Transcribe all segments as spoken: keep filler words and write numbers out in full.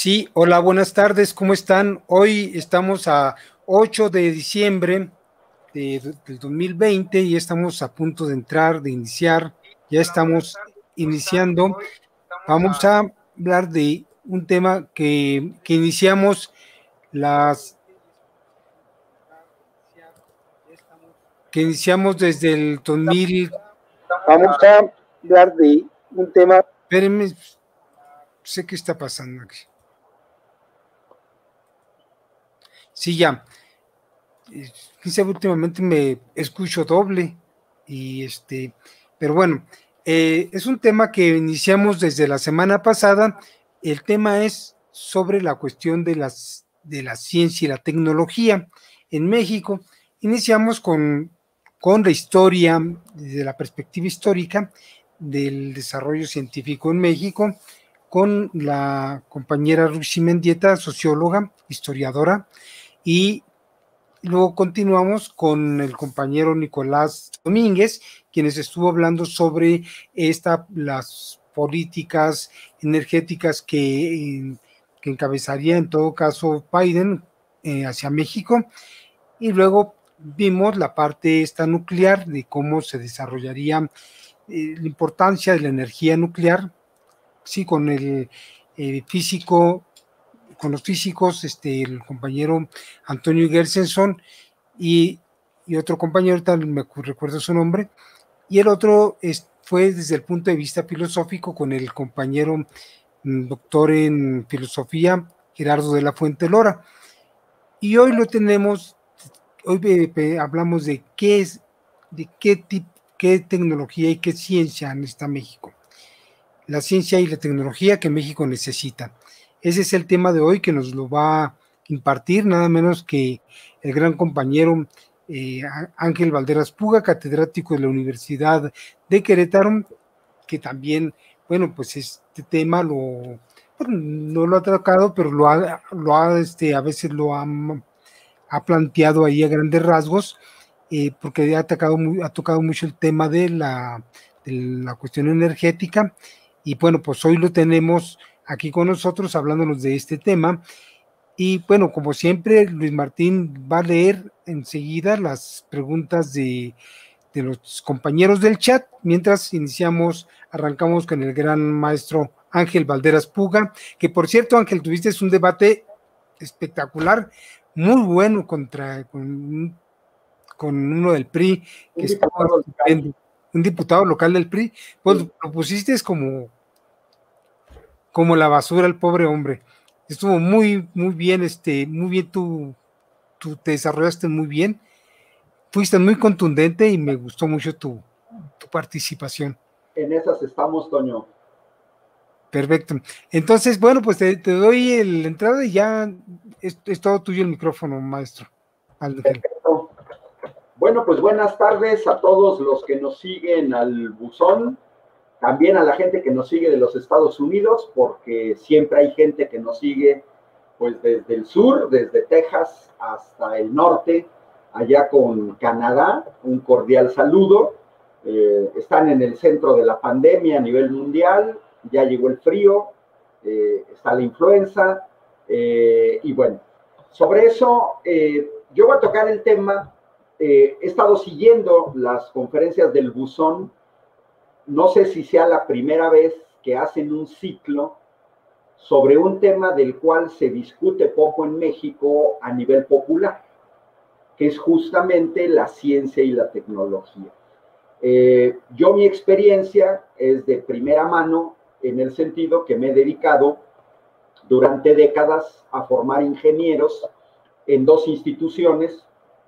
Sí, hola, buenas tardes, ¿cómo están? Hoy estamos a ocho de diciembre de- del dos mil veinte y estamos a punto de entrar, de iniciar, ya estamos iniciando. Vamos a hablar de un tema que, que iniciamos las que iniciamos desde el dos mil. Vamos a hablar de un tema. Espérenme, sé qué está pasando aquí. Sí, ya. Quizá últimamente me escucho doble y este, pero bueno, eh, es un tema que iniciamos desde la semana pasada. El tema es sobre la cuestión de las de la ciencia y la tecnología en México. Iniciamos con, con la historia, desde la perspectiva histórica del desarrollo científico en México, con la compañera Ruxi Mendieta, socióloga, historiadora, y luego continuamos con el compañero Nicolás Domínguez, quienes estuvo hablando sobre esta, las políticas energéticas que, que encabezaría en todo caso Biden eh, hacia México. Y luego vimos la parte esta nuclear, de cómo se desarrollaría eh, la importancia de la energía nuclear, sí, con el eh, físico, con los físicos, este, el compañero Antonio Gersenson, y, y otro compañero, tal me recuerdo su nombre, y el otro es, fue desde el punto de vista filosófico con el compañero mm, doctor en filosofía, Gerardo de la Fuente Lora. Y hoy lo tenemos, hoy eh, eh, hablamos de qué es, de qué tipo, qué tecnología y qué ciencia necesita México. La ciencia y la tecnología que México necesita. Ese es el tema de hoy que nos lo va a impartir nada menos que el gran compañero eh, Ángel Valderas Puga, catedrático de la Universidad de Querétaro, que también, bueno, pues este tema lo, pues, no lo ha tocado, pero lo ha, lo ha este, a veces lo ha, ha planteado ahí a grandes rasgos, eh, porque ha tocado, muy, ha tocado mucho el tema de la, de la cuestión energética. Y bueno, pues hoy lo tenemos aquí con nosotros hablándonos de este tema. Y bueno, como siempre, Luis Martín va a leer enseguida las preguntas de, de los compañeros del chat, mientras iniciamos, arrancamos con el gran maestro Ángel Valderas Puga, que por cierto, Ángel, tuviste un debate espectacular, muy bueno contra con, con uno del P R I, que un estuvo diputado local. un diputado local del P R I, pues sí. Lo pusiste como, como la basura el pobre hombre. Estuvo muy, muy bien, este, muy bien, tú, tú te desarrollaste muy bien, fuiste muy contundente y me gustó mucho tu, tu participación. En esas estamos, Toño. Perfecto. Entonces, bueno, pues te, te doy el, la entrada y ya es, es todo tuyo el micrófono, maestro Ángel. Perfecto. Bueno, pues buenas tardes a todos los que nos siguen al buzón, también a la gente que nos sigue de los Estados Unidos, porque siempre hay gente que nos sigue pues desde el sur, desde Texas hasta el norte, allá con Canadá. Un cordial saludo. Eh, están en el centro de la pandemia a nivel mundial, ya llegó el frío, eh, está la influenza, eh, y bueno, sobre eso eh, yo voy a tocar el tema. Eh, he estado siguiendo las conferencias del buzón, no sé si sea la primera vez que hacen un ciclo sobre un tema del cual se discute poco en México a nivel popular, que es justamente la ciencia y la tecnología. Eh, yo mi experiencia es de primera mano en el sentido que me he dedicado durante décadas a formar ingenieros en dos instituciones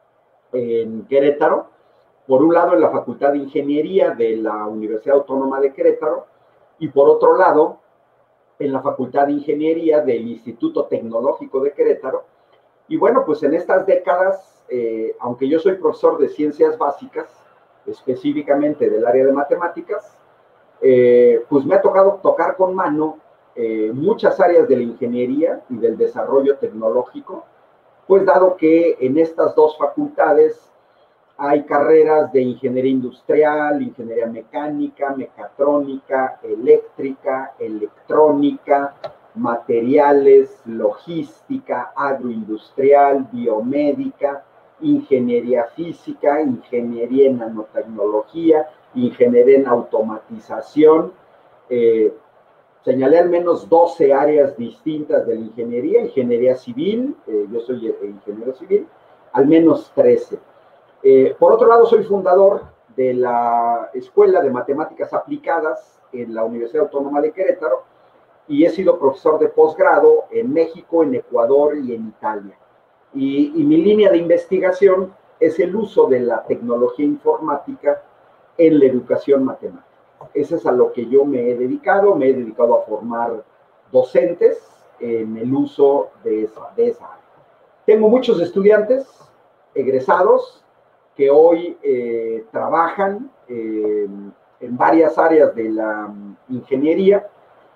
en Querétaro. Por un lado en la Facultad de Ingeniería de la Universidad Autónoma de Querétaro y por otro lado en la Facultad de Ingeniería del Instituto Tecnológico de Querétaro. Y bueno, pues en estas décadas, eh, aunque yo soy profesor de ciencias básicas, específicamente del área de matemáticas, eh, pues me ha tocado tocar con mano eh, muchas áreas de la ingeniería y del desarrollo tecnológico, pues dado que en estas dos facultades hay carreras de ingeniería industrial, ingeniería mecánica, mecatrónica, eléctrica, electrónica, materiales, logística, agroindustrial, biomédica, ingeniería física, ingeniería en nanotecnología, ingeniería en automatización. Eh, señalé al menos doce áreas distintas de la ingeniería, ingeniería civil, eh, yo soy ingeniero civil, al menos trece. Eh, por otro lado, soy fundador de la Escuela de Matemáticas Aplicadas en la Universidad Autónoma de Querétaro y he sido profesor de posgrado en México, en Ecuador y en Italia. Y, y mi línea de investigación es el uso de la tecnología informática en la educación matemática. Eso es a lo que yo me he dedicado, me he dedicado a formar docentes en el uso de esa, de esa área. Tengo muchos estudiantes egresados que hoy eh, trabajan eh, en varias áreas de la ingeniería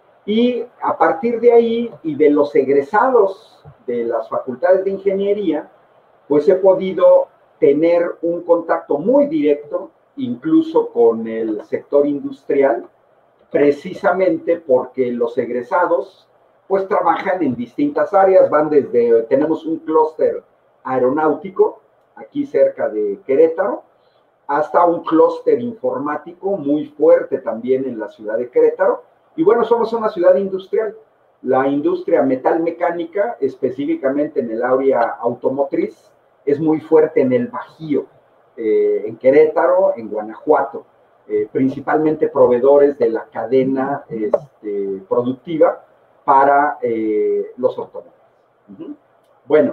y a partir de ahí y de los egresados de las facultades de ingeniería, pues he podido tener un contacto muy directo, incluso con el sector industrial, precisamente porque los egresados pues trabajan en distintas áreas, van desde, tenemos un clúster aeronáutico, aquí cerca de Querétaro, hasta un clúster informático muy fuerte también en la ciudad de Querétaro. Y bueno, somos una ciudad industrial. La industria metalmecánica, específicamente en el área automotriz, es muy fuerte en el Bajío, eh, en Querétaro, en Guanajuato, eh, principalmente proveedores de la cadena este, productiva para eh, los automóviles. Uh-huh. Bueno,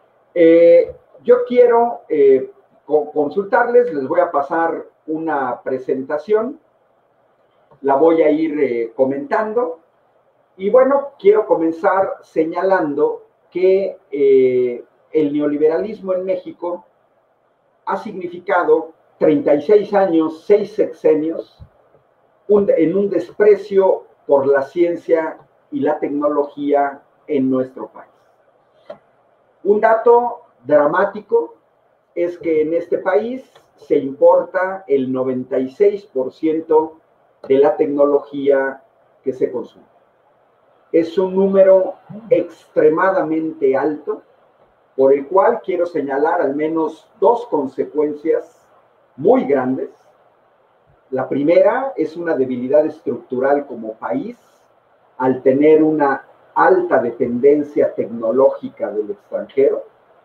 eh, yo quiero eh, consultarles, les voy a pasar una presentación, la voy a ir eh, comentando, y bueno, quiero comenzar señalando que eh, el neoliberalismo en México ha significado treinta y seis años, seis sexenios, un, en un desprecio por la ciencia y la tecnología en nuestro país. Un dato dramático es que en este país se importa el noventa y seis por ciento de la tecnología que se consume. Es un número extremadamente alto, por el cual quiero señalar al menos dos consecuencias muy grandes. La primera es una debilidad estructural como país, al tener una alta dependencia tecnológica del extranjero,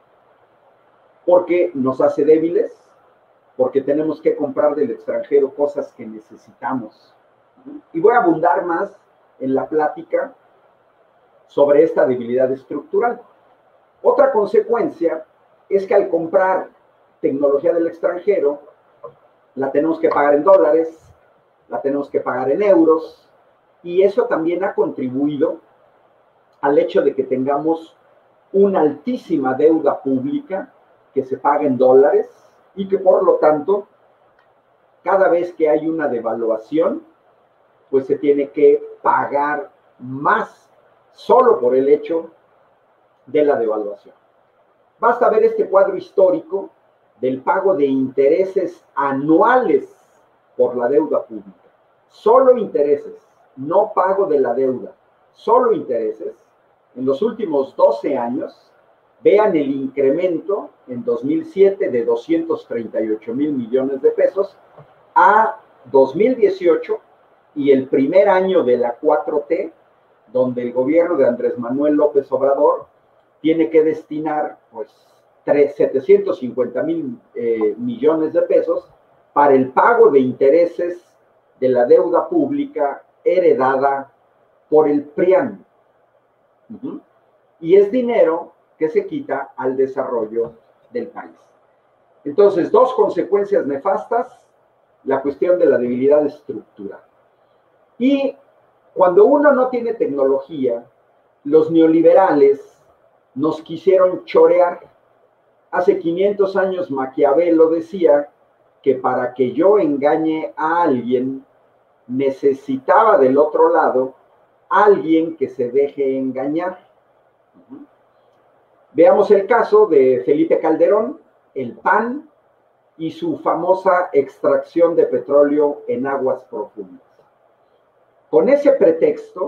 porque nos hace débiles, porque tenemos que comprar del extranjero cosas que necesitamos. Y voy a abundar más en la plática sobre esta debilidad estructural. Otra consecuencia es que al comprar tecnología del extranjero, la tenemos que pagar en dólares, la tenemos que pagar en euros, y eso también ha contribuido al hecho de que tengamos una altísima deuda pública que se paga en dólares y que por lo tanto, cada vez que hay una devaluación, pues se tiene que pagar más solo por el hecho de la devaluación. Basta ver este cuadro histórico del pago de intereses anuales por la deuda pública. Solo intereses, no pago de la deuda, solo intereses. En los últimos doce años, vean el incremento en dos mil siete de doscientos treinta y ocho mil millones de pesos a dos mil dieciocho y el primer año de la cuatro T, donde el gobierno de Andrés Manuel López Obrador tiene que destinar pues setecientos cincuenta mil eh, millones de pesos para el pago de intereses de la deuda pública heredada por el PRIAN. Uh-huh. Y es dinero que se quita al desarrollo del país. Entonces, dos consecuencias nefastas, la cuestión de la debilidad estructural. Y cuando uno no tiene tecnología, los neoliberales nos quisieron chorear. Hace quinientos años Maquiavelo decía que para que yo engañe a alguien, necesitaba del otro lado alguien que se deje engañar. Uh-huh. Veamos el caso de Felipe Calderón, el P A N y su famosa extracción de petróleo en aguas profundas. Con ese pretexto,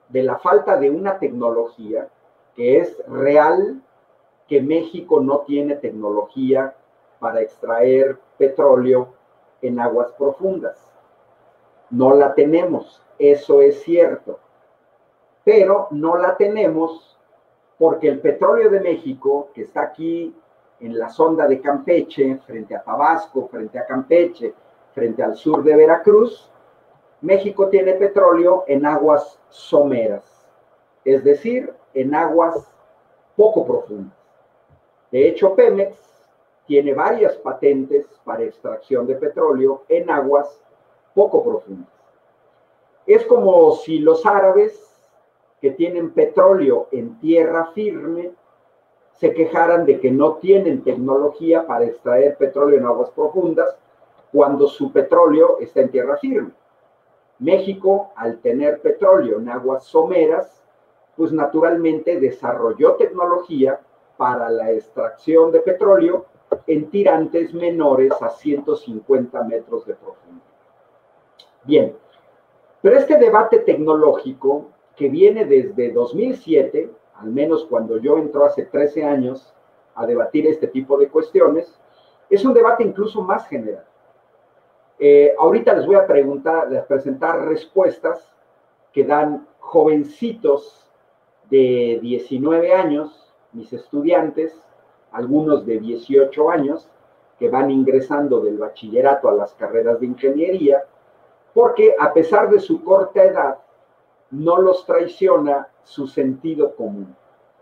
de la falta de una tecnología que es real, que México no tiene tecnología para extraer petróleo en aguas profundas. No la tenemos, eso es cierto, pero no la tenemos porque el petróleo de México, que está aquí en la sonda de Campeche, frente a Tabasco, frente a Campeche, frente al sur de Veracruz, México tiene petróleo en aguas someras, es decir, en aguas poco profundas. De hecho, Pemex tiene varias patentes para extracción de petróleo en aguas poco profundas. Es como si los árabes que tienen petróleo en tierra firme se quejaran de que no tienen tecnología para extraer petróleo en aguas profundas cuando su petróleo está en tierra firme. México, al tener petróleo en aguas someras, pues naturalmente desarrolló tecnología para la extracción de petróleo en tirantes menores a ciento cincuenta metros de profundidad. Bien, pero este debate tecnológico que viene desde dos mil siete, al menos cuando yo entro hace trece años a debatir este tipo de cuestiones, es un debate incluso más general. Eh, ahorita les voy a preguntar, a presentar respuestas que dan jovencitos de diecinueve años, mis estudiantes, algunos de dieciocho años, que van ingresando del bachillerato a las carreras de ingeniería, porque a pesar de su corta edad, no los traiciona su sentido común.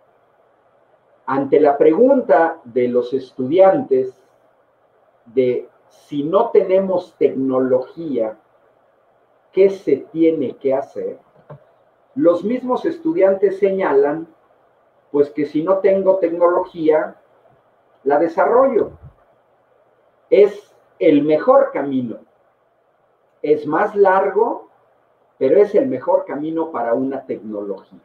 Ante la pregunta de los estudiantes de si no tenemos tecnología, ¿qué se tiene que hacer? Los mismos estudiantes señalan, pues que si no tengo tecnología, la desarrollo. Es el mejor camino. Es más largo, pero es el mejor camino para una tecnología.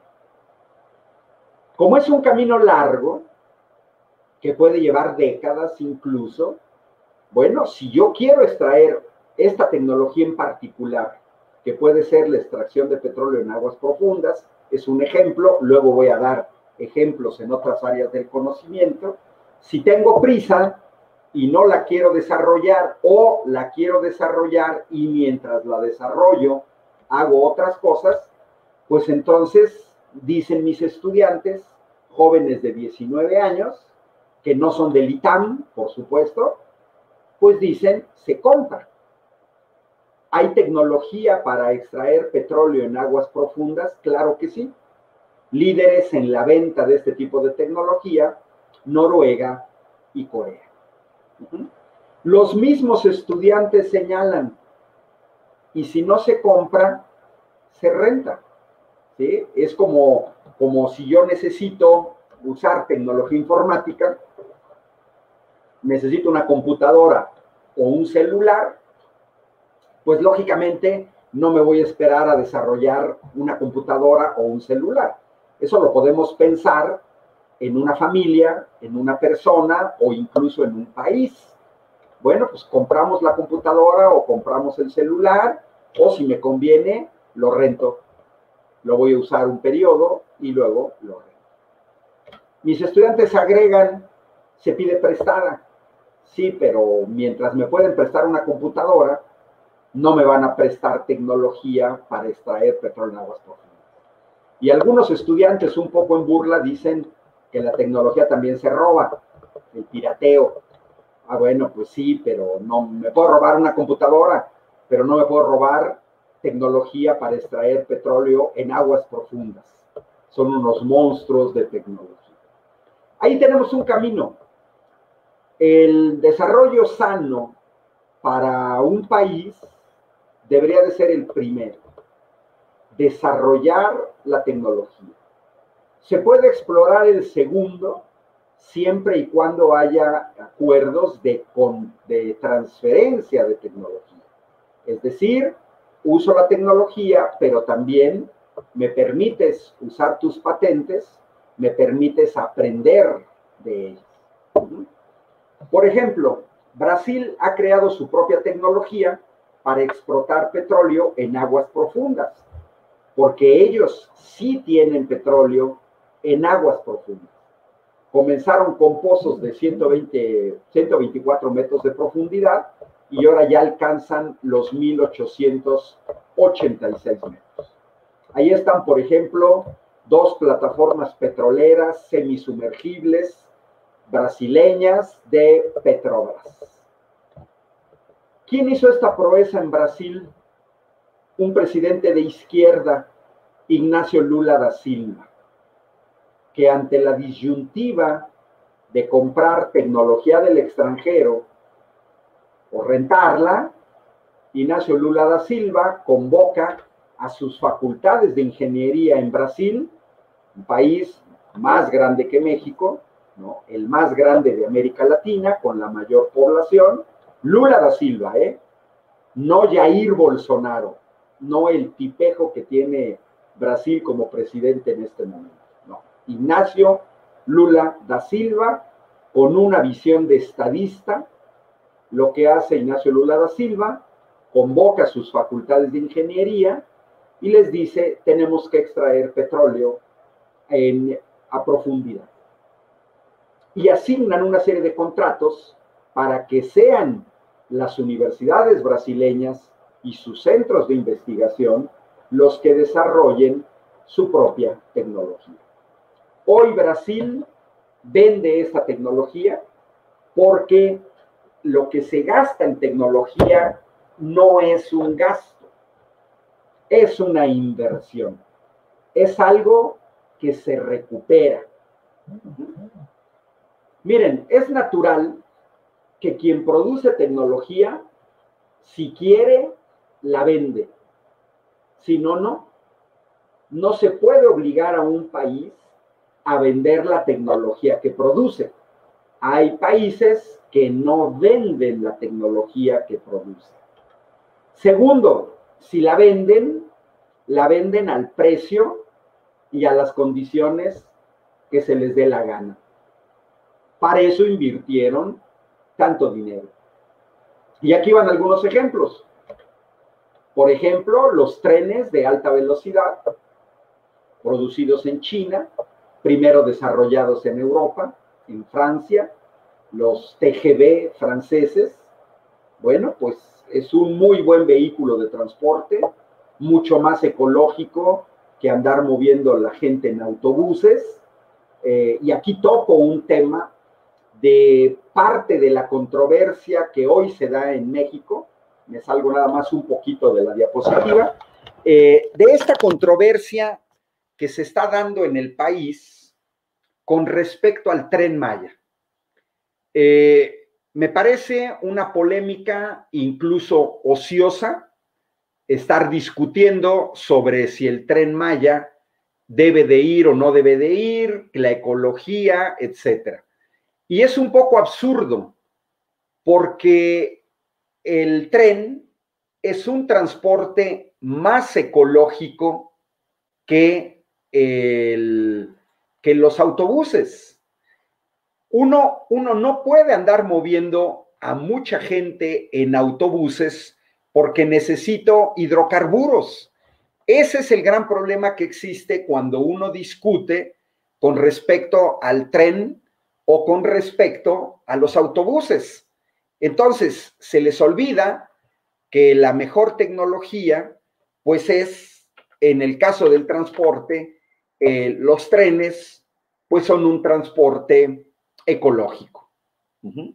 Como es un camino largo, que puede llevar décadas incluso, bueno, si yo quiero extraer esta tecnología en particular, que puede ser la extracción de petróleo en aguas profundas, es un ejemplo, luego voy a dar ejemplos en otras áreas del conocimiento. Si tengo prisa y no la quiero desarrollar, o la quiero desarrollar y mientras la desarrollo hago otras cosas, pues entonces dicen mis estudiantes, jóvenes de diecinueve años, que no son del ITAM, por supuesto, pues dicen, se compra. ¿Hay tecnología para extraer petróleo en aguas profundas? Claro que sí. Líderes en la venta de este tipo de tecnología, Noruega y Corea. Uh-huh. Los mismos estudiantes señalan, y si no se compra, se renta. ¿Sí? Es como, como si yo necesito usar tecnología informática, necesito una computadora o un celular, pues lógicamente no me voy a esperar a desarrollar una computadora o un celular. Eso lo podemos pensar en una familia, en una persona o incluso en un país. Bueno, pues compramos la computadora o compramos el celular, o si me conviene, lo rento. Lo voy a usar un periodo y luego lo rento. Mis estudiantes agregan, se pide prestada. Sí, pero mientras me pueden prestar una computadora, no me van a prestar tecnología para extraer petróleo en aguas profundas. Y algunos estudiantes, un poco en burla, dicen que la tecnología también se roba, el pirateo. Ah, bueno, pues sí, pero no me puedo robar una computadora, pero no me puedo robar tecnología para extraer petróleo en aguas profundas. Son unos monstruos de tecnología. Ahí tenemos un camino. El desarrollo sano para un país debería de ser el primero. Desarrollar la tecnología. Se puede explorar el segundo siempre y cuando haya acuerdos de, con, de transferencia de tecnología. Es decir, uso la tecnología, pero también me permites usar tus patentes, me permites aprender de ellas. Por ejemplo, Brasil ha creado su propia tecnología para explotar petróleo en aguas profundas. porque ellos sí tienen petróleo en aguas profundas. Comenzaron con pozos de ciento veinte, ciento veinticuatro metros de profundidad y ahora ya alcanzan los mil ochocientos ochenta y seis metros. Ahí están, por ejemplo, dos plataformas petroleras semisumergibles brasileñas de Petrobras. ¿Quién hizo esta proeza en Brasil? Un presidente de izquierda, Ignacio Lula da Silva, que ante la disyuntiva de comprar tecnología del extranjero o rentarla, Ignacio Lula da Silva convoca a sus facultades de ingeniería en Brasil, un país más grande que México, ¿no? El más grande de América Latina, con la mayor población. Lula da Silva, ¿eh? No Jair Bolsonaro, no el tipejo que tiene Brasil como presidente en este momento, no. Ignacio Lula da Silva, con una visión de estadista. Lo que hace Ignacio Lula da Silva, convoca a sus facultades de ingeniería y les dice, tenemos que extraer petróleo en, a profundidad. Y asignan una serie de contratos para que sean las universidades brasileñas y sus centros de investigación los que desarrollen su propia tecnología. Hoy Brasil vende esta tecnología porque lo que se gasta en tecnología no es un gasto, es una inversión, es algo que se recupera. Miren, es natural que quien produce tecnología, si quiere, la vende. Si no, no. No se puede obligar a un país a vender la tecnología que produce. Hay países que no venden la tecnología que produce. Segundo, si la venden, la venden al precio y a las condiciones que se les dé la gana. Para eso invirtieron tanto dinero. Y aquí van algunos ejemplos. Por ejemplo, los trenes de alta velocidad, producidos en China, primero desarrollados en Europa, en Francia, los T G V franceses. Bueno, pues es un muy buen vehículo de transporte, mucho más ecológico que andar moviendo a la gente en autobuses. Eh, y aquí toco un tema de parte de la controversia que hoy se da en México. Me salgo nada más un poquito de la diapositiva. Eh, de esta controversia que se está dando en el país con respecto al Tren Maya. Eh, me parece una polémica incluso ociosa estar discutiendo sobre si el Tren Maya debe de ir o no debe de ir, la ecología, etcétera. Y es un poco absurdo porque el tren es un transporte más ecológico que, el, que los autobuses. Uno, uno no puede andar moviendo a mucha gente en autobuses porque necesito hidrocarburos. Ese es el gran problema que existe cuando uno discute con respecto al tren o con respecto a los autobuses. Entonces, se les olvida que la mejor tecnología, pues es, en el caso del transporte, eh, los trenes, pues son un transporte ecológico. Uh-huh.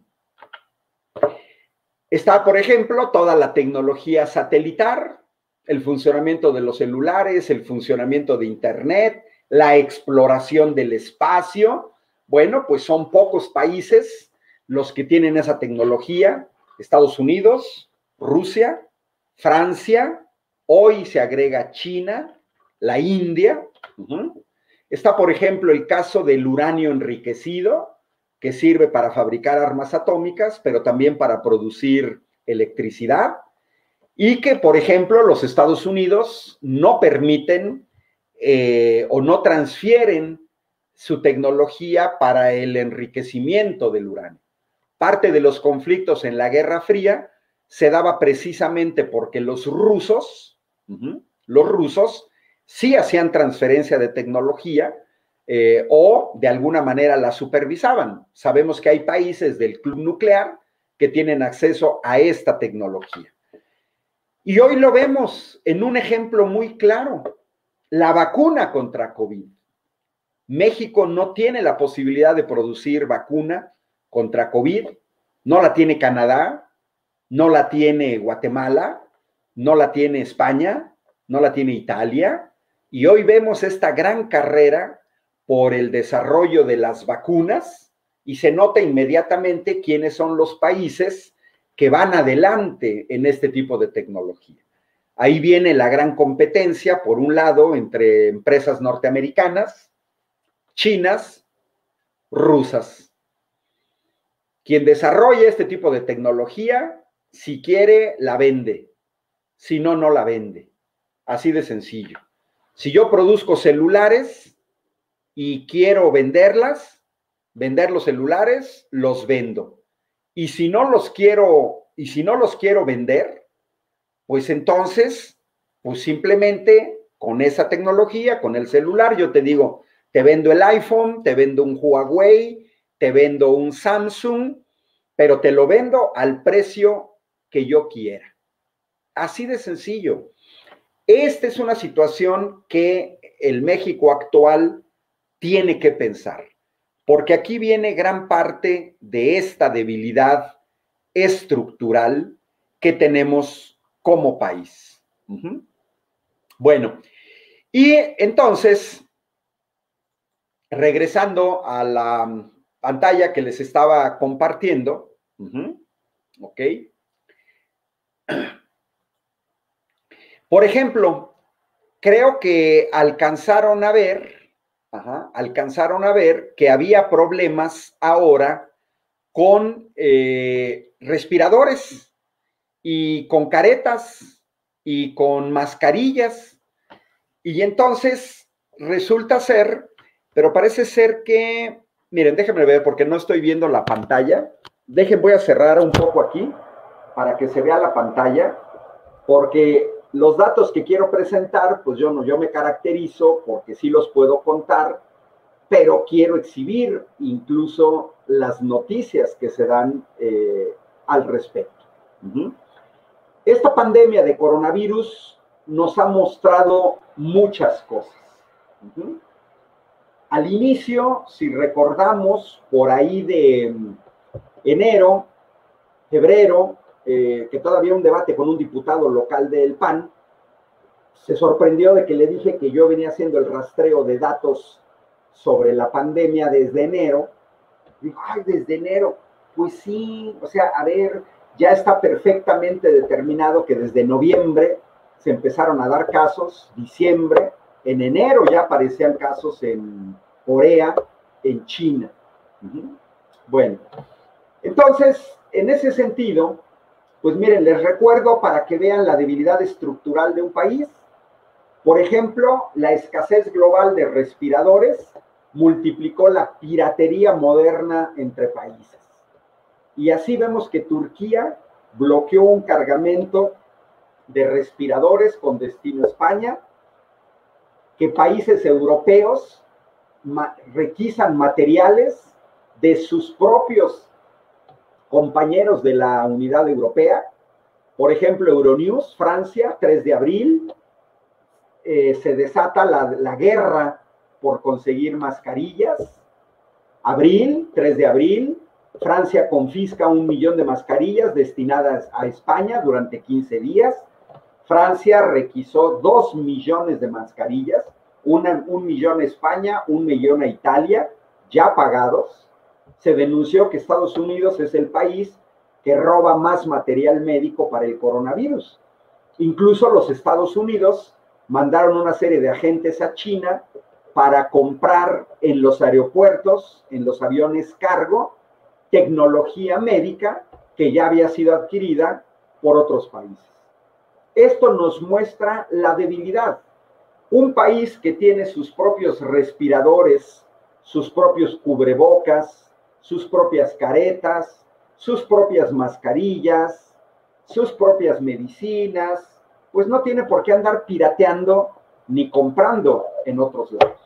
Está, por ejemplo, toda la tecnología satelital, el funcionamiento de los celulares, el funcionamiento de Internet, la exploración del espacio. Bueno, pues son pocos países los que tienen esa tecnología. Estados Unidos, Rusia, Francia, hoy se agrega China, la India. Uh-huh. Está, por ejemplo, el caso del uranio enriquecido, que sirve para fabricar armas atómicas, pero también para producir electricidad, y que, por ejemplo, los Estados Unidos no permiten eh, o no transfieren su tecnología para el enriquecimiento del uranio. Parte de los conflictos en la Guerra Fría se daba precisamente porque los rusos, uh-huh, los rusos sí hacían transferencia de tecnología eh, o de alguna manera la supervisaban. Sabemos que hay países del club nuclear que tienen acceso a esta tecnología. Y hoy lo vemos en un ejemplo muy claro, la vacuna contra COVID. México no tiene la posibilidad de producir vacuna contra COVID, no la tiene Canadá, no la tiene Guatemala, no la tiene España, no la tiene Italia, y hoy vemos esta gran carrera por el desarrollo de las vacunas y se nota inmediatamente quiénes son los países que van adelante en este tipo de tecnología. Ahí viene la gran competencia, por un lado, entre empresas norteamericanas, chinas, rusas. Quien desarrolla este tipo de tecnología, si quiere, la vende. Si no, no la vende. Así de sencillo. Si yo produzco celulares y quiero venderlas, vender los celulares, los vendo. Y si no los quiero, y si no los quiero vender, pues entonces, pues simplemente con esa tecnología, con el celular, yo te digo, te vendo el iPhone, te vendo un Huawei, te vendo un Samsung, pero te lo vendo al precio que yo quiera. Así de sencillo. Esta es una situación que el México actual tiene que pensar, porque aquí viene gran parte de esta debilidad estructural que tenemos como país. Uh-huh. Bueno, y entonces, regresando a la pantalla que les estaba compartiendo, uh-huh, ok. Por ejemplo, creo que alcanzaron a ver, ajá, alcanzaron a ver que había problemas ahora con eh, respiradores y con caretas y con mascarillas. Y entonces resulta ser, pero parece ser que, miren, déjenme ver porque no estoy viendo la pantalla. Dejen, voy a cerrar un poco aquí para que se vea la pantalla, porque los datos que quiero presentar, pues yo no, yo me caracterizo porque sí los puedo contar, pero quiero exhibir incluso las noticias que se dan eh, al respecto. Uh-huh. Esta pandemia de coronavirus nos ha mostrado muchas cosas. Uh-huh. Al inicio, si recordamos, por ahí de enero, febrero, eh, que todavía un debate con un diputado local del P A N, se sorprendió de que le dije que yo venía haciendo el rastreo de datos sobre la pandemia desde enero. Dijo, ay, desde enero. Pues sí, o sea, a ver, ya está perfectamente determinado que desde noviembre se empezaron a dar casos, diciembre, en enero ya aparecían casos en Corea, en China. Uh-huh. Bueno, entonces, en ese sentido, pues miren, les recuerdo para que vean la debilidad estructural de un país. Por ejemplo, la escasez global de respiradores multiplicó la piratería moderna entre países. Y así vemos que Turquía bloqueó un cargamento de respiradores con destino a España, que países europeos ma- requisan materiales de sus propios compañeros de la Unidad Europea. Por ejemplo, Euronews, Francia, tres de abril, eh, se desata la, la guerra por conseguir mascarillas. Abril, tres de abril, Francia confisca un millón de mascarillas destinadas a España durante quince días. Francia requisó dos millones de mascarillas, una, un millón a España, un millón a Italia, ya pagados. Se denunció que Estados Unidos es el país que roba más material médico para el coronavirus. Incluso los Estados Unidos mandaron una serie de agentes a China para comprar en los aeropuertos, en los aviones cargo, tecnología médica que ya había sido adquirida por otros países. Esto nos muestra la debilidad. Un país que tiene sus propios respiradores, sus propios cubrebocas, sus propias caretas, sus propias mascarillas, sus propias medicinas, pues no tiene por qué andar pirateando ni comprando en otros lados.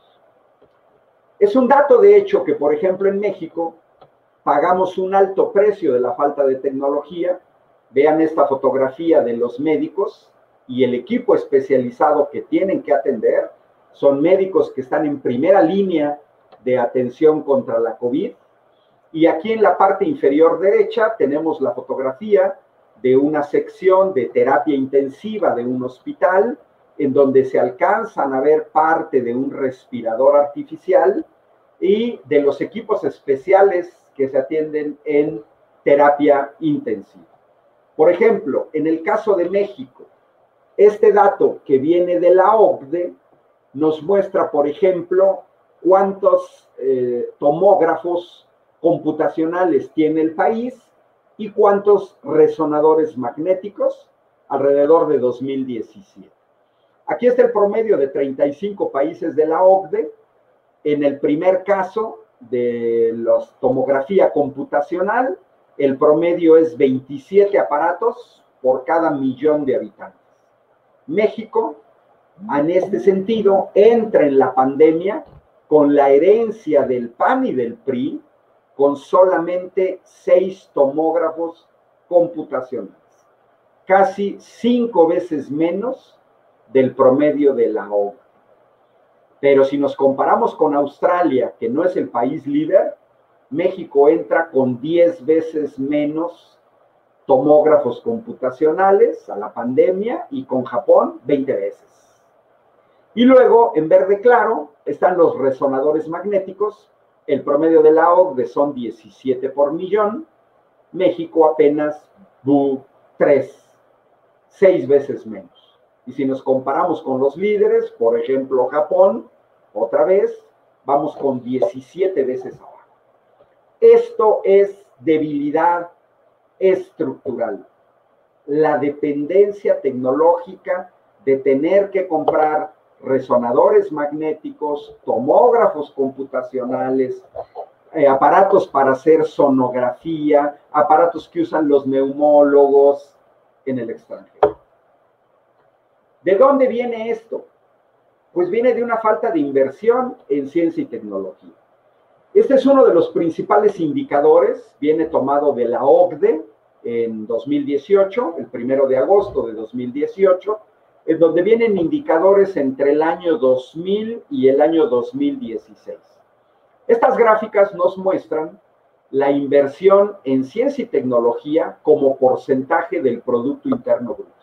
Es un dato, de hecho, que, por ejemplo, en México pagamos un alto precio de la falta de tecnología. Vean esta fotografía de los médicos y el equipo especializado que tienen que atender. Son médicos que están en primera línea de atención contra la COVID. Y aquí en la parte inferior derecha tenemos la fotografía de una sección de terapia intensiva de un hospital, en donde se alcanzan a ver parte de un respirador artificial y de los equipos especiales que se atienden en terapia intensiva. Por ejemplo, en el caso de México, este dato que viene de la O C D E nos muestra, por ejemplo, cuántos eh, tomógrafos computacionales tiene el país y cuántos resonadores magnéticos, alrededor de dos mil diecisiete. Aquí está el promedio de treinta y cinco países de la O C D E. En el primer caso de la tomografía computacional, el promedio es veintisiete aparatos por cada millón de habitantes. México, en este sentido, entra en la pandemia con la herencia del P A N y del P R I, con solamente seis tomógrafos computacionales, casi cinco veces menos del promedio de la O C D E. Pero si nos comparamos con Australia, que no es el país líder, México entra con diez veces menos tomógrafos computacionales a la pandemia y con Japón veinte veces. Y luego, en verde claro, están los resonadores magnéticos. El promedio de la O C D E son diecisiete por millón, México apenas tres, seis veces menos. Y si nos comparamos con los líderes, por ejemplo, Japón, otra vez, vamos con diecisiete veces abajo. Esto es debilidad estructural. La dependencia tecnológica de tener que comprar resonadores magnéticos, tomógrafos computacionales, eh, aparatos para hacer sonografía, aparatos que usan los neumólogos en el extranjero. ¿De dónde viene esto? Pues viene de una falta de inversión en ciencia y tecnología. Este es uno de los principales indicadores, viene tomado de la O C D E en dos mil dieciocho, el primero de agosto de dos mil dieciocho, en donde vienen indicadores entre el año dos mil y el año dos mil dieciséis. Estas gráficas nos muestran la inversión en ciencia y tecnología como porcentaje del Producto Interno Bruto.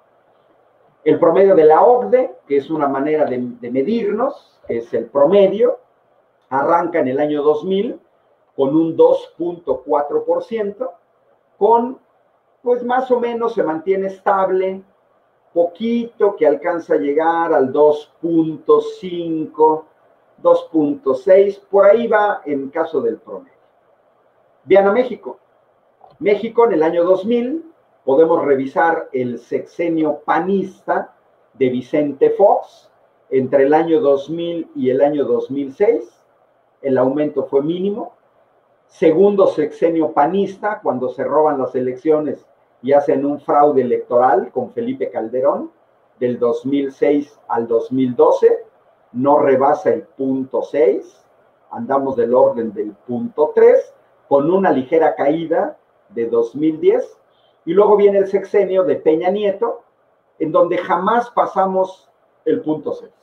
El promedio de la O C D E, que es una manera de, de medirnos, que es el promedio, arranca en el año dos mil con un dos punto cuatro por ciento, con, pues más o menos se mantiene estable, poquito que alcanza a llegar al dos punto cinco, dos punto seis, por ahí va en caso del promedio. Vean a México. México en el año dos mil, podemos revisar el sexenio panista de Vicente Fox, entre el año dos mil y el año dos mil seis, el aumento fue mínimo. Segundo sexenio panista, cuando se roban las elecciones y hacen un fraude electoral con Felipe Calderón, del dos mil seis al dos mil doce, no rebasa el punto seis, andamos del orden del punto tres, con una ligera caída de dos mil diez, y luego viene el sexenio de Peña Nieto, en donde jamás pasamos el punto seis.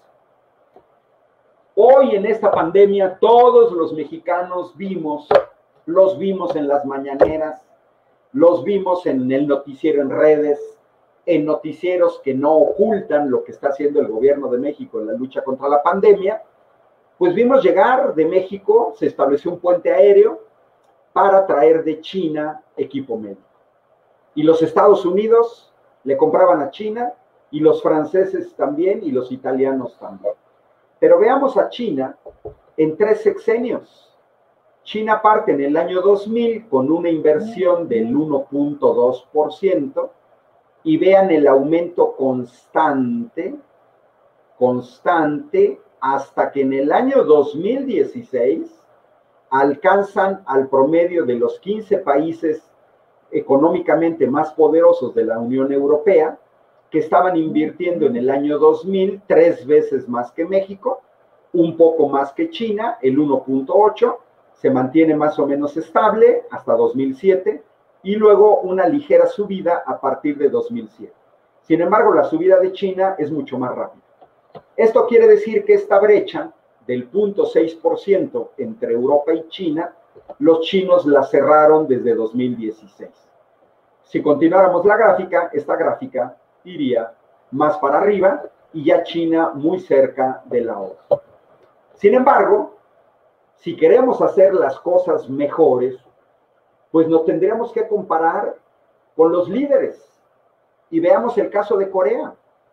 Hoy en esta pandemia todos los mexicanos vimos, los vimos en las mañaneras, los vimos en el noticiero en redes, en noticieros que no ocultan lo que está haciendo el gobierno de México en la lucha contra la pandemia. Pues vimos llegar de México, se estableció un puente aéreo para traer de China equipo médico. Y los Estados Unidos le compraban a China, y los franceses también, y los italianos también. Pero veamos a China en tres sexenios. China parte en el año dos mil con una inversión del uno punto dos por ciento, y vean el aumento constante, constante, hasta que en el año dos mil dieciséis alcanzan al promedio de los quince países económicamente más poderosos de la Unión Europea, que estaban invirtiendo en el año dos mil tres veces más que México, un poco más que China, el uno punto ocho, se mantiene más o menos estable hasta dos mil siete, y luego una ligera subida a partir de dos mil siete. Sin embargo, la subida de China es mucho más rápida. Esto quiere decir que esta brecha del cero punto seis por ciento entre Europa y China, los chinos la cerraron desde dos mil dieciséis. Si continuáramos la gráfica, esta gráfica iría más para arriba y ya China muy cerca de la otra. Sin embargo, si queremos hacer las cosas mejores, pues nos tendríamos que comparar con los líderes. Y veamos el caso de Corea.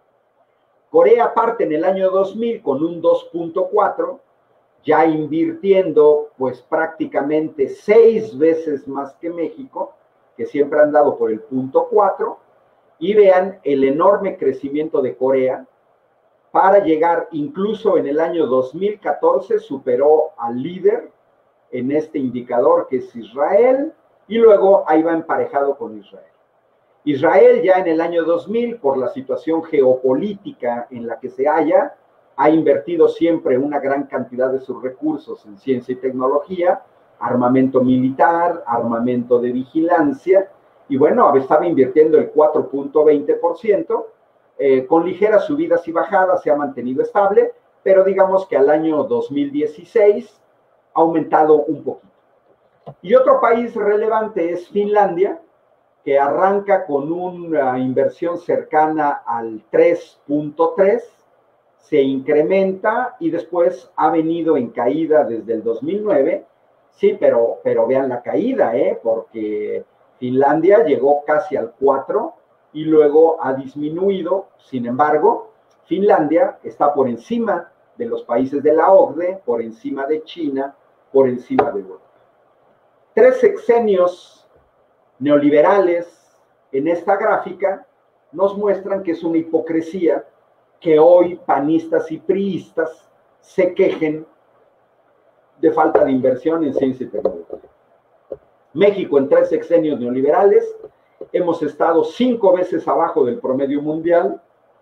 Corea parte en el año dos mil con un dos punto cuatro, ya invirtiendo pues prácticamente seis veces más que México, que siempre han dado por el punto cuatro, y vean el enorme crecimiento de Corea para llegar incluso en el año dos mil catorce, superó al líder en este indicador que es Israel, y luego ahí va emparejado con Israel. Israel ya en el año dos mil, por la situación geopolítica en la que se halla, ha invertido siempre una gran cantidad de sus recursos en ciencia y tecnología, armamento militar, armamento de vigilancia, y bueno, estaba invirtiendo el cuatro punto veinte por ciento, eh, con ligeras subidas y bajadas, se ha mantenido estable, pero digamos que al año dos mil dieciséis ha aumentado un poquito. Y otro país relevante es Finlandia, que arranca con una inversión cercana al tres punto tres, se incrementa y después ha venido en caída desde el dos mil nueve, sí, pero, pero vean la caída, ¿eh? Porque Finlandia llegó casi al cuatro y luego ha disminuido. Sin embargo, Finlandia está por encima de los países de la O C D E, por encima de China, por encima de Europa. Tres sexenios neoliberales en esta gráfica nos muestran que es una hipocresía que hoy panistas y priistas se quejen de falta de inversión en ciencia y tecnología. México en tres sexenios neoliberales hemos estado cinco veces abajo del promedio mundial,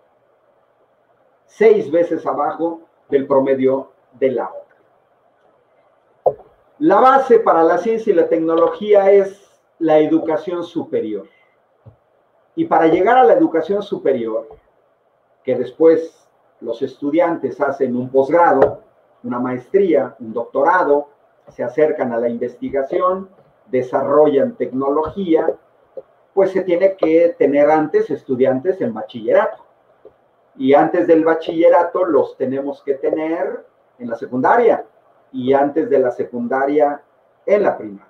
seis veces abajo del promedio de la O C D E. La base para la ciencia y la tecnología es la educación superior. Y para llegar a la educación superior, que después los estudiantes hacen un posgrado, una maestría, un doctorado, se acercan a la investigación, desarrollan tecnología, pues se tiene que tener antes estudiantes en bachillerato. Y antes del bachillerato los tenemos que tener en la secundaria, y antes de la secundaria en la primaria.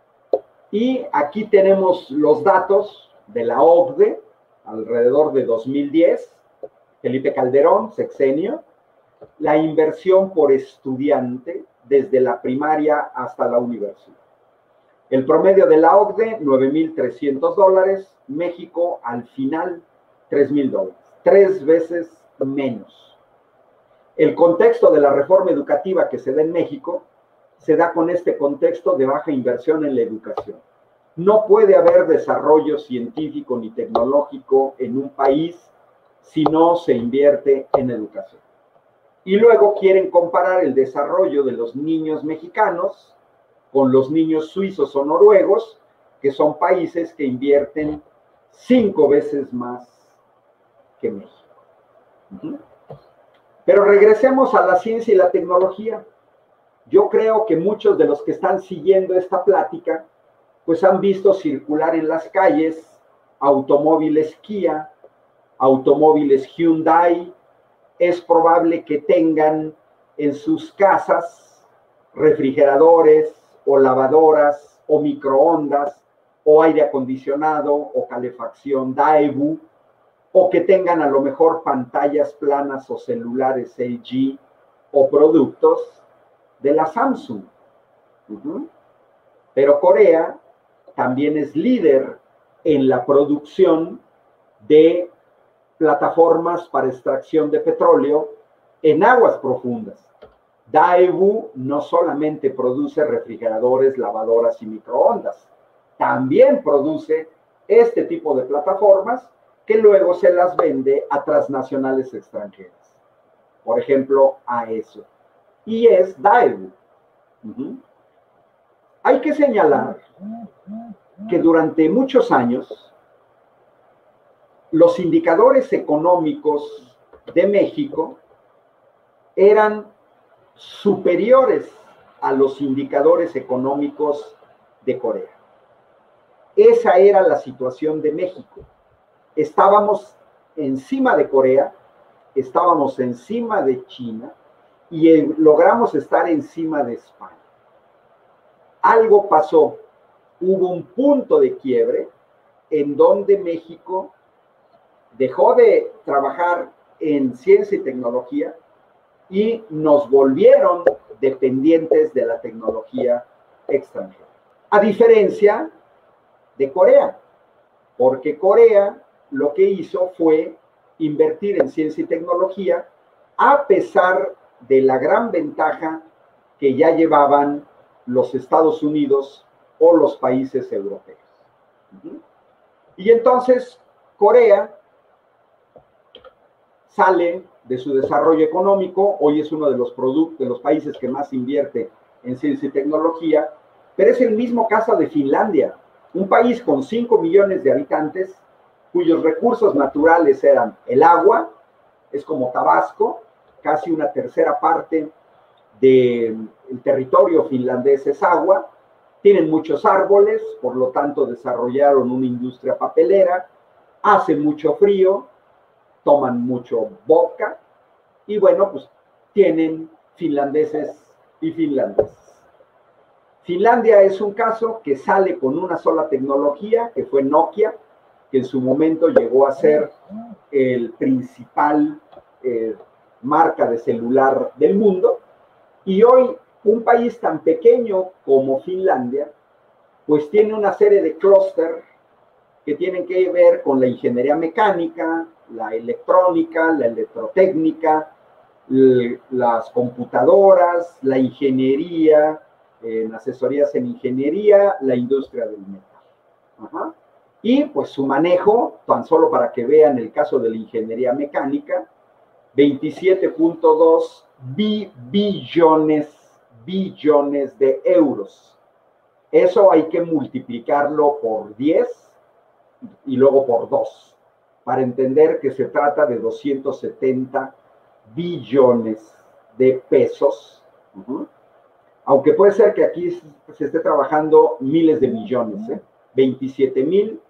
Y aquí tenemos los datos de la O C D E, alrededor de dos mil diez, Felipe Calderón, sexenio, la inversión por estudiante desde la primaria hasta la universidad. El promedio de la O C D E, nueve mil trescientos dólares, México al final, tres mil dólares, tres veces menos. El contexto de la reforma educativa que se da en México se da con este contexto de baja inversión en la educación. No puede haber desarrollo científico ni tecnológico en un país si no se invierte en educación. Y luego quieren comparar el desarrollo de los niños mexicanos con los niños suizos o noruegos, que son países que invierten cinco veces más que México. Uh-huh. Pero regresemos a la ciencia y la tecnología. Yo creo que muchos de los que están siguiendo esta plática, pues han visto circular en las calles automóviles Kia, automóviles Hyundai. Es probable que tengan en sus casas refrigeradores o lavadoras o microondas o aire acondicionado o calefacción Daewoo, o que tengan a lo mejor pantallas planas o celulares L G o productos de la Samsung. Uh-huh. Pero Corea también es líder en la producción de plataformas para extracción de petróleo en aguas profundas. Daewoo no solamente produce refrigeradores, lavadoras y microondas, también produce este tipo de plataformas que luego se las vende a transnacionales extranjeras. Por ejemplo, a eso. Y es Daewoo. Uh-huh. Hay que señalar que durante muchos años los indicadores económicos de México eran superiores a los indicadores económicos de Corea. Esa era la situación de México. Estábamos encima de Corea, estábamos encima de China y eh, logramos estar encima de España. Algo pasó, hubo un punto de quiebre en donde México dejó de trabajar en ciencia y tecnología y nos volvieron dependientes de la tecnología extranjera. A diferencia de Corea, porque Corea lo que hizo fue invertir en ciencia y tecnología a pesar de la gran ventaja que ya llevaban los Estados Unidos o los países europeos. Y entonces Corea sale de su desarrollo económico, hoy es uno de los, de los países que más invierte en ciencia y tecnología, pero es el mismo caso de Finlandia, un país con cinco millones de habitantes, cuyos recursos naturales eran el agua, es como Tabasco, casi una tercera parte del territorio finlandés es agua, tienen muchos árboles, por lo tanto desarrollaron una industria papelera, hace mucho frío, toman mucho vodka, y bueno, pues tienen finlandeses y finlandeses. Finlandia es un caso que sale con una sola tecnología, que fue Nokia, que en su momento llegó a ser el principal eh, marca de celular del mundo, y hoy un país tan pequeño como Finlandia, pues tiene una serie de clúster que tienen que ver con la ingeniería mecánica, la electrónica, la electrotécnica, las computadoras, la ingeniería, en asesorías en ingeniería, la industria del metal. Ajá. Y pues su manejo, tan solo para que vean el caso de la ingeniería mecánica, veintisiete punto dos billones, billones de euros. Eso hay que multiplicarlo por diez y luego por dos, para entender que se trata de doscientos setenta billones de pesos. Uh-huh. Aunque puede ser que aquí se esté trabajando miles de millones, ¿eh? veintisiete mil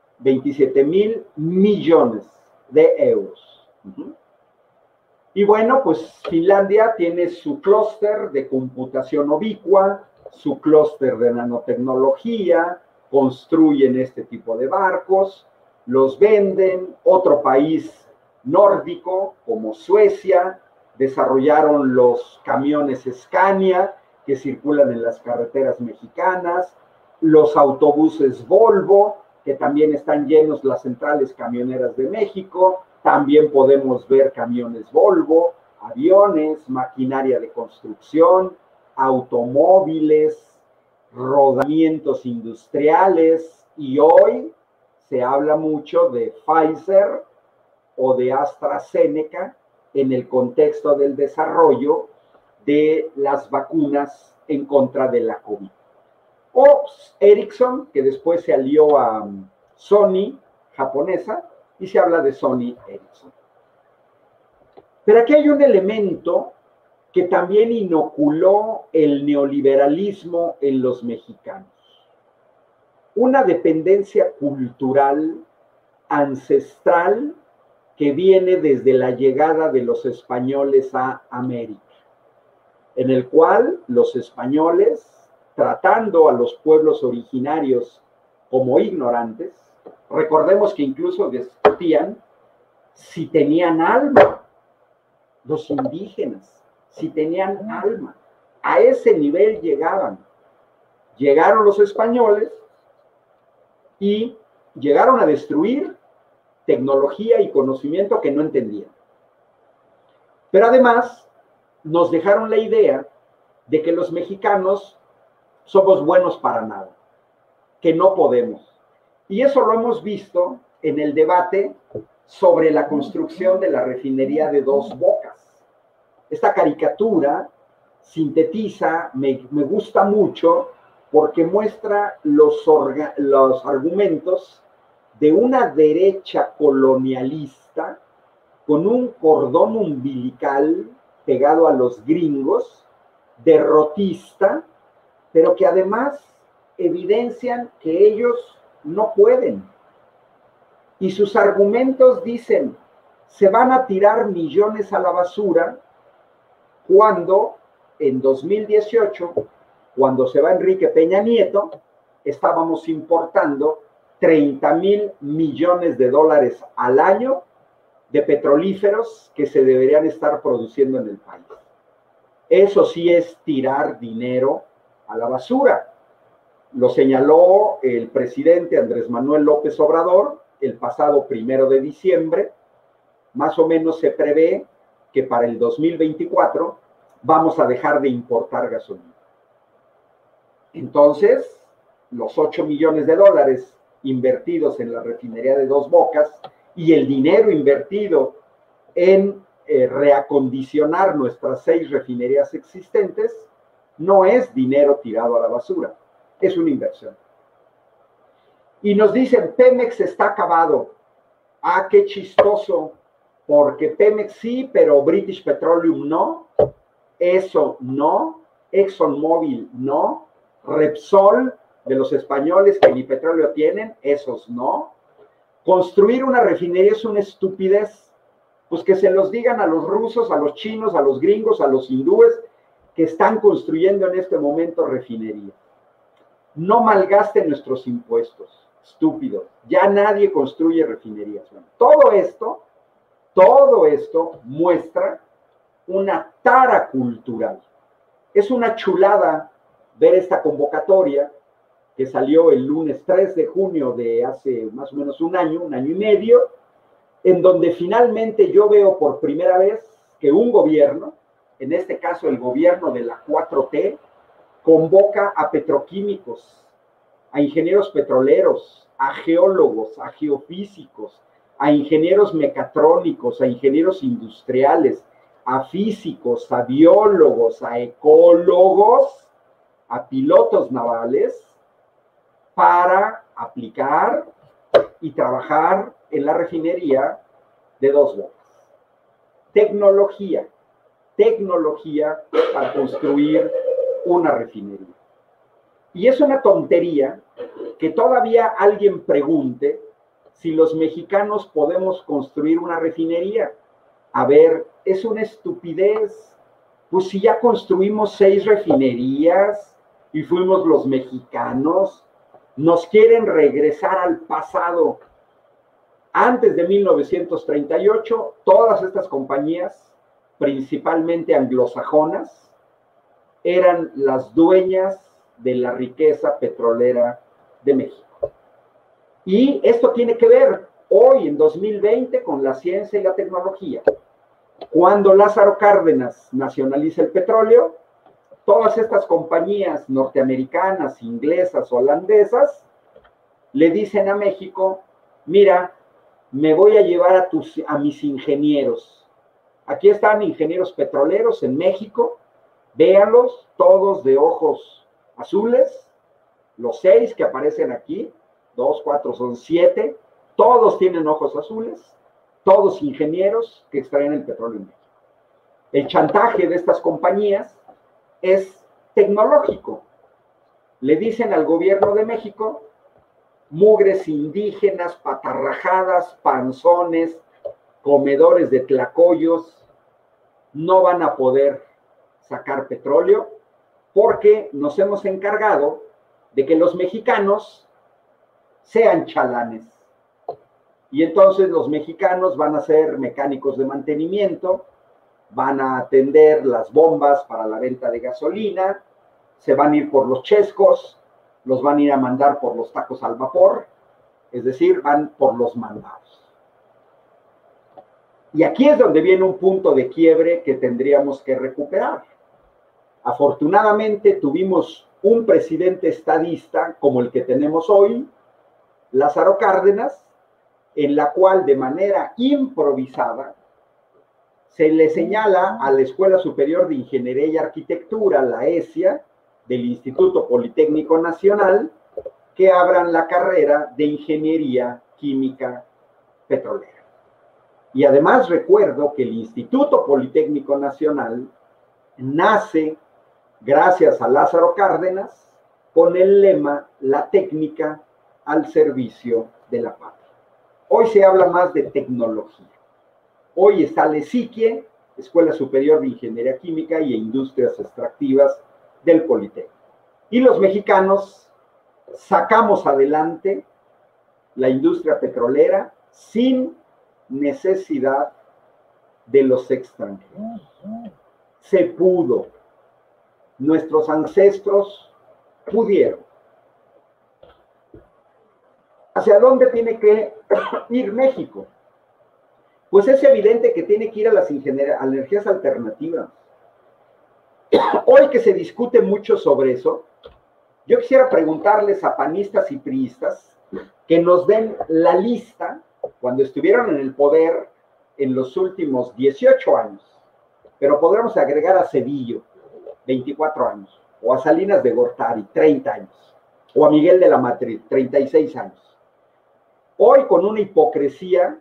millones de euros. Uh-huh. Y bueno, pues Finlandia tiene su clúster de computación ubicua, su clúster de nanotecnología, construyen este tipo de barcos, los venden. Otro país nórdico como Suecia desarrollaron los camiones Scania que circulan en las carreteras mexicanas, los autobuses Volvo, que también están llenos las centrales camioneras de México. También podemos ver camiones Volvo, aviones, maquinaria de construcción, automóviles, rodamientos industriales, y hoy se habla mucho de Pfizer o de AstraZeneca en el contexto del desarrollo de las vacunas en contra de la COVID. O Ericsson, que después se alió a Sony, japonesa, y se habla de Sony Ericsson. Pero aquí hay un elemento que también inoculó el neoliberalismo en los mexicanos. Una dependencia cultural ancestral que viene desde la llegada de los españoles a América, en el cual los españoles, tratando a los pueblos originarios como ignorantes, recordemos que incluso discutían si tenían alma, los indígenas, si tenían alma. A ese nivel llegaban. Llegaron los españoles y llegaron a destruir tecnología y conocimiento que no entendían. Pero además nos dejaron la idea de que los mexicanos somos buenos para nada, que no podemos. Y eso lo hemos visto en el debate sobre la construcción de la refinería de Dos Bocas. Esta caricatura sintetiza, me, me gusta mucho, porque muestra los, orga, los argumentos de una derecha colonialista con un cordón umbilical pegado a los gringos, derrotista, pero que además evidencian que ellos no pueden. Y sus argumentos dicen, se van a tirar millones a la basura cuando en dos mil dieciocho, cuando se va Enrique Peña Nieto, estábamos importando treinta mil millones de dólares al año de petrolíferos que se deberían estar produciendo en el país. Eso sí es tirar dinero a la basura. Lo señaló el presidente Andrés Manuel López Obrador el pasado primero de diciembre. Más o menos se prevé que para el dos mil veinticuatro vamos a dejar de importar gasolina. Entonces, los ocho millones de dólares invertidos en la refinería de Dos Bocas y el dinero invertido en eh, reacondicionar nuestras seis refinerías existentes no es dinero tirado a la basura, es una inversión. Y nos dicen, Pemex está acabado. Ah, qué chistoso, porque Pemex sí, pero British Petroleum no. Eso no, ExxonMobil no, Repsol de los españoles que ni petróleo tienen, esos no. Construir una refinería es una estupidez, pues que se los digan a los rusos, a los chinos, a los gringos, a los hindúes que están construyendo en este momento refinería. No malgasten nuestros impuestos, estúpido, ya nadie construye refinerías. Bueno, todo esto, todo esto muestra una tara cultural. Es una chulada ver esta convocatoria que salió el lunes tres de junio de hace más o menos un año, un año y medio, en donde finalmente yo veo por primera vez que un gobierno, en este caso el gobierno de la cuatro T, convoca a petroquímicos, a ingenieros petroleros, a geólogos, a geofísicos, a ingenieros mecatrónicos, a ingenieros industriales, a físicos, a biólogos, a ecólogos, a pilotos navales, para aplicar y trabajar en la refinería de Dos Bocas. Tecnología, tecnología para construir una refinería. Y es una tontería que todavía alguien pregunte si los mexicanos podemos construir una refinería. A ver, es una estupidez. Pues si ya construimos seis refinerías y fuimos los mexicanos, nos quieren regresar al pasado. Antes de mil novecientos treinta y ocho, todas estas compañías, principalmente anglosajonas, eran las dueñas de la riqueza petrolera de México. Y esto tiene que ver hoy, en dos mil veinte, con la ciencia y la tecnología. Cuando Lázaro Cárdenas nacionaliza el petróleo, todas estas compañías norteamericanas, inglesas, holandesas, le dicen a México, mira, me voy a llevar a, tus, a mis ingenieros. Aquí están ingenieros petroleros en México, véanlos, todos de ojos azules, los seis que aparecen aquí, dos, cuatro, son siete, todos tienen ojos azules, todos ingenieros que extraen el petróleo en México. El chantaje de estas compañías es tecnológico. Le dicen al gobierno de México, mugres indígenas, patarrajadas, panzones, comedores de tlacoyos, no van a poder sacar petróleo porque nos hemos encargado de que los mexicanos sean chalanes. Y entonces los mexicanos van a ser mecánicos de mantenimiento, van a atender las bombas para la venta de gasolina, se van a ir por los chescos, los van a ir a mandar por los tacos al vapor, es decir, van por los mandados. Y aquí es donde viene un punto de quiebre que tendríamos que recuperar. Afortunadamente tuvimos un presidente estadista como el que tenemos hoy, Lázaro Cárdenas, en la cual de manera improvisada se le señala a la Escuela Superior de Ingeniería y Arquitectura, la ESIA, del Instituto Politécnico Nacional, que abran la carrera de Ingeniería Química Petrolera. Y además recuerdo que el Instituto Politécnico Nacional nace gracias a Lázaro Cárdenas con el lema "La técnica al servicio de la patria". Hoy se habla más de tecnología. Hoy está la ESIQUIE, Escuela Superior de Ingeniería Química y Industrias Extractivas del Politécnico. Y los mexicanos sacamos adelante la industria petrolera sin necesidad de los extranjeros. Se pudo. Nuestros ancestros pudieron. ¿Hacia dónde tiene que ir México? Pues es evidente que tiene que ir a las energías alternativas. Hoy que se discute mucho sobre eso, yo quisiera preguntarles a panistas y priistas que nos den la lista cuando estuvieron en el poder en los últimos dieciocho años, pero podremos agregar a Cedillo, veinticuatro años, o a Salinas de Gortari, treinta años, o a Miguel de la Madrid, treinta y seis años. Hoy, con una hipocresía,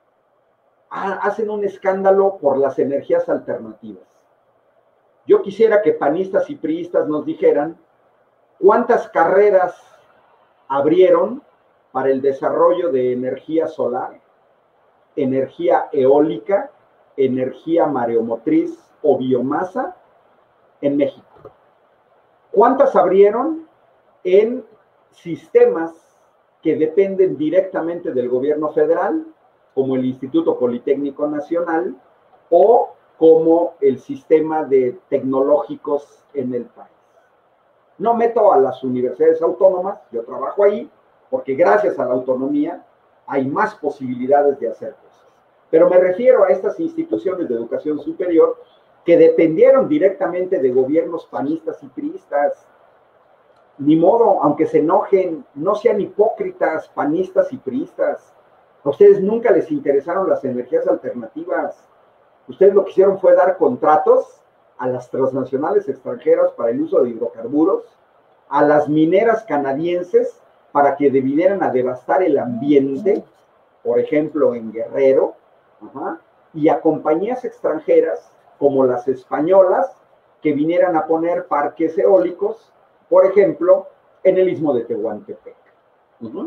hacen un escándalo por las energías alternativas. Yo quisiera que panistas y priistas nos dijeran cuántas carreras abrieron para el desarrollo de energía solar, energía eólica, energía mareomotriz o biomasa en México. ¿Cuántas abrieron en sistemas que dependen directamente del gobierno federal, como el Instituto Politécnico Nacional o como el sistema de tecnológicos en el país? No meto a las universidades autónomas, yo trabajo ahí, porque gracias a la autonomía hay más posibilidades de hacer cosas. Pero me refiero a estas instituciones de educación superior que dependieron directamente de gobiernos panistas y priistas. Ni modo, aunque se enojen, no sean hipócritas, panistas y priistas. A ustedes nunca les interesaron las energías alternativas. Ustedes lo que hicieron fue dar contratos a las transnacionales extranjeras para el uso de hidrocarburos, a las mineras canadienses para que vinieran a devastar el ambiente, por ejemplo en Guerrero, ajá, y a compañías extranjeras como las españolas que vinieran a poner parques eólicos, por ejemplo, en el istmo de Tehuantepec. Uh-huh.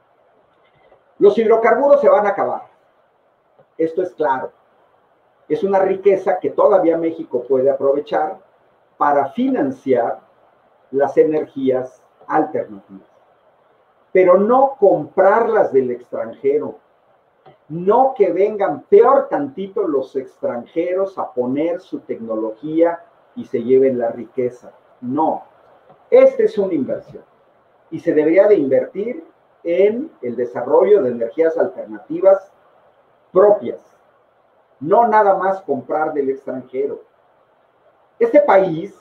Los hidrocarburos se van a acabar. Esto es claro. Es una riqueza que todavía México puede aprovechar para financiar las energías alternativas. Pero no comprarlas del extranjero. No que vengan peor tantito los extranjeros a poner su tecnología y se lleven la riqueza. No. Esta es una inversión y se debería de invertir en el desarrollo de energías alternativas propias, no nada más comprar del extranjero. Este país,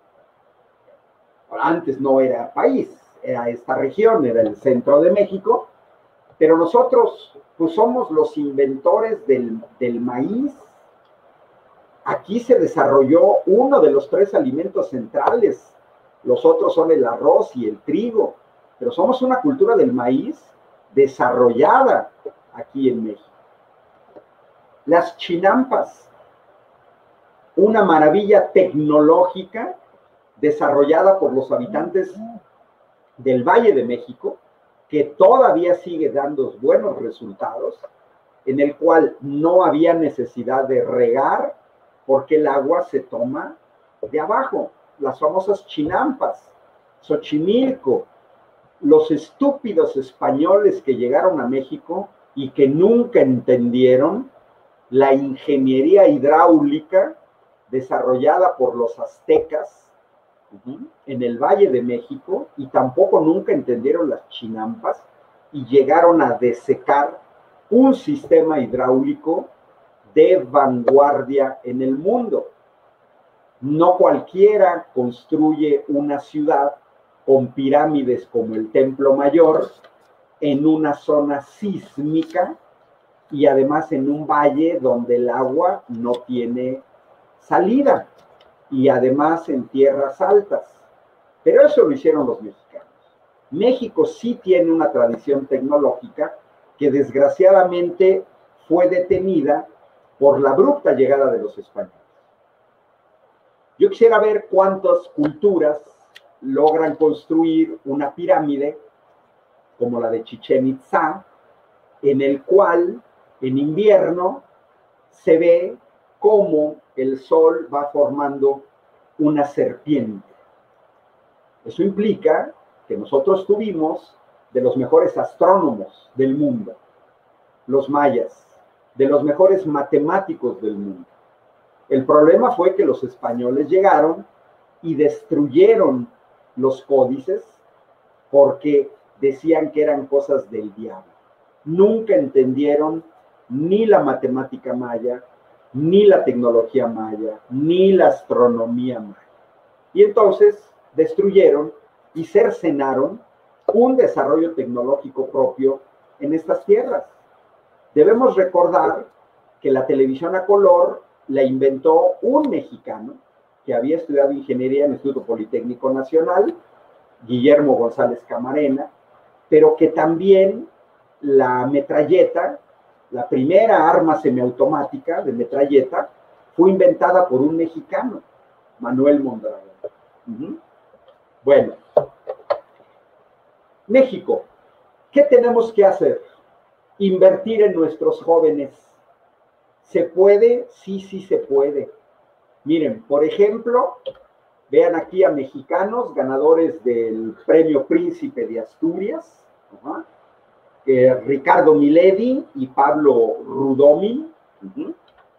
antes no era país, era esta región, era el centro de México, pero nosotros pues somos los inventores del, del maíz. Aquí se desarrolló uno de los tres alimentos centrales. Los otros son el arroz y el trigo, pero somos una cultura del maíz desarrollada aquí en México. Las chinampas, una maravilla tecnológica desarrollada por los habitantes del Valle de México, que todavía sigue dando buenos resultados, en el cual no había necesidad de regar porque el agua se toma de abajo. Las famosas chinampas, Xochimilco, los estúpidos españoles que llegaron a México y que nunca entendieron la ingeniería hidráulica desarrollada por los aztecas uh-huh, en el Valle de México, y tampoco nunca entendieron las chinampas y llegaron a desecar un sistema hidráulico de vanguardia en el mundo. No cualquiera construye una ciudad con pirámides como el Templo Mayor en una zona sísmica y además en un valle donde el agua no tiene salida y además en tierras altas. Pero eso lo hicieron los mexicanos. México sí tiene una tradición tecnológica que desgraciadamente fue detenida por la abrupta llegada de los españoles. Yo quisiera ver cuántas culturas logran construir una pirámide como la de Chichén Itzá, en el cual en invierno se ve cómo el sol va formando una serpiente. Eso implica que nosotros tuvimos de los mejores astrónomos del mundo, los mayas, de los mejores matemáticos del mundo. El problema fue que los españoles llegaron y destruyeron los códices porque decían que eran cosas del diablo. Nunca entendieron ni la matemática maya, ni la tecnología maya, ni la astronomía maya. Y entonces destruyeron y cercenaron un desarrollo tecnológico propio en estas tierras. Debemos recordar que la televisión a color la inventó un mexicano que había estudiado ingeniería en el Instituto Politécnico Nacional, Guillermo González Camarena, pero que también la metralleta, la primera arma semiautomática de metralleta, fue inventada por un mexicano, Manuel Mondragón. Uh-huh. Bueno, México, ¿qué tenemos que hacer? Invertir en nuestros jóvenes. ¿Se puede? Sí, sí se puede. Miren, por ejemplo, vean aquí a mexicanos ganadores del Premio Príncipe de Asturias, uh-huh, eh, Ricardo Miledi y Pablo Rudomin, uh-huh.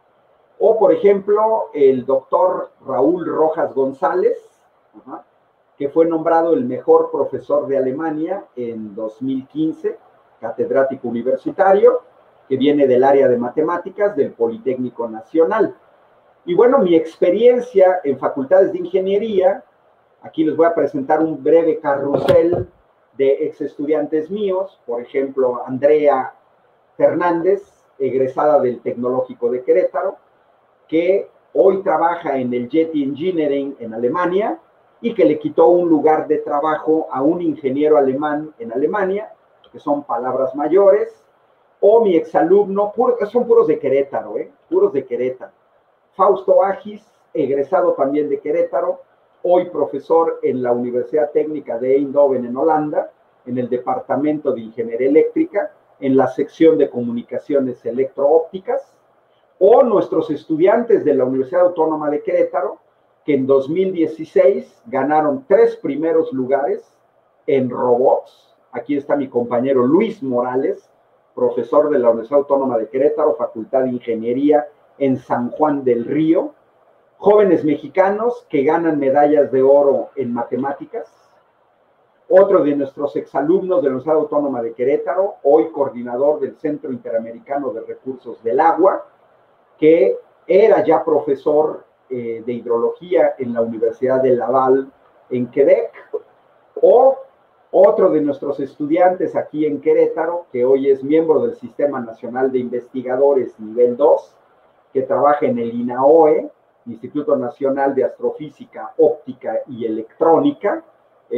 O por ejemplo, el doctor Raúl Rojas González, uh-huh, que fue nombrado el mejor profesor de Alemania en dos mil quince, catedrático universitario, que viene del área de matemáticas del Politécnico Nacional. Y bueno, mi experiencia en facultades de ingeniería, aquí les voy a presentar un breve carrusel de ex estudiantes míos, por ejemplo, Andrea Fernández, egresada del Tecnológico de Querétaro, que hoy trabaja en el Jet Engineering en Alemania y que le quitó un lugar de trabajo a un ingeniero alemán en Alemania, que son palabras mayores, o mi exalumno, puro, son puros de Querétaro, ¿eh? puros de Querétaro. Fausto Agis, egresado también de Querétaro, hoy profesor en la Universidad Técnica de Eindhoven en Holanda, en el Departamento de Ingeniería Eléctrica, en la sección de Comunicaciones Electro-Ópticas, o nuestros estudiantes de la Universidad Autónoma de Querétaro, que en dos mil dieciséis ganaron tres primeros lugares en robots. Aquí está mi compañero Luis Morales, profesor de la Universidad Autónoma de Querétaro, Facultad de Ingeniería en San Juan del Río. Jóvenes mexicanos que ganan medallas de oro en matemáticas. Otro de nuestros exalumnos de la Universidad Autónoma de Querétaro, hoy coordinador del Centro Interamericano de Recursos del Agua, que era ya profesor eh, de hidrología en la Universidad de Laval en Quebec. O otro de nuestros estudiantes aquí en Querétaro, que hoy es miembro del Sistema Nacional de Investigadores nivel dos, que trabaja en el INAOE, Instituto Nacional de Astrofísica, Óptica y Electrónica,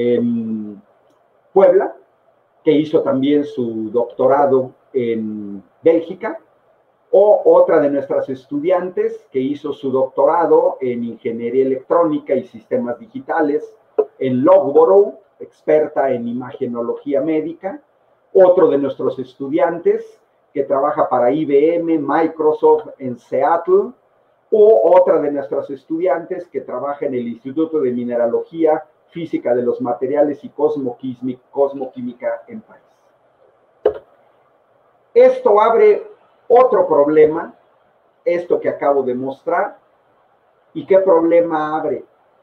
en Puebla, que hizo también su doctorado en Bélgica, o otra de nuestras estudiantes que hizo su doctorado en Ingeniería Electrónica y Sistemas Digitales en Loughborough, experta en imagenología médica. Otro de nuestros estudiantes que trabaja para I B M, Microsoft en Seattle, o otra de nuestras estudiantes que trabaja en el Instituto de Mineralogía, Física de los Materiales y Cosmoquímica en París. Esto abre otro problema, esto que acabo de mostrar. ¿Y qué problema abre?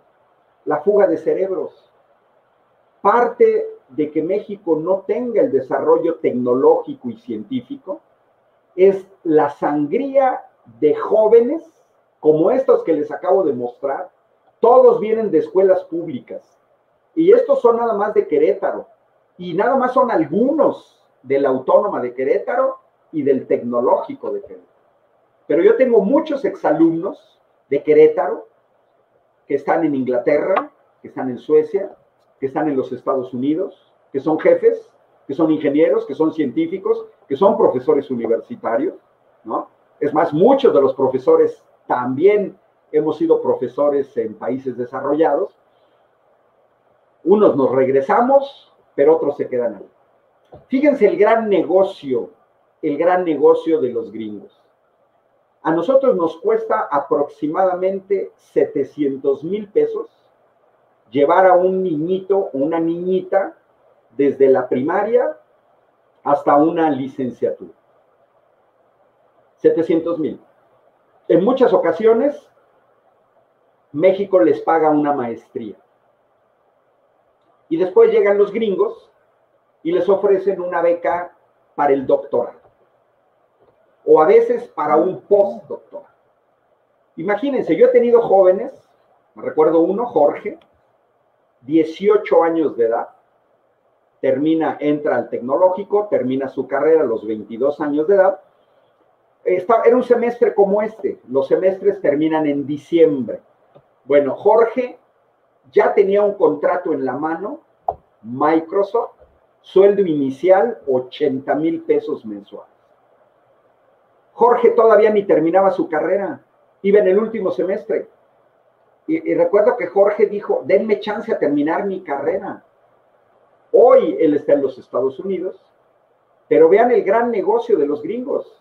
La fuga de cerebros. Parte de que México no tenga el desarrollo tecnológico y científico es la sangría de jóvenes como estos que les acabo de mostrar. Todos vienen de escuelas públicas y estos son nada más de Querétaro y nada más son algunos de la Autónoma de Querétaro y del Tecnológico de Querétaro. Pero yo tengo muchos exalumnos de Querétaro que están en Inglaterra, que están en Suecia, que están en los Estados Unidos, que son jefes, que son ingenieros, que son científicos, que son profesores universitarios, ¿no? Es más, muchos de los profesores también hemos sido profesores en países desarrollados. Unos nos regresamos, pero otros se quedan ahí. Fíjense el gran negocio, el gran negocio de los gringos. A nosotros nos cuesta aproximadamente setecientos mil pesos llevar a un niñito o una niñita desde la primaria hasta una licenciatura. setecientos mil. En muchas ocasiones, México les paga una maestría. Y después llegan los gringos y les ofrecen una beca para el doctorado. O a veces para un postdoctorado. Imagínense, yo he tenido jóvenes, me recuerdo uno, Jorge, dieciocho años de edad, termina, entra al tecnológico, termina su carrera a los veintidós años de edad. Está, era un semestre como este, los semestres terminan en diciembre. Bueno, Jorge ya tenía un contrato en la mano, Microsoft, sueldo inicial ochenta mil pesos mensuales. Jorge todavía ni terminaba su carrera, iba en el último semestre. Y, y recuerdo que Jorge dijo, denme chance a terminar mi carrera. Hoy él está en los Estados Unidos, pero vean el gran negocio de los gringos.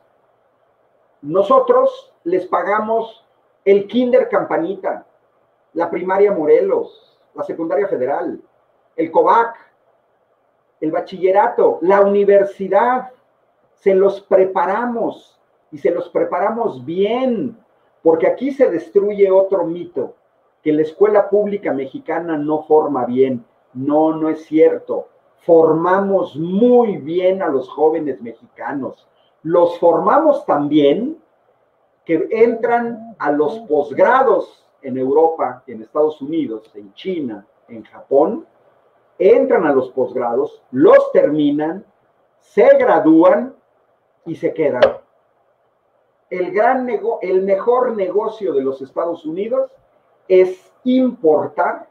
Nosotros les pagamos el kinder Campanita, la primaria Morelos, la secundaria federal, el COVAC, el bachillerato, la universidad. Se los preparamos y se los preparamos bien, porque aquí se destruye otro mito, que la escuela pública mexicana no forma bien. No, no es cierto. Formamos muy bien a los jóvenes mexicanos. Los formamos también que entran a los posgrados en Europa, en Estados Unidos, en China, en Japón, entran a los posgrados, los terminan, se gradúan y se quedan. El, gran nego- el mejor negocio de los Estados Unidos es importar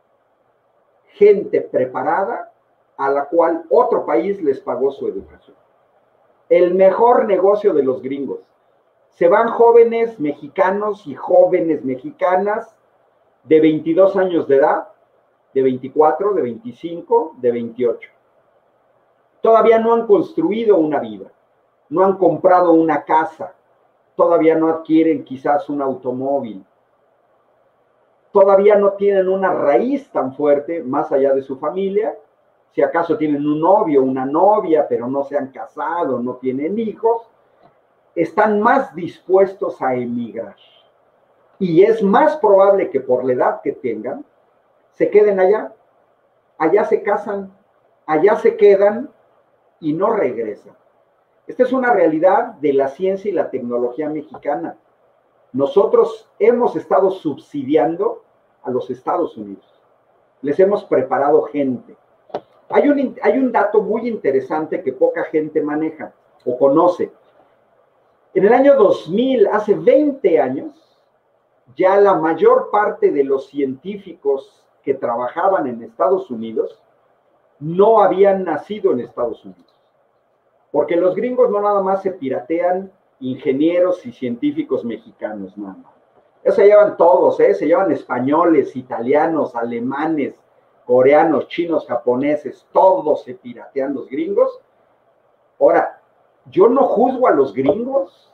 gente preparada a la cual otro país les pagó su educación. El mejor negocio de los gringos. Se van jóvenes mexicanos y jóvenes mexicanas de veintidós años de edad, de veinticuatro, de veinticinco, de veintiocho. Todavía no han construido una vida, no han comprado una casa, todavía no adquieren quizás un automóvil, todavía no tienen una raíz tan fuerte más allá de su familia. Si acaso tienen un novio, una novia, pero no se han casado, no tienen hijos, están más dispuestos a emigrar. Y es más probable que por la edad que tengan, se queden allá. Allá se casan, allá se quedan y no regresan. Esta es una realidad de la ciencia y la tecnología mexicana. Nosotros hemos estado subsidiando a los Estados Unidos. Les hemos preparado gente. Hay un, hay un dato muy interesante que poca gente maneja o conoce. En el año dos mil, hace veinte años, ya la mayor parte de los científicos que trabajaban en Estados Unidos no habían nacido en Estados Unidos. Porque los gringos no nada más se piratean ingenieros y científicos mexicanos, no, no. Eso se llevan todos, ¿eh? Se llevan españoles, italianos, alemanes, coreanos, chinos, japoneses, todos se piratean los gringos. Ahora, yo no juzgo a los gringos.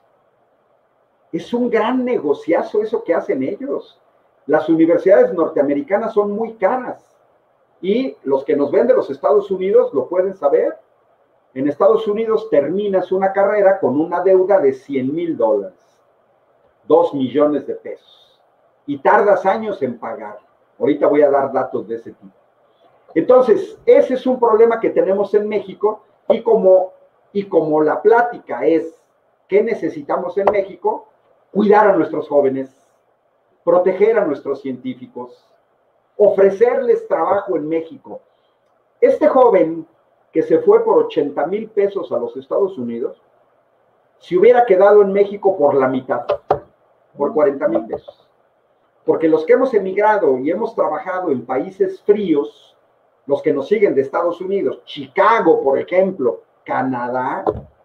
Es un gran negociazo eso que hacen ellos. Las universidades norteamericanas son muy caras y los que nos ven de los Estados Unidos lo pueden saber. En Estados Unidos terminas una carrera con una deuda de cien mil dólares, dos millones de pesos, y tardas años en pagar. Ahorita voy a dar datos de ese tipo. Entonces, ese es un problema que tenemos en México y como, y como la plática es ¿qué necesitamos en México? Cuidar a nuestros jóvenes, proteger a nuestros científicos, ofrecerles trabajo en México. Este joven que se fue por ochenta mil pesos a los Estados Unidos, se hubiera quedado en México por la mitad, por cuarenta mil pesos. Porque los que hemos emigrado y hemos trabajado en países fríos, los que nos siguen de Estados Unidos, Chicago, por ejemplo, Canadá,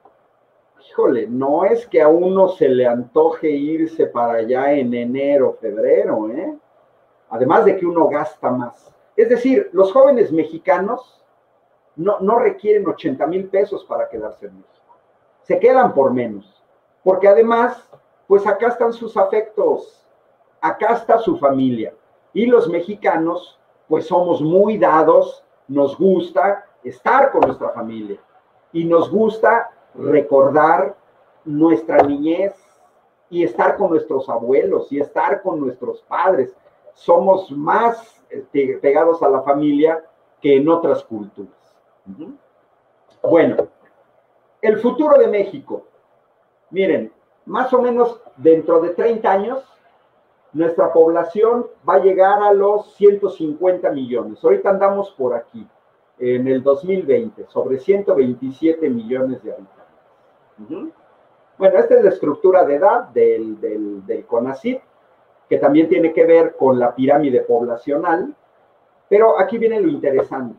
híjole, no es que a uno se le antoje irse para allá en enero, febrero, ¿eh? Además de que uno gasta más. Es decir, los jóvenes mexicanos no, no requieren ochenta mil pesos para quedarse en México. Se quedan por menos. Porque además, pues acá están sus afectos, acá está su familia. Y los mexicanos, pues somos muy dados, nos gusta estar con nuestra familia. Y nos gusta recordar nuestra niñez y estar con nuestros abuelos y estar con nuestros padres. Somos más este, pegados a la familia que en otras culturas. Uh-huh. Bueno, el futuro de México. Miren, más o menos dentro de treinta años, nuestra población va a llegar a los ciento cincuenta millones. Ahorita andamos por aquí, en el dos mil veinte, sobre ciento veintisiete millones de habitantes. Uh-huh. Bueno, esta es la estructura de edad del, del, del CONACYT, que también tiene que ver con la pirámide poblacional, pero aquí viene lo interesante.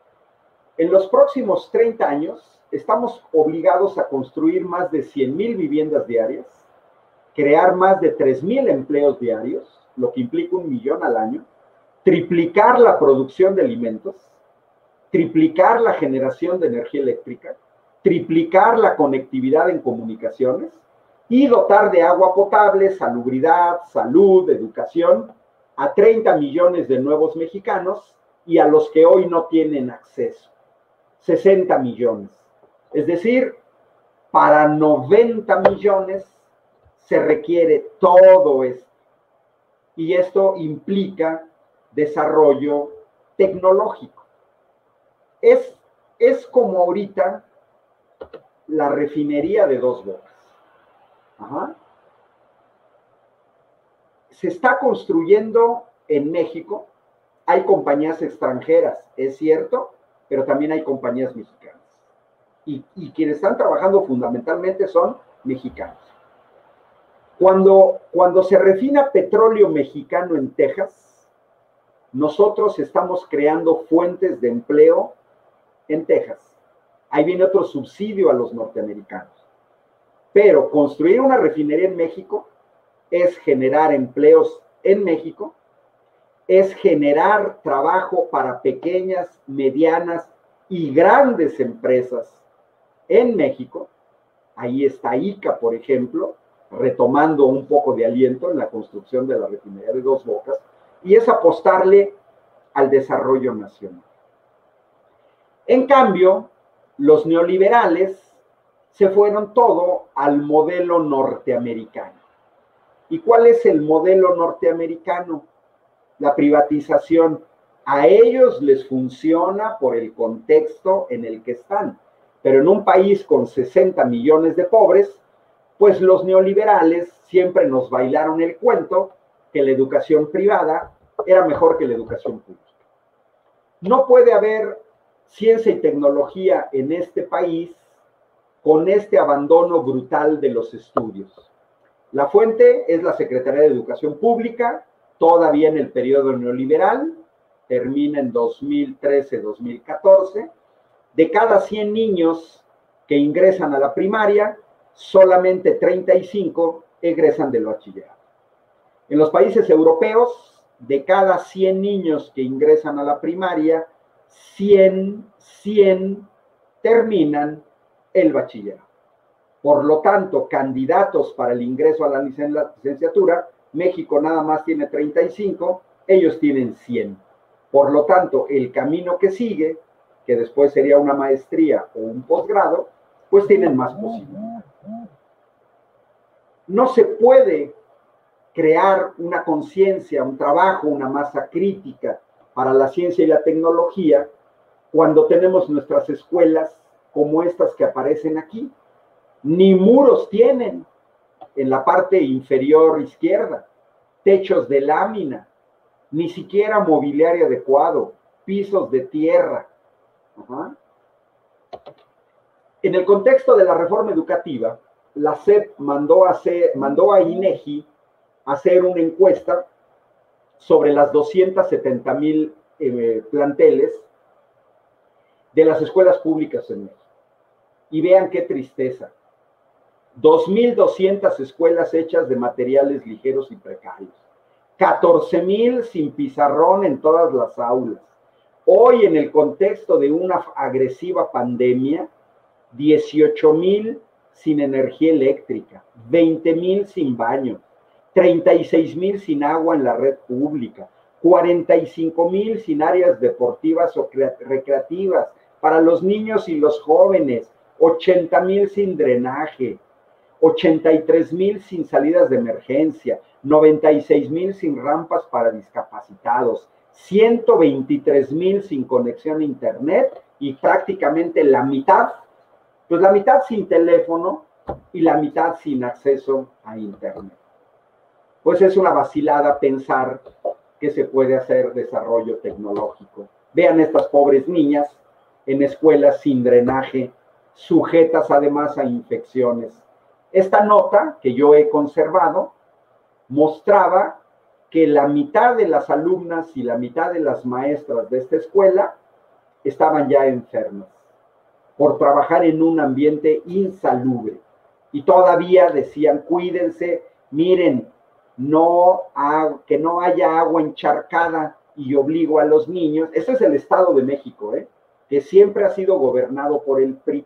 En los próximos treinta años, estamos obligados a construir más de cien mil viviendas diarias, crear más de tres mil empleos diarios, lo que implica un millón al año, triplicar la producción de alimentos, triplicar la generación de energía eléctrica, triplicar la conectividad en comunicaciones y dotar de agua potable, salubridad, salud, educación a treinta millones de nuevos mexicanos y a los que hoy no tienen acceso, sesenta millones. Es decir, para noventa millones se requiere todo esto. Y esto implica desarrollo tecnológico. Es, es como ahorita la refinería de Dos Bocas. Ajá. Se está construyendo en México, hay compañías extranjeras, es cierto, pero también hay compañías mexicanas. Y, y quienes están trabajando fundamentalmente son mexicanos. Cuando, cuando se refina petróleo mexicano en Texas, nosotros estamos creando fuentes de empleo en Texas. Ahí viene otro subsidio a los norteamericanos. Pero construir una refinería en México es generar empleos en México, es generar trabajo para pequeñas, medianas y grandes empresas en México. Ahí está I C A, por ejemplo, retomando un poco de aliento en la construcción de la refinería de Dos Bocas, y es apostarle al desarrollo nacional. En cambio, los neoliberales se fueron todo al modelo norteamericano. ¿Y cuál es el modelo norteamericano? La privatización. A ellos les funciona por el contexto en el que están, pero en un país con sesenta millones de pobres, pues los neoliberales siempre nos bailaron el cuento que la educación privada era mejor que la educación pública. No puede haber ciencia y tecnología en este país con este abandono brutal de los estudios. La fuente es la Secretaría de Educación Pública, todavía en el periodo neoliberal, termina en dos mil trece dos mil catorce. De cada cien niños que ingresan a la primaria, solamente treinta y cinco egresan del bachillerato. En los países europeos, de cada cien niños que ingresan a la primaria, cien, cien terminan el bachillerato. Por lo tanto, candidatos para el ingreso a la licenciatura, México nada más tiene treinta y cinco, ellos tienen cien. Por lo tanto, el camino que sigue, que después sería una maestría o un posgrado, pues tienen más posibilidades. No se puede crear una conciencia, un trabajo, una masa crítica para la ciencia y la tecnología cuando tenemos nuestras escuelas como estas que aparecen aquí. Ni muros tienen en la parte inferior izquierda, techos de lámina, ni siquiera mobiliario adecuado, pisos de tierra. Ajá. En el contexto de la reforma educativa, la S E P mandó a, hacer, mandó a INEGI a hacer una encuesta sobre las doscientos setenta mil eh, planteles de las escuelas públicas en México. Y vean qué tristeza. dos mil doscientas escuelas hechas de materiales ligeros y precarios. catorce mil sin pizarrón en todas las aulas. Hoy, en el contexto de una agresiva pandemia, dieciocho mil sin energía eléctrica, veinte mil sin baño, treinta y seis mil sin agua en la red pública, cuarenta y cinco mil sin áreas deportivas o recreativas para los niños y los jóvenes, ochenta mil sin drenaje, ochenta y tres mil sin salidas de emergencia, noventa y seis mil sin rampas para discapacitados, ciento veintitrés mil sin conexión a internet y prácticamente la mitad, pues la mitad sin teléfono y la mitad sin acceso a internet. Pues es una vacilada pensar que se puede hacer desarrollo tecnológico. Vean estas pobres niñas en escuelas sin drenaje, sujetas además a infecciones. Esta nota que yo he conservado mostraba que la mitad de las alumnas y la mitad de las maestras de esta escuela estaban ya enfermas por trabajar en un ambiente insalubre. Y todavía decían, cuídense, miren, no ha, que no haya agua encharcada y obligo a los niños. Ese es el Estado de México, ¿eh? Que siempre ha sido gobernado por el P R I.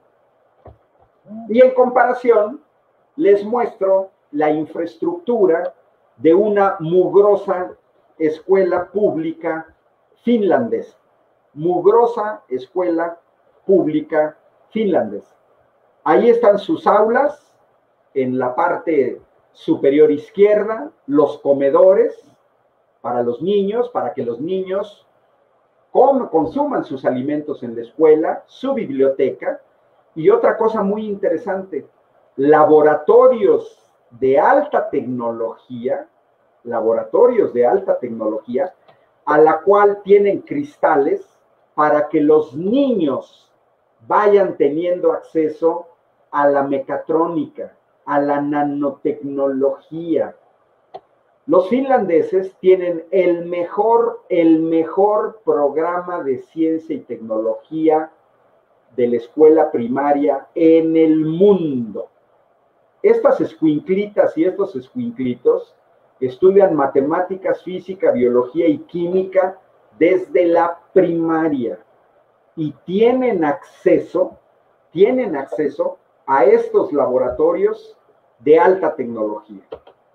Y en comparación, les muestro la infraestructura de una mugrosa escuela pública finlandesa. Mugrosa escuela pública finlandesa. Ahí están sus aulas, en la parte superior izquierda, los comedores para los niños, para que los niños consuman sus alimentos en la escuela, su biblioteca, y otra cosa muy interesante, laboratorios de alta tecnología, laboratorios de alta tecnología, a la cual tienen cristales para que los niños vayan teniendo acceso a la mecatrónica, a la nanotecnología. Los finlandeses tienen el mejor, el mejor programa de ciencia y tecnología de la escuela primaria en el mundo. Estas escuinclitas y estos escuinclitos estudian matemáticas, física, biología y química desde la primaria y tienen acceso, tienen acceso a estos laboratorios de alta tecnología.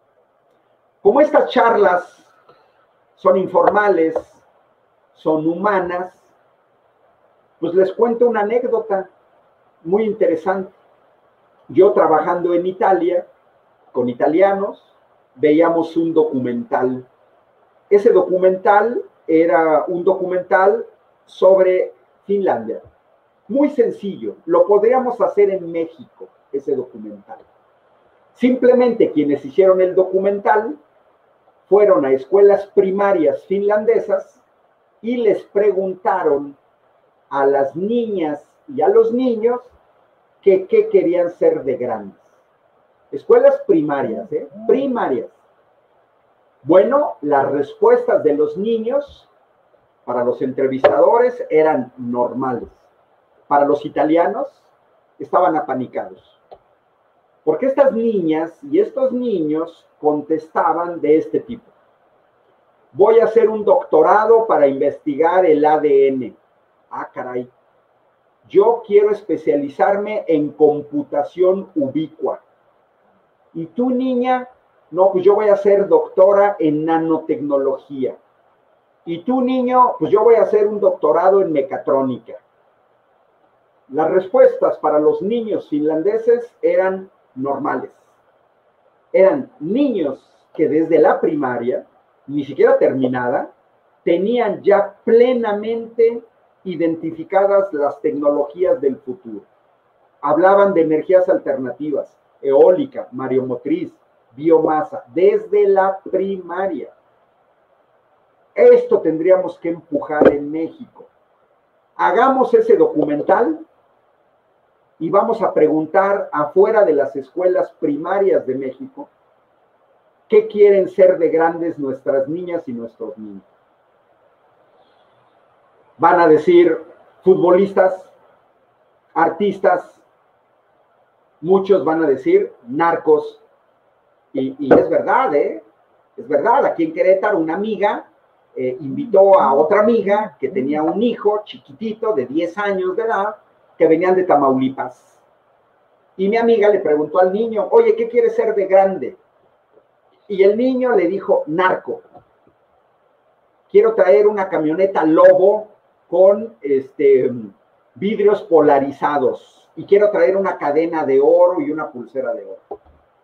Como estas charlas son informales, son humanas, pues les cuento una anécdota muy interesante. Yo trabajando en Italia, con italianos, veíamos un documental. Ese documental era un documental sobre Finlandia. Muy sencillo, lo podríamos hacer en México, ese documental. Simplemente quienes hicieron el documental fueron a escuelas primarias finlandesas y les preguntaron a las niñas y a los niños que qué querían ser de grandes. Escuelas primarias, ¿eh? Primarias. Bueno, las respuestas de los niños para los entrevistadores eran normales. Para los italianos estaban apanicados. Porque estas niñas y estos niños contestaban de este tipo. Voy a hacer un doctorado para investigar el A D N. Ah, caray. Yo quiero especializarme en computación ubicua. ¿Y tú, niña? No, pues yo voy a ser doctora en nanotecnología. ¿Y tú, niño? Pues yo voy a hacer un doctorado en mecatrónica. Las respuestas para los niños finlandeses eran normales. Eran niños que desde la primaria, ni siquiera terminada, tenían ya plenamente identificadas las tecnologías del futuro. Hablaban de energías alternativas, eólica, mareomotriz, biomasa, desde la primaria. Esto tendríamos que empujar en México. Hagamos ese documental y vamos a preguntar afuera de las escuelas primarias de México qué quieren ser de grandes nuestras niñas y nuestros niños. Van a decir futbolistas, artistas, muchos van a decir narcos, y, y es verdad, ¿eh? Es verdad, aquí en Querétaro una amiga eh, invitó a otra amiga que tenía un hijo chiquitito de diez años de edad que venían de Tamaulipas. Y mi amiga le preguntó al niño, oye, ¿qué quieres ser de grande? Y el niño le dijo, narco. Quiero traer una camioneta Lobo con este, vidrios polarizados y quiero traer una cadena de oro y una pulsera de oro.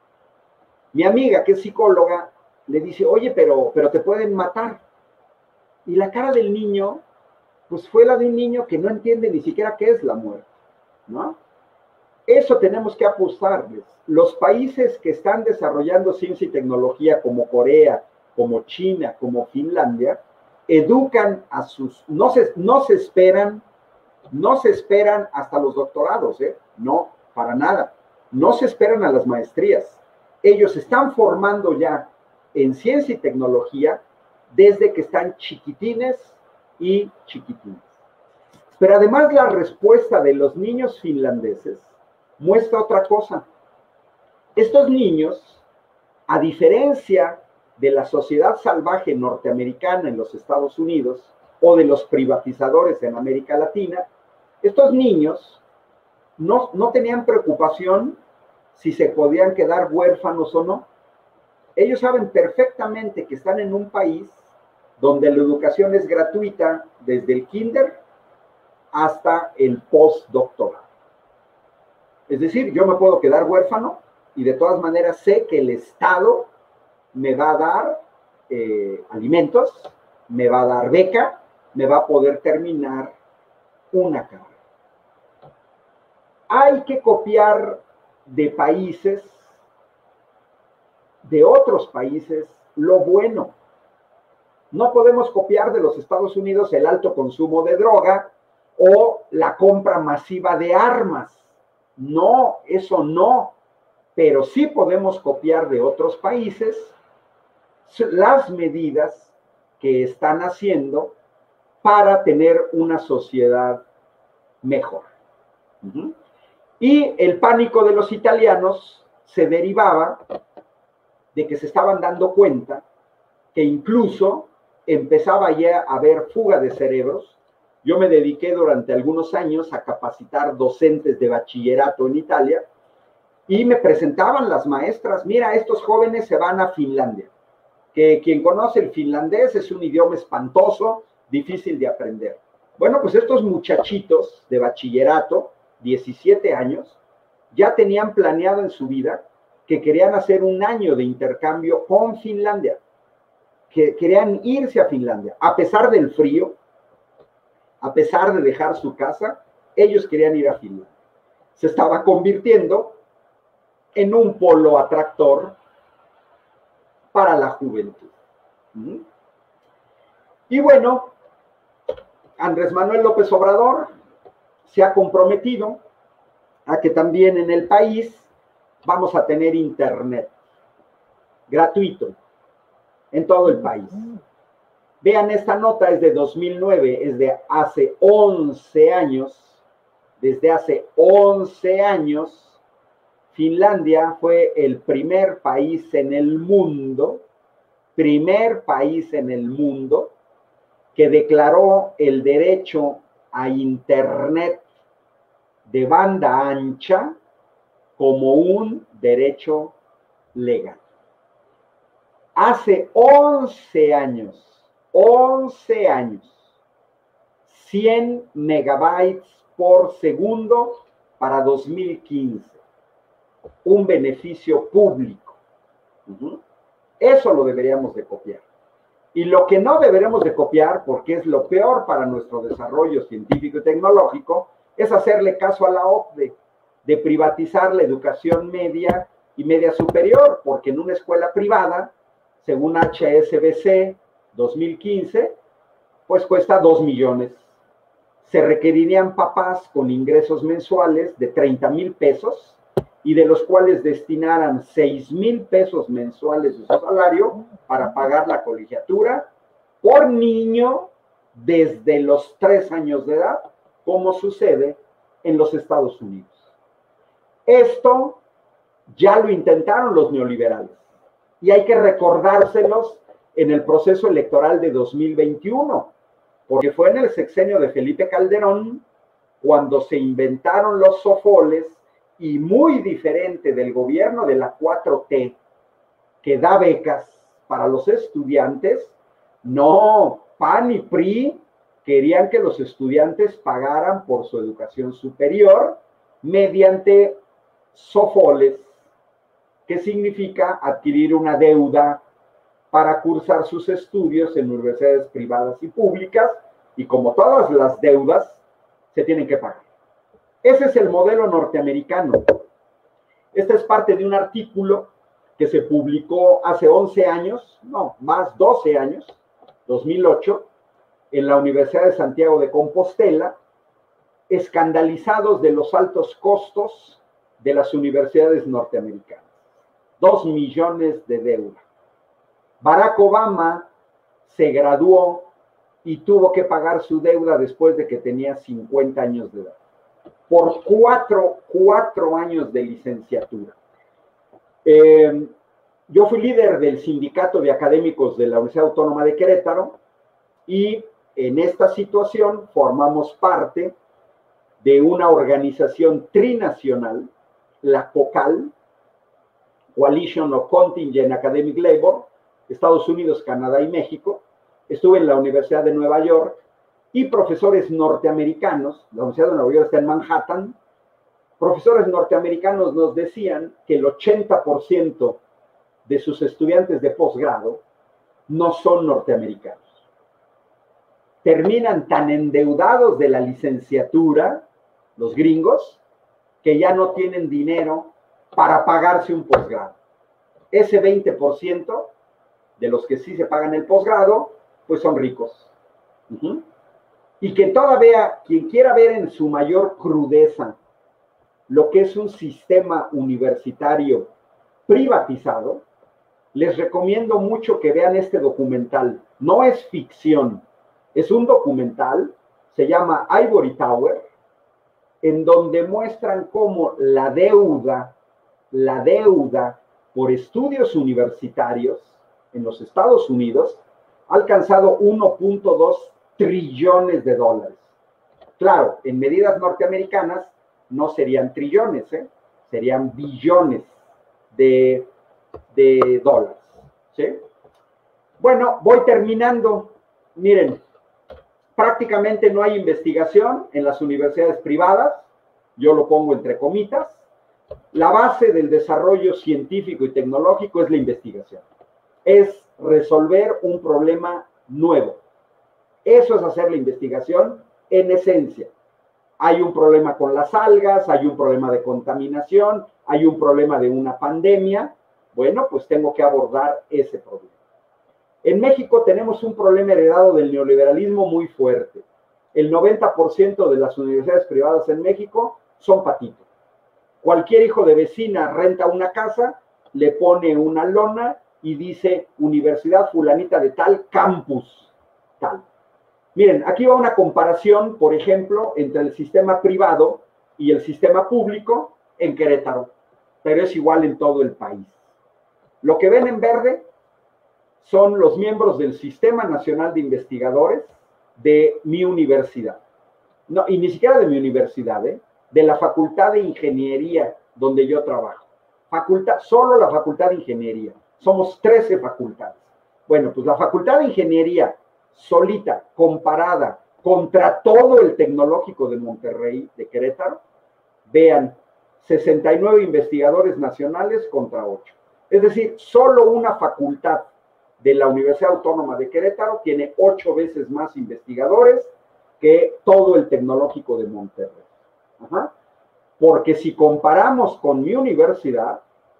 Mi amiga, que es psicóloga, le dice, oye, pero, pero te pueden matar. Y la cara del niño, pues fue la de un niño que no entiende ni siquiera qué es la muerte, ¿no? Eso tenemos que apostarles. Los países que están desarrollando ciencia y tecnología, como Corea, como China, como Finlandia, educan a sus, no se, no se esperan, no se esperan hasta los doctorados, ¿eh? No, para nada. No se esperan a las maestrías. Ellos están formando ya en ciencia y tecnología desde que están chiquitines y chiquitines. Pero además la respuesta de los niños finlandeses muestra otra cosa. Estos niños, a diferencia de la sociedad salvaje norteamericana en los Estados Unidos o de los privatizadores en América Latina, estos niños no, no tenían preocupación si se podían quedar huérfanos o no. Ellos saben perfectamente que están en un país donde la educación es gratuita desde el kinder hasta el postdoctorado. Es decir, yo me puedo quedar huérfano y de todas maneras sé que el Estado me va a dar eh, alimentos, me va a dar beca, me va a poder terminar una carrera. Hay que copiar de países, de otros países, lo bueno. No podemos copiar de los Estados Unidos el alto consumo de droga o la compra masiva de armas. No, eso no. Pero sí podemos copiar de otros países las medidas que están haciendo para tener una sociedad mejor. Uh-huh. Y el pánico de los italianos se derivaba de que se estaban dando cuenta que incluso empezaba ya a haber fuga de cerebros. Yo me dediqué durante algunos años a capacitar docentes de bachillerato en Italia y me presentaban las maestras, mira, estos jóvenes se van a Finlandia, que quien conoce el finlandés es un idioma espantoso, difícil de aprender. Bueno, pues estos muchachitos de bachillerato, diecisiete años, ya tenían planeado en su vida que querían hacer un año de intercambio con Finlandia, que querían irse a Finlandia, a pesar del frío, a pesar de dejar su casa, ellos querían ir a Finlandia. Se estaba convirtiendo en un polo atractor para la juventud. ¿Mm? Y bueno, Andrés Manuel López Obrador se ha comprometido a que también en el país vamos a tener internet gratuito en todo el país. Vean, esta nota es de dos mil nueve, es de hace once años. Desde hace once años, Finlandia fue el primer país en el mundo, primer país en el mundo, que declaró el derecho a internet de banda ancha como un derecho legal. Hace once años, once años, cien megabytes por segundo para dos mil quince. Un beneficio público. Uh-huh. Eso lo deberíamos de copiar. Y lo que no deberemos de copiar, porque es lo peor para nuestro desarrollo científico y tecnológico, es hacerle caso a la O C D E, de privatizar la educación media y media superior, porque en una escuela privada, según H S B C dos mil quince, pues cuesta dos millones. se requerirían papás con ingresos mensuales de treinta mil pesos y de los cuales destinaran seis mil pesos mensuales de su salario para pagar la colegiatura por niño desde los tres años de edad, como sucede en los Estados Unidos. Esto ya lo intentaron los neoliberales y hay que recordárselos en el proceso electoral de dos mil veintiuno, porque fue en el sexenio de Felipe Calderón cuando se inventaron los sofoles y muy diferente del gobierno de la cuatro T, que da becas para los estudiantes. No, P A N y P R I querían que los estudiantes pagaran por su educación superior mediante sofoles, que significa adquirir una deuda para cursar sus estudios en universidades privadas y públicas, y como todas las deudas, se tienen que pagar. Ese es el modelo norteamericano. Esta es parte de un artículo que se publicó hace once años, no, más doce años, dos mil ocho, en la Universidad de Santiago de Compostela, escandalizados de los altos costos de las universidades norteamericanas. Dos millones de deuda. Barack Obama se graduó y tuvo que pagar su deuda después de que tenía cincuenta años de edad, por cuatro, cuatro años de licenciatura. Eh, yo fui líder del sindicato de académicos de la Universidad Autónoma de Querétaro y en esta situación formamos parte de una organización trinacional, la COCAL, Coalition of Contingent Academic Labor, Estados Unidos, Canadá y México. Estuve en la Universidad de Nueva York y profesores norteamericanos, la Universidad de Nueva York está en Manhattan, profesores norteamericanos nos decían que el ochenta por ciento de sus estudiantes de posgrado no son norteamericanos. Terminan tan endeudados de la licenciatura, los gringos, que ya no tienen dinero para pagarse un posgrado. Ese veinte por ciento de los que sí se pagan el posgrado, pues son ricos. Uh-huh. Y que todavía, quien quiera ver en su mayor crudeza lo que es un sistema universitario privatizado, les recomiendo mucho que vean este documental. No es ficción, es un documental, se llama Ivory Tower, en donde muestran cómo la deuda, la deuda por estudios universitarios en los Estados Unidos ha alcanzado uno punto dos trillones de dólares. Claro, en medidas norteamericanas no serían trillones, ¿eh? Serían billones de, de dólares, ¿sí? Bueno, voy terminando. Miren, prácticamente no hay investigación en las universidades privadas, yo lo pongo entre comitas. La base del desarrollo científico y tecnológico es la investigación. Es resolver un problema nuevo. Eso es hacer la investigación en esencia. Hay un problema con las algas, hay un problema de contaminación, hay un problema de una pandemia. Bueno, pues tengo que abordar ese problema. En México tenemos un problema heredado del neoliberalismo muy fuerte. El noventa por ciento de las universidades privadas en México son patitos. Cualquier hijo de vecina renta una casa, le pone una lona y dice Universidad Fulanita de tal, campus tal. Miren, aquí va una comparación, por ejemplo, entre el sistema privado y el sistema público en Querétaro, pero es igual en todo el país. Lo que ven en verde son los miembros del Sistema Nacional de Investigadores de mi universidad. No, y ni siquiera de mi universidad, ¿eh? De la Facultad de Ingeniería donde yo trabajo. Facultad, solo la Facultad de Ingeniería. Somos trece facultades. Bueno, pues la Facultad de Ingeniería solita, comparada contra todo el Tecnológico de Monterrey, de Querétaro, vean, sesenta y nueve investigadores nacionales contra ocho. Es decir, solo una facultad de la Universidad Autónoma de Querétaro tiene ocho veces más investigadores que todo el Tecnológico de Monterrey. Ajá. Porque si comparamos con mi universidad,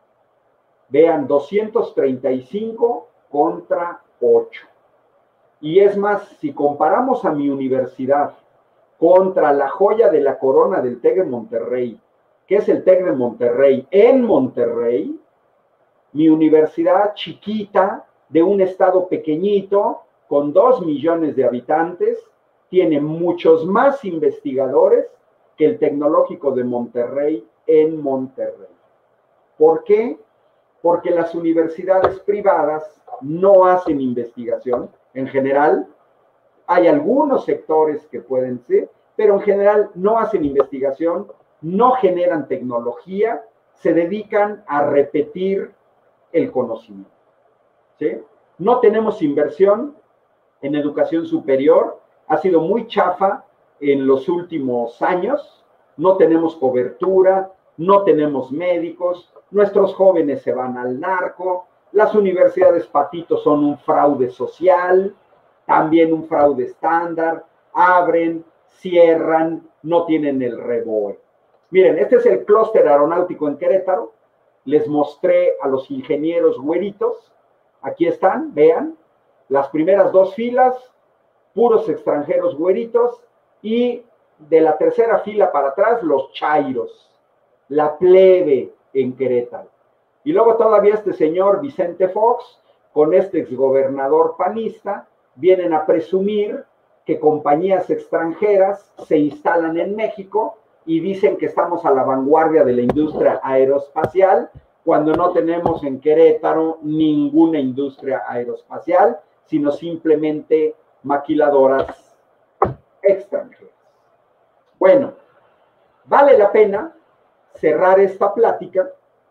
vean, doscientos treinta y cinco contra ocho. Y es más, si comparamos a mi universidad contra la joya de la corona del TEC de Monterrey, que es el TEC de Monterrey, en Monterrey, mi universidad chiquita, de un estado pequeñito, con dos millones de habitantes, tiene muchos más investigadores que el Tecnológico de Monterrey en Monterrey. ¿Por qué? Porque las universidades privadas no hacen investigación. En general, hay algunos sectores que pueden ser, pero en general no hacen investigación, no generan tecnología, se dedican a repetir el conocimiento. ¿Sí? No tenemos inversión en educación superior, ha sido muy chafa en los últimos años, no tenemos cobertura, no tenemos médicos, nuestros jóvenes se van al narco, las universidades patito son un fraude social, también un fraude estándar, abren, cierran, no tienen el reboe. Miren, este es el clúster aeronáutico en Querétaro, les mostré a los ingenieros güeritos, aquí están, vean, las primeras dos filas, puros extranjeros güeritos, y de la tercera fila para atrás, los chairos, la plebe en Querétaro. Y luego todavía este señor Vicente Fox, con este exgobernador panista, vienen a presumir que compañías extranjeras se instalan en México y dicen que estamos a la vanguardia de la industria aeroespacial, cuando no tenemos en Querétaro ninguna industria aeroespacial, sino simplemente maquiladoras extranjeras. Bueno, vale la pena cerrar esta plática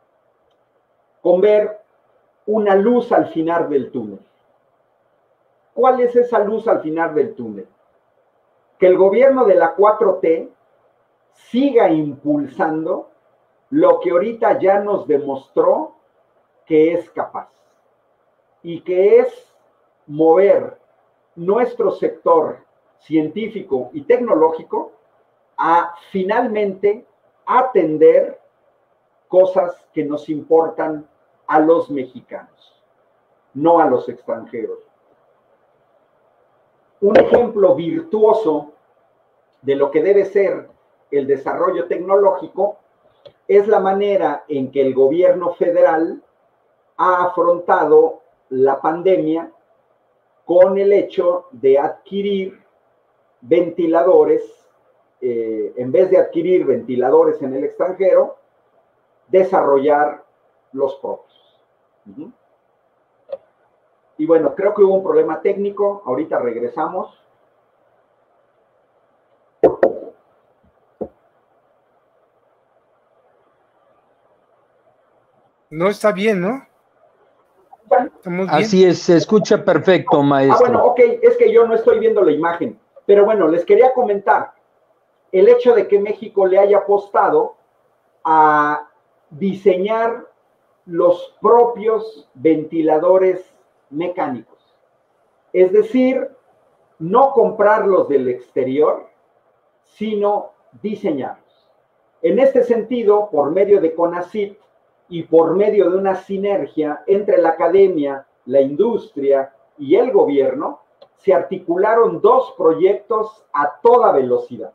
con ver una luz al final del túnel. ¿Cuál es esa luz al final del túnel? Que el gobierno de la cuatro T siga impulsando lo que ahorita ya nos demostró que es capaz, y que es mover nuestro sector científico y tecnológico a finalmente atender cosas que nos importan a los mexicanos, no a los extranjeros. Un ejemplo virtuoso de lo que debe ser el desarrollo tecnológico es la manera en que el gobierno federal ha afrontado la pandemia con el hecho de adquirir ventiladores, eh, en vez de adquirir ventiladores en el extranjero, desarrollar los propios. Uh-huh. Y bueno, creo que hubo un problema técnico, ahorita regresamos. No está bien, ¿no? Estamos Así bien. Es, se escucha perfecto, maestro. Ah, bueno, ok, es que yo no estoy viendo la imagen, pero bueno, les quería comentar el hecho de que México le haya apostado a diseñar los propios ventiladores mecánicos. Es decir, no comprarlos del exterior, sino diseñarlos. En este sentido, por medio de CONACYT y por medio de una sinergia entre la academia, la industria y el gobierno, se articularon dos proyectos a toda velocidad.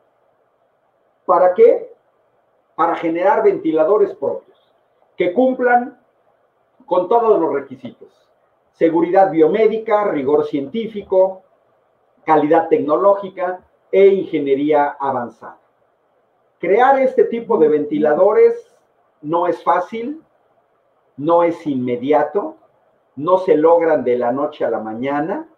¿Para qué? Para generar ventiladores propios, que cumplan con todos los requisitos. Seguridad biomédica, rigor científico, calidad tecnológica e ingeniería avanzada. Crear este tipo de ventiladores no es fácil, no es inmediato, no se logran de la noche a la mañana,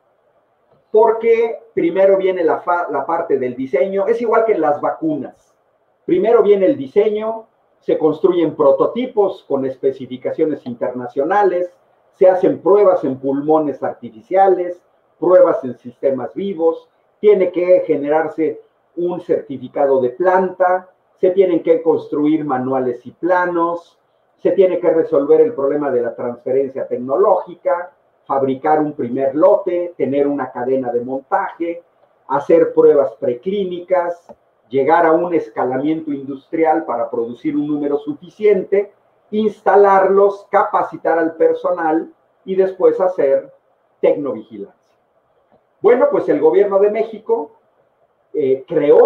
porque primero viene la, la parte del diseño, es igual que en las vacunas. Primero viene el diseño, se construyen prototipos con especificaciones internacionales, se hacen pruebas en pulmones artificiales, pruebas en sistemas vivos, tiene que generarse un certificado de planta, se tienen que construir manuales y planos, se tiene que resolver el problema de la transferencia tecnológica, fabricar un primer lote, tener una cadena de montaje, hacer pruebas preclínicas, llegar a un escalamiento industrial para producir un número suficiente, instalarlos, capacitar al personal y después hacer tecnovigilancia. Bueno, pues el gobierno de México eh, creó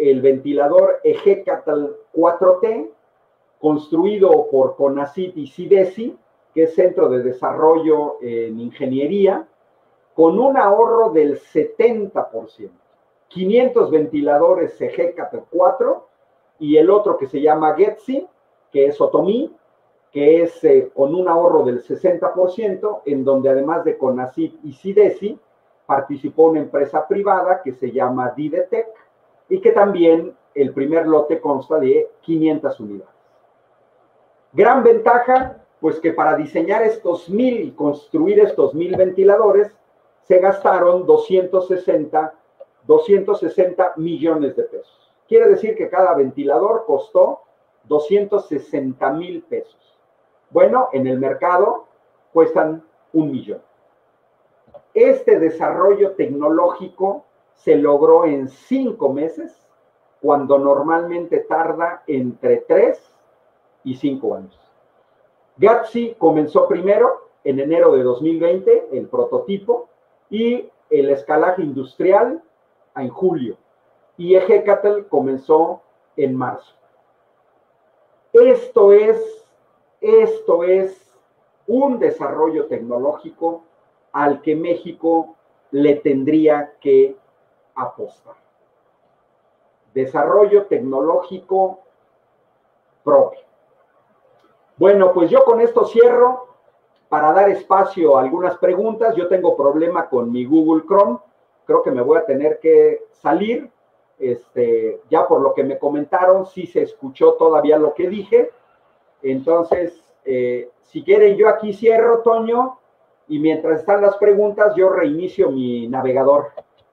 el ventilador Ejecatl cuatro T, construido por CONACYT y CIDESI, que es Centro de Desarrollo en Ingeniería, con un ahorro del setenta por ciento. quinientos ventiladores Ejecatl cuatro y el otro que se llama GETSI, que es Otomi, que es eh, con un ahorro del sesenta por ciento, en donde además de CONACYT y CIDESI, participó una empresa privada que se llama Didetec y que también el primer lote consta de quinientas unidades. Gran ventaja, pues que para diseñar estos mil y construir estos mil ventiladores se gastaron doscientos sesenta millones de pesos. Quiere decir que cada ventilador costó doscientos sesenta mil pesos. Bueno, en el mercado cuestan un millón. Este desarrollo tecnológico se logró en cinco meses, cuando normalmente tarda entre tres y cinco años. GATSI comenzó primero en enero de dos mil veinte, el prototipo, y el escalaje industrial en julio. Y Ejecatl comenzó en marzo. Esto es, esto es un desarrollo tecnológico al que México le tendría que apostar. Desarrollo tecnológico propio. Bueno, pues yo con esto cierro para dar espacio a algunas preguntas. Yo tengo problema con mi Google Chrome. Creo que me voy a tener que salir. Este, ya por lo que me comentaron, sí se escuchó todavía lo que dije. Entonces, eh, si quieren, yo aquí cierro, Toño, y mientras están las preguntas, yo reinicio mi navegador.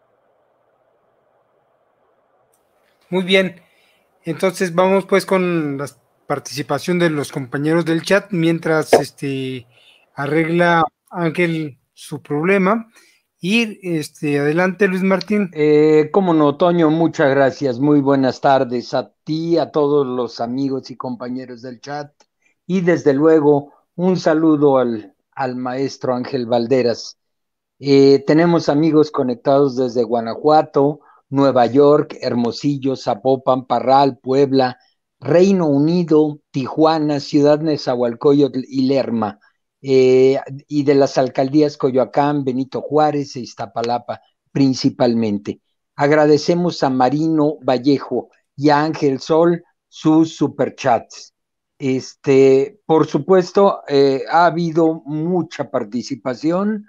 Muy bien. Entonces, vamos pues con la participación de los compañeros del chat, mientras este, arregla Ángel su problema. Y este, adelante, Luis Martín. Eh, cómo no, Toño, muchas gracias. Muy buenas tardes a ti, a todos los amigos y compañeros del chat. Y desde luego, un saludo al, al maestro Ángel Valderas. Eh, tenemos amigos conectados desde Guanajuato, Nueva York, Hermosillo, Zapopan, Parral, Puebla, Reino Unido, Tijuana, Ciudad Nezahualcóyotl y Lerma. Eh, y de las alcaldías Coyoacán, Benito Juárez e Iztapalapa principalmente. Agradecemos a Marino Vallejo y a Ángel Sol sus superchats. Este, por supuesto, eh, ha habido mucha participación,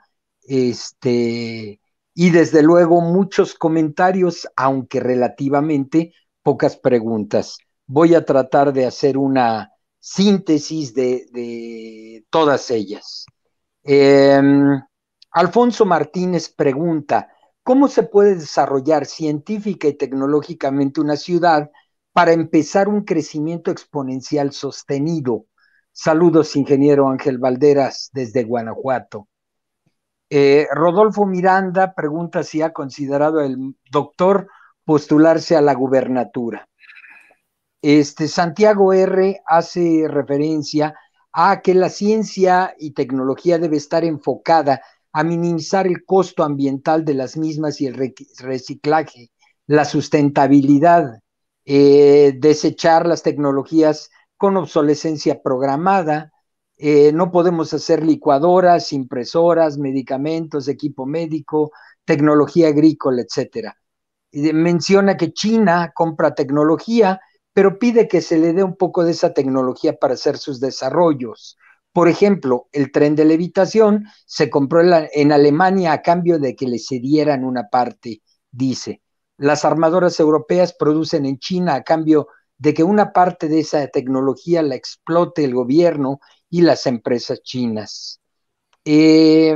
este, y desde luego muchos comentarios, aunque relativamente pocas preguntas. Voy a tratar de hacer una síntesis de, de todas ellas. Eh, Alfonso Martínez pregunta, ¿cómo se puede desarrollar científica y tecnológicamente una ciudad para empezar un crecimiento exponencial sostenido? Saludos, ingeniero Ángel Valderas, desde Guanajuato. Eh, Rodolfo Miranda pregunta si ha considerado el doctor postularse a la gubernatura. Este, Santiago R. hace referencia a que la ciencia y tecnología debe estar enfocada a minimizar el costo ambiental de las mismas y el reciclaje, la sustentabilidad, eh, desechar las tecnologías con obsolescencia programada. Eh, no podemos hacer licuadoras, impresoras, medicamentos, equipo médico, tecnología agrícola, etcétera. Eh, menciona que China compra tecnología, pero pide que se le dé un poco de esa tecnología para hacer sus desarrollos. Por ejemplo, el tren de levitación se compró en, la, en Alemania a cambio de que le cedieran una parte, dice. Las armadoras europeas producen en China a cambio de que una parte de esa tecnología la explote el gobierno y las empresas chinas. Eh,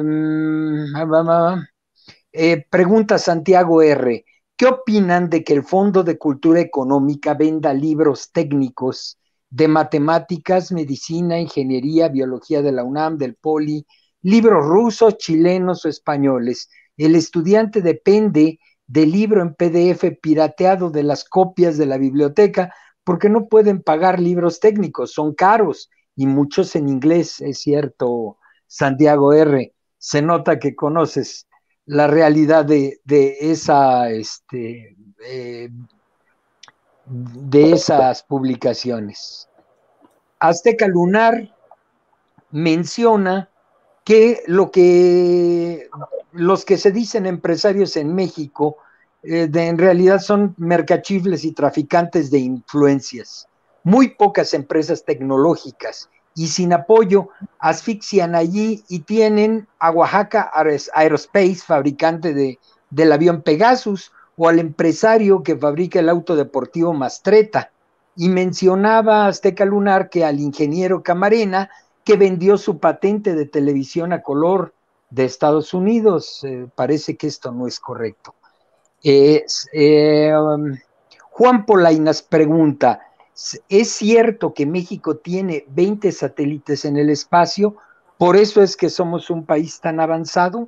eh, pregunta Santiago R. ¿Qué opinan de que el Fondo de Cultura Económica venda libros técnicos de matemáticas, medicina, ingeniería, biología de la UNAM, del Poli, libros rusos, chilenos o españoles? El estudiante depende del libro en P D F pirateado de las copias de la biblioteca porque no pueden pagar libros técnicos, son caros y muchos en inglés, es cierto, Santiago R. Se nota que conoces la realidad de, de esa este, eh, de esas publicaciones. Azteca Lunar menciona que, lo que los que se dicen empresarios en México eh, de, en realidad son mercachifles y traficantes de influencias. Muy pocas empresas tecnológicas y sin apoyo asfixian allí y tienen a Oaxaca Aerospace, fabricante de, del avión Pegasus, o al empresario que fabrica el auto deportivo Mastretta. Y mencionaba Azteca Lunar que al ingeniero Camarena, que vendió su patente de televisión a color de Estados Unidos. Eh, parece que esto no es correcto. Eh, eh, um, Juan Polainas pregunta, ¿es cierto que México tiene veinte satélites en el espacio? ¿Por eso es que somos un país tan avanzado?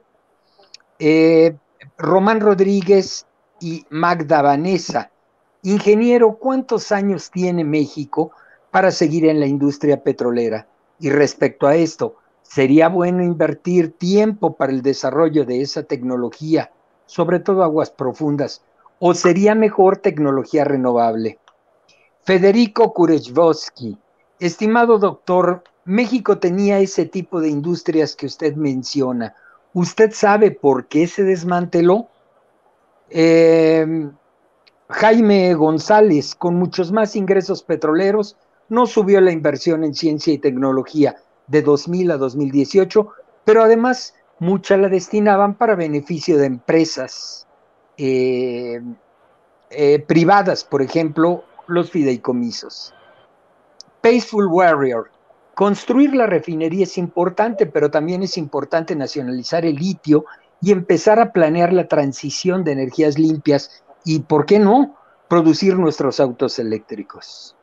Eh, Román Rodríguez y Magda Vanessa, ingeniero, ¿cuántos años tiene México para seguir en la industria petrolera? Y respecto a esto, ¿sería bueno invertir tiempo para el desarrollo de esa tecnología, sobre todo aguas profundas, o sería mejor tecnología renovable? Federico Kurechbowski, estimado doctor, México tenía ese tipo de industrias que usted menciona. ¿Usted sabe por qué se desmanteló? Eh, Jaime González, con muchos más ingresos petroleros, no subió la inversión en ciencia y tecnología de dos mil a dos mil dieciocho, pero además mucha la destinaban para beneficio de empresas eh, eh, privadas, por ejemplo, los fideicomisos. Peaceful Warrior, construir la refinería es importante, pero también es importante nacionalizar el litio y empezar a planear la transición de energías limpias y, ¿por qué no?, producir nuestros autos eléctricos.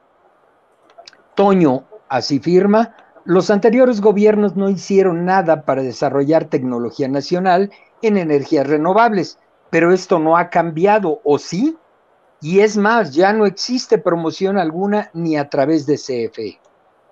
Toño, así firma, los anteriores gobiernos no hicieron nada para desarrollar tecnología nacional en energías renovables, pero esto no ha cambiado, ¿o sí? Y es más, ya no existe promoción alguna ni a través de C F E.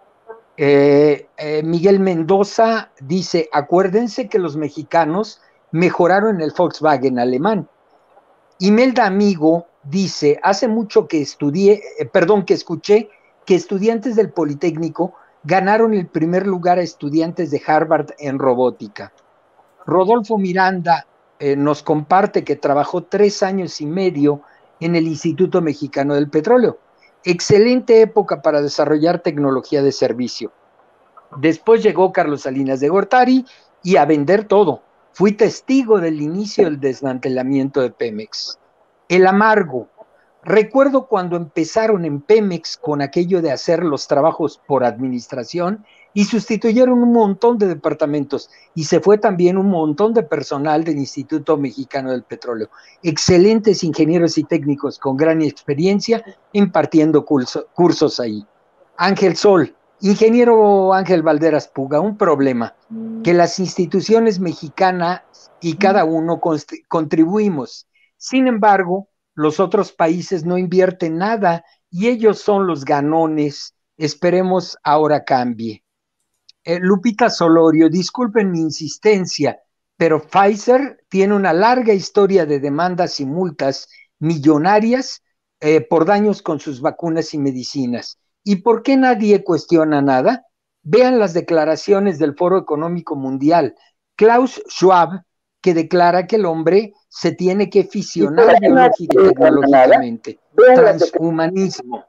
Eh, eh, Miguel Mendoza dice, acuérdense que los mexicanos mejoraron el Volkswagen alemán. Imelda Amigo dice, hace mucho que estudié, eh, perdón, que escuché que estudiantes del Politécnico ganaron el primer lugar a estudiantes de Harvard en robótica. Rodolfo Miranda eh, nos comparte que trabajó tres años y medio en el Instituto Mexicano del Petróleo. Excelente época para desarrollar tecnología de servicio. Después llegó Carlos Salinas de Gortari y a vender todo. Fui testigo del inicio del desmantelamiento de Pemex. El Amargo. Recuerdo cuando empezaron en Pemex con aquello de hacer los trabajos por administración y sustituyeron un montón de departamentos y se fue también un montón de personal del Instituto Mexicano del Petróleo. Excelentes ingenieros y técnicos con gran experiencia impartiendo curso, cursos ahí. Ángel Sol, ingeniero Ángel Valderas Puga, un problema que las instituciones mexicanas y cada uno contribuimos. Sin embargo, los otros países no invierten nada y ellos son los ganones. Esperemos ahora cambie. Eh, Lupita Solorio, disculpen mi insistencia, pero Pfizer tiene una larga historia de demandas y multas millonarias eh, por daños con sus vacunas y medicinas. ¿Y por qué nadie cuestiona nada? Vean las declaraciones del Foro Económico Mundial. Klaus Schwab, que declara que el hombre se tiene que fisionar biológica y tecnológicamente. Transhumanismo.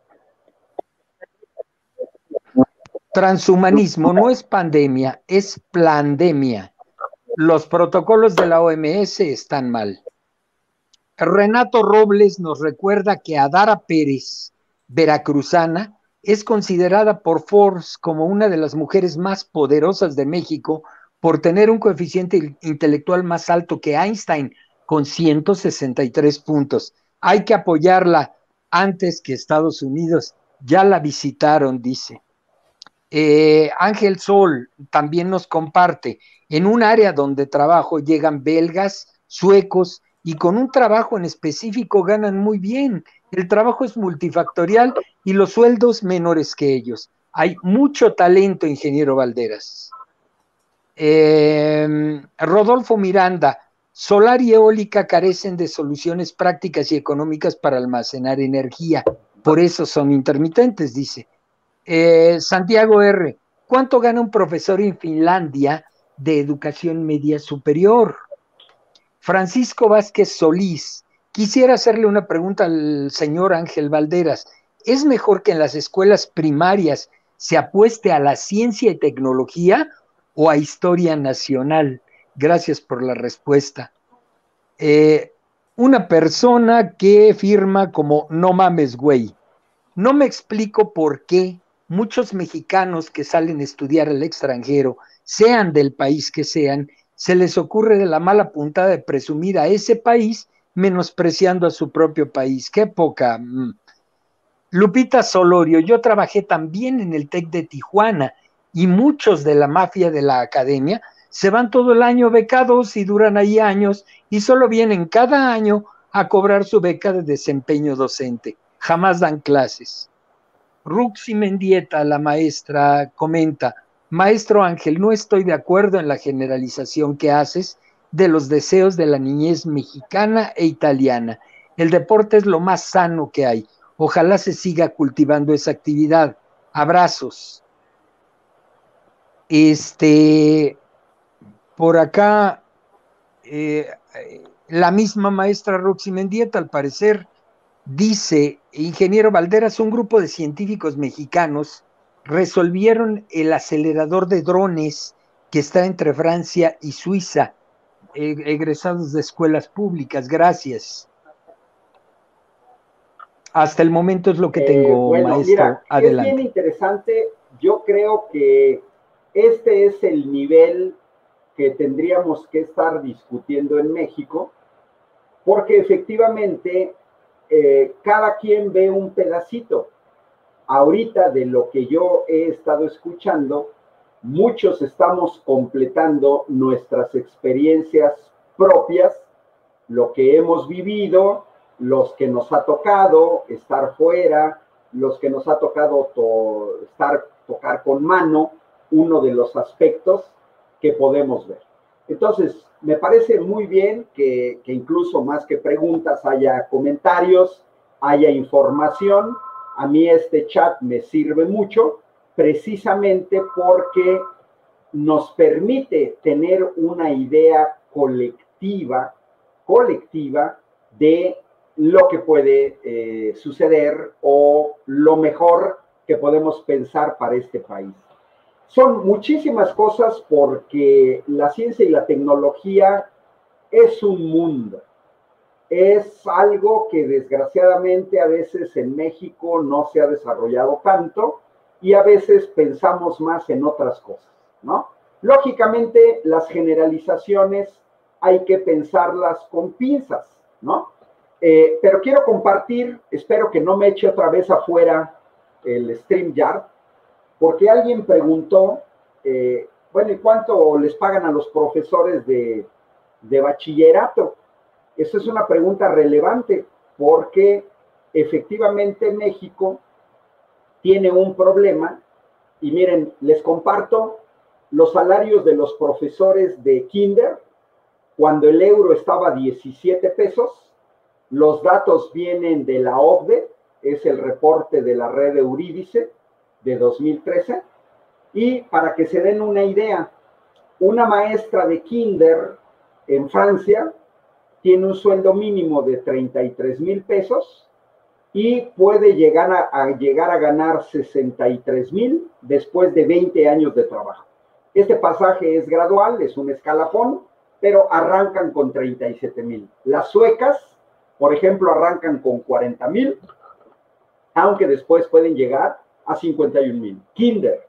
Transhumanismo no es pandemia, es plandemia. Los protocolos de la O M S están mal. Renato Robles nos recuerda que Adara Pérez, veracruzana, es considerada por Forbes como una de las mujeres más poderosas de México por tener un coeficiente intelectual más alto que Einstein, con ciento sesenta y tres puntos. Hay que apoyarla antes que Estados Unidos. Ya la visitaron, dice. Eh, Ángel Sol también nos comparte, en un área donde trabajo llegan belgas, suecos, y con un trabajo en específico ganan muy bien. El trabajo es multifactorial y los sueldos menores que ellos. Hay mucho talento, ingeniero Valderas. Eh, Rodolfo Miranda, Solar y eólica carecen de soluciones prácticas y económicas para almacenar energía. Por eso son intermitentes, dice. Eh, Santiago R. ¿Cuánto gana un profesor en Finlandia de educación media superior? Francisco Vázquez Solís. Quisiera hacerle una pregunta al señor Ángel Valderas. ¿Es mejor que en las escuelas primarias se apueste a la ciencia y tecnología o a historia nacional? Gracias por la respuesta. Eh, una persona que firma como no mames, güey. No me explico por qué muchos mexicanos que salen a estudiar al extranjero, sean del país que sean, se les ocurre de la mala puntada de presumir a ese país menospreciando a su propio país. ¡Qué poca! Mm. Lupita Solorio, yo trabajé también en el TEC de Tijuana y muchos de la mafia de la academia se van todo el año becados y duran ahí años y solo vienen cada año a cobrar su beca de desempeño docente. Jamás dan clases. Ruxi Mendieta, la maestra, comenta, maestro Ángel, no estoy de acuerdo en la generalización que haces de los deseos de la niñez mexicana e italiana. El deporte es lo más sano que hay. Ojalá se siga cultivando esa actividad. Abrazos. Este, por acá, eh, la misma maestra Ruxi Mendieta, al parecer, dice, ingeniero Valderas, un grupo de científicos mexicanos resolvieron el acelerador de drones que está entre Francia y Suiza, eh, egresados de escuelas públicas. Gracias. Hasta el momento es lo que tengo, eh, bueno, maestro. Mira, adelante. Es bien interesante. Yo creo que este es el nivel que tendríamos que estar discutiendo en México, porque efectivamente eh, cada quien ve un pedacito. Ahorita de lo que yo he estado escuchando, muchos estamos completando nuestras experiencias propias, lo que hemos vivido, los que nos ha tocado estar fuera, los que nos ha tocado to estar, tocar con mano, uno de los aspectos que podemos ver. Entonces, me parece muy bien que, que incluso más que preguntas haya comentarios, haya información. A mí este chat me sirve mucho, precisamente porque nos permite tener una idea colectiva, colectiva de lo que puede eh, suceder o lo mejor que podemos pensar para este país. Son muchísimas cosas porque la ciencia y la tecnología es un mundo. Es algo que desgraciadamente a veces en México no se ha desarrollado tanto y a veces pensamos más en otras cosas, ¿no? Lógicamente, las generalizaciones hay que pensarlas con pinzas, ¿no? Eh, pero quiero compartir, espero que no me eche otra vez afuera el StreamYard, porque alguien preguntó, eh, bueno, ¿y cuánto les pagan a los profesores de, de bachillerato? Esa es una pregunta relevante, porque efectivamente México tiene un problema, y miren, les comparto los salarios de los profesores de kinder, cuando el euro estaba a diecisiete pesos, los datos vienen de la O C D E, es el reporte de la red Eurídice de dos mil trece, y para que se den una idea, una maestra de kinder en Francia tiene un sueldo mínimo de treinta y tres mil pesos y puede llegar a, a, llegar a ganar sesenta y tres mil después de veinte años de trabajo. Este pasaje es gradual, es un escalafón, pero arrancan con treinta y siete mil. Las suecas, por ejemplo, arrancan con cuarenta mil, aunque después pueden llegar a cincuenta y un mil. Kinder.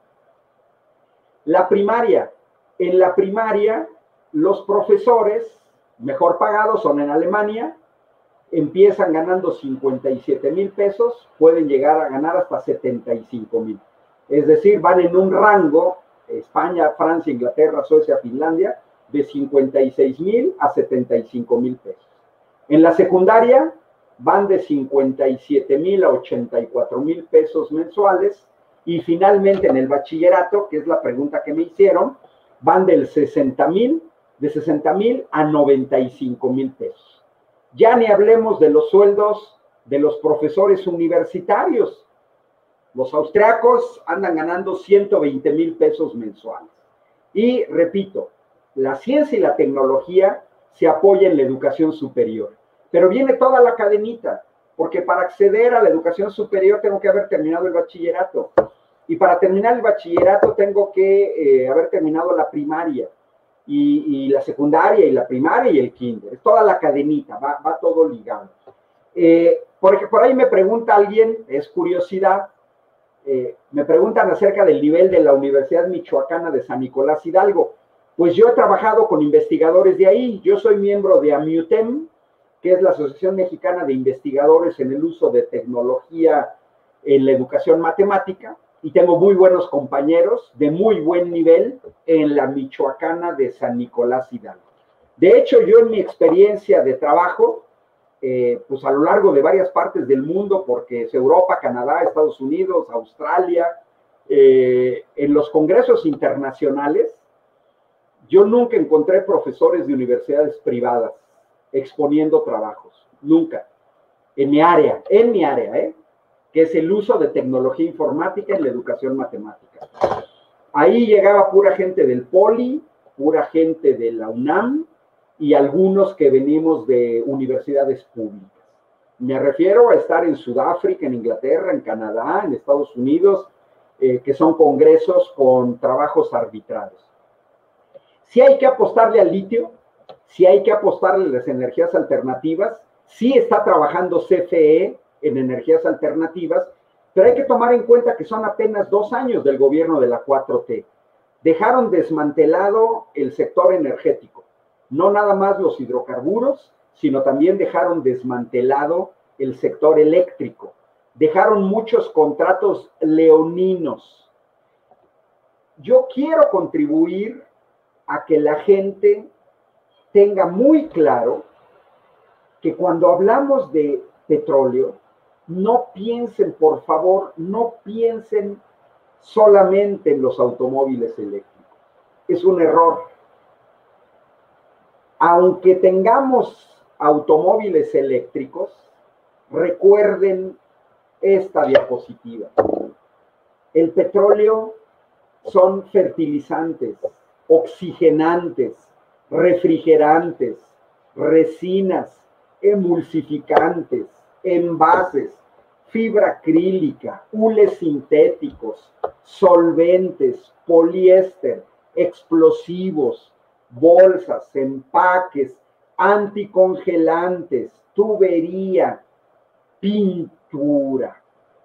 La primaria. En la primaria, los profesores mejor pagados son en Alemania, empiezan ganando cincuenta y siete mil pesos, pueden llegar a ganar hasta setenta y cinco mil. Es decir, van en un rango, España, Francia, Inglaterra, Suecia, Finlandia, de cincuenta y seis mil a setenta y cinco mil pesos. En la secundaria van de cincuenta y siete mil a ochenta y cuatro mil pesos mensuales, y finalmente en el bachillerato, que es la pregunta que me hicieron, van del sesenta mil de sesenta mil a noventa y cinco mil pesos. Ya ni hablemos de los sueldos de los profesores universitarios. Los austriacos andan ganando ciento veinte mil pesos mensuales. Y repito, la ciencia y la tecnología se apoyan en la educación superior. Pero viene toda la cadenita, porque para acceder a la educación superior tengo que haber terminado el bachillerato. Y para terminar el bachillerato tengo que eh, haber terminado la primaria, y, y la secundaria, y la primaria, y el kinder. Es toda la cadenita, va, va todo ligado. Eh, porque por ahí me pregunta alguien, es curiosidad, eh, me preguntan acerca del nivel de la Universidad Michoacana de San Nicolás Hidalgo. Pues yo he trabajado con investigadores de ahí. Yo soy miembro de AMIUTEM, que es la Asociación Mexicana de Investigadores en el Uso de Tecnología en la Educación Matemática, y tengo muy buenos compañeros de muy buen nivel en la Michoacana de San Nicolás Hidalgo. De hecho, yo en mi experiencia de trabajo, eh, pues a lo largo de varias partes del mundo, porque es Europa, Canadá, Estados Unidos, Australia, eh, en los congresos internacionales, yo nunca encontré profesores de universidades privadas exponiendo trabajos, nunca, en mi área, en mi área, ¿eh? que es el uso de tecnología informática en la educación matemática. Ahí llegaba pura gente del Poli, pura gente de la UNAM y algunos que venimos de universidades públicas. Me refiero a estar en Sudáfrica, en Inglaterra, en Canadá, en Estados Unidos, eh, que son congresos con trabajos arbitrados. Si hay que apostarle al litio, si hay que apostarle a las energías alternativas, sí está trabajando C F E en energías alternativas, pero hay que tomar en cuenta que son apenas dos años del gobierno de la cuatro T. Dejaron desmantelado el sector energético, no nada más los hidrocarburos, sino también dejaron desmantelado el sector eléctrico. Dejaron muchos contratos leoninos. Yo quiero contribuir a que la gente tenga muy claro que cuando hablamos de petróleo, no piensen, por favor, no piensen solamente en los automóviles eléctricos. Es un error. Aunque tengamos automóviles eléctricos, recuerden esta diapositiva. El petróleo son fertilizantes, oxigenantes, refrigerantes, resinas, emulsificantes, envases, fibra acrílica, hules sintéticos, solventes, poliéster, explosivos, bolsas, empaques, anticongelantes, tubería, pintura.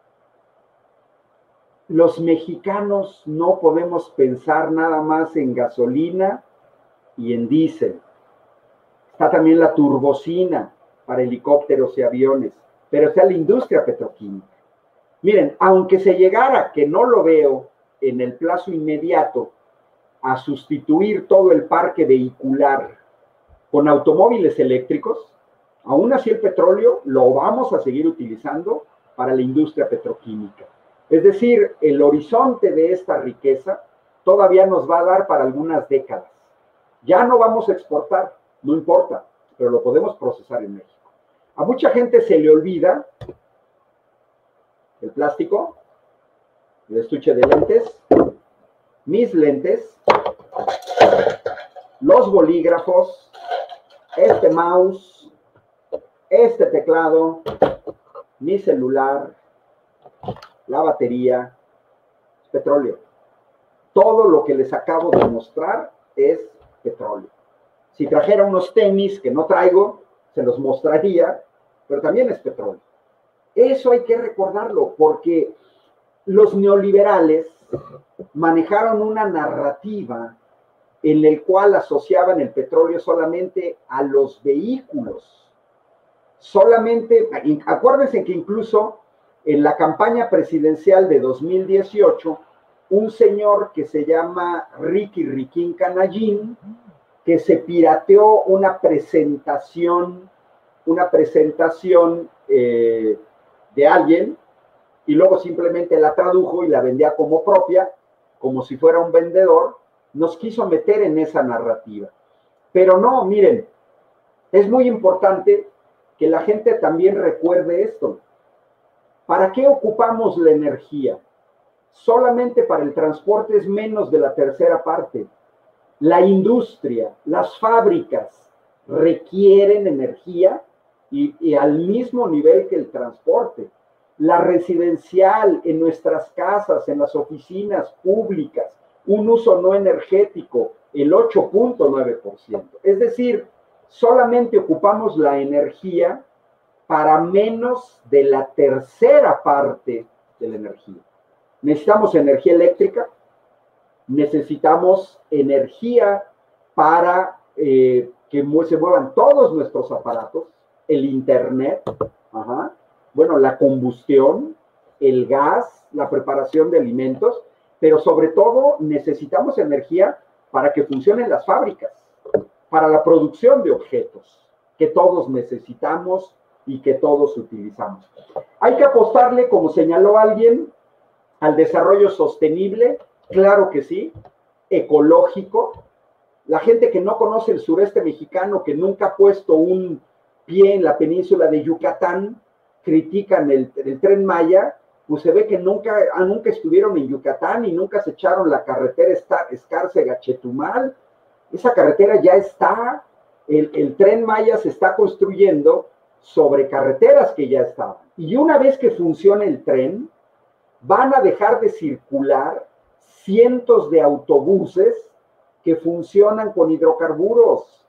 Los mexicanos no podemos pensar nada más en gasolina y en diésel. Está también la turbocina para helicópteros y aviones, pero está la industria petroquímica. Miren, aunque se llegara, que no lo veo en el plazo inmediato, a sustituir todo el parque vehicular con automóviles eléctricos, aún así el petróleo lo vamos a seguir utilizando para la industria petroquímica. Es decir, el horizonte de esta riqueza todavía nos va a dar para algunas décadas. Ya no vamos a exportar, no importa, pero lo podemos procesar en México. A mucha gente se le olvida el plástico, el estuche de lentes, mis lentes, los bolígrafos, este mouse, este teclado, mi celular, la batería, petróleo. Todo lo que les acabo de mostrar es petróleo. Si trajera unos tenis que no traigo, se los mostraría, pero también es petróleo. Eso hay que recordarlo, porque los neoliberales manejaron una narrativa en la cual asociaban el petróleo solamente a los vehículos. Solamente, acuérdense que incluso en la campaña presidencial de dos mil dieciocho, un señor que se llama Ricky Riquín Canallín, que se pirateó una presentación, una presentación eh, de alguien, y luego simplemente la tradujo y la vendía como propia, como si fuera un vendedor, nos quiso meter en esa narrativa. Pero no, miren, es muy importante que la gente también recuerde esto. ¿Para qué ocupamos la energía? Solamente para el transporte es menos de la tercera parte. La industria, las fábricas requieren energía y, y al mismo nivel que el transporte. La residencial, en nuestras casas, en las oficinas públicas, un uso no energético, el ocho punto nueve por ciento. Es decir, solamente ocupamos la energía para menos de la tercera parte de la energía. Necesitamos energía eléctrica, necesitamos energía para eh, que se muevan todos nuestros aparatos, el internet, ajá, bueno, la combustión, el gas, la preparación de alimentos, pero sobre todo necesitamos energía para que funcionen las fábricas, para la producción de objetos que todos necesitamos y que todos utilizamos. Hay que apostarle, como señaló alguien, al desarrollo sostenible, claro que sí, ecológico. La gente que no conoce el sureste mexicano, que nunca ha puesto un pie en la península de Yucatán, critican el, el Tren Maya, pues se ve que nunca, nunca estuvieron en Yucatán y nunca se echaron la carretera Escárcega-Chetumal. Esa carretera ya está, el, el Tren Maya se está construyendo sobre carreteras que ya estaban. Y una vez que funcione el tren, van a dejar de circular cientos de autobuses que funcionan con hidrocarburos.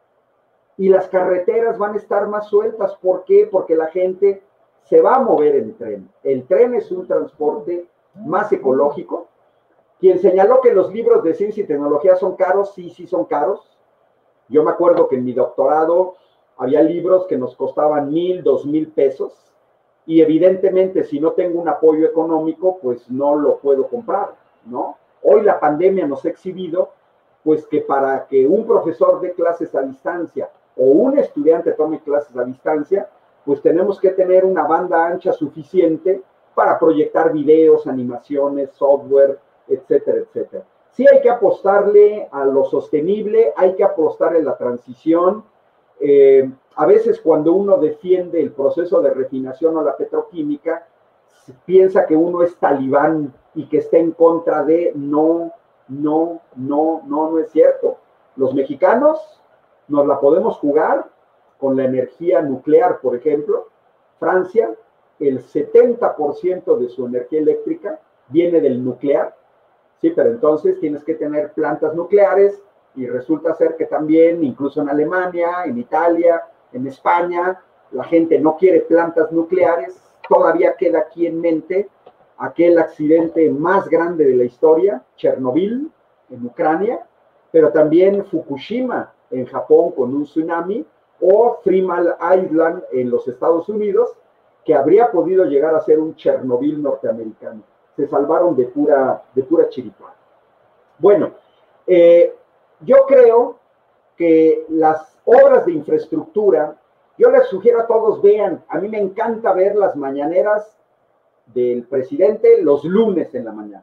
Y las carreteras van a estar más sueltas. ¿Por qué? Porque la gente se va a mover en tren. El tren es un transporte más ecológico. Quien señaló que los libros de ciencia y tecnología son caros, sí, sí son caros. Yo me acuerdo que en mi doctorado había libros que nos costaban mil, dos mil pesos. Y evidentemente, si no tengo un apoyo económico, pues no lo puedo comprar, ¿no? Hoy la pandemia nos ha exhibido, pues que para que un profesor dé clases a distancia o un estudiante tome clases a distancia, pues tenemos que tener una banda ancha suficiente para proyectar videos, animaciones, software, etcétera, etcétera. Sí hay que apostarle a lo sostenible, hay que apostarle a la transición. Eh, a veces cuando uno defiende el proceso de refinación o la petroquímica, piensa que uno es talibán y que está en contra de, no, no, no, no, no es cierto. Los mexicanos nos la podemos jugar con la energía nuclear, por ejemplo. Francia, el setenta por ciento de su energía eléctrica viene del nuclear, sí, pero entonces tienes que tener plantas nucleares y resulta ser que también, incluso en Alemania, en Italia, en España, la gente no quiere plantas nucleares. Todavía queda aquí en mente aquel accidente más grande de la historia, Chernobyl, en Ucrania, pero también Fukushima, en Japón, con un tsunami, o Three Mile Island, en los Estados Unidos, que habría podido llegar a ser un Chernobyl norteamericano. Se salvaron de pura, de pura chiripa. Bueno, eh, yo creo que las obras de infraestructura, yo les sugiero a todos, vean, a mí me encanta ver las mañaneras del presidente los lunes en la mañana.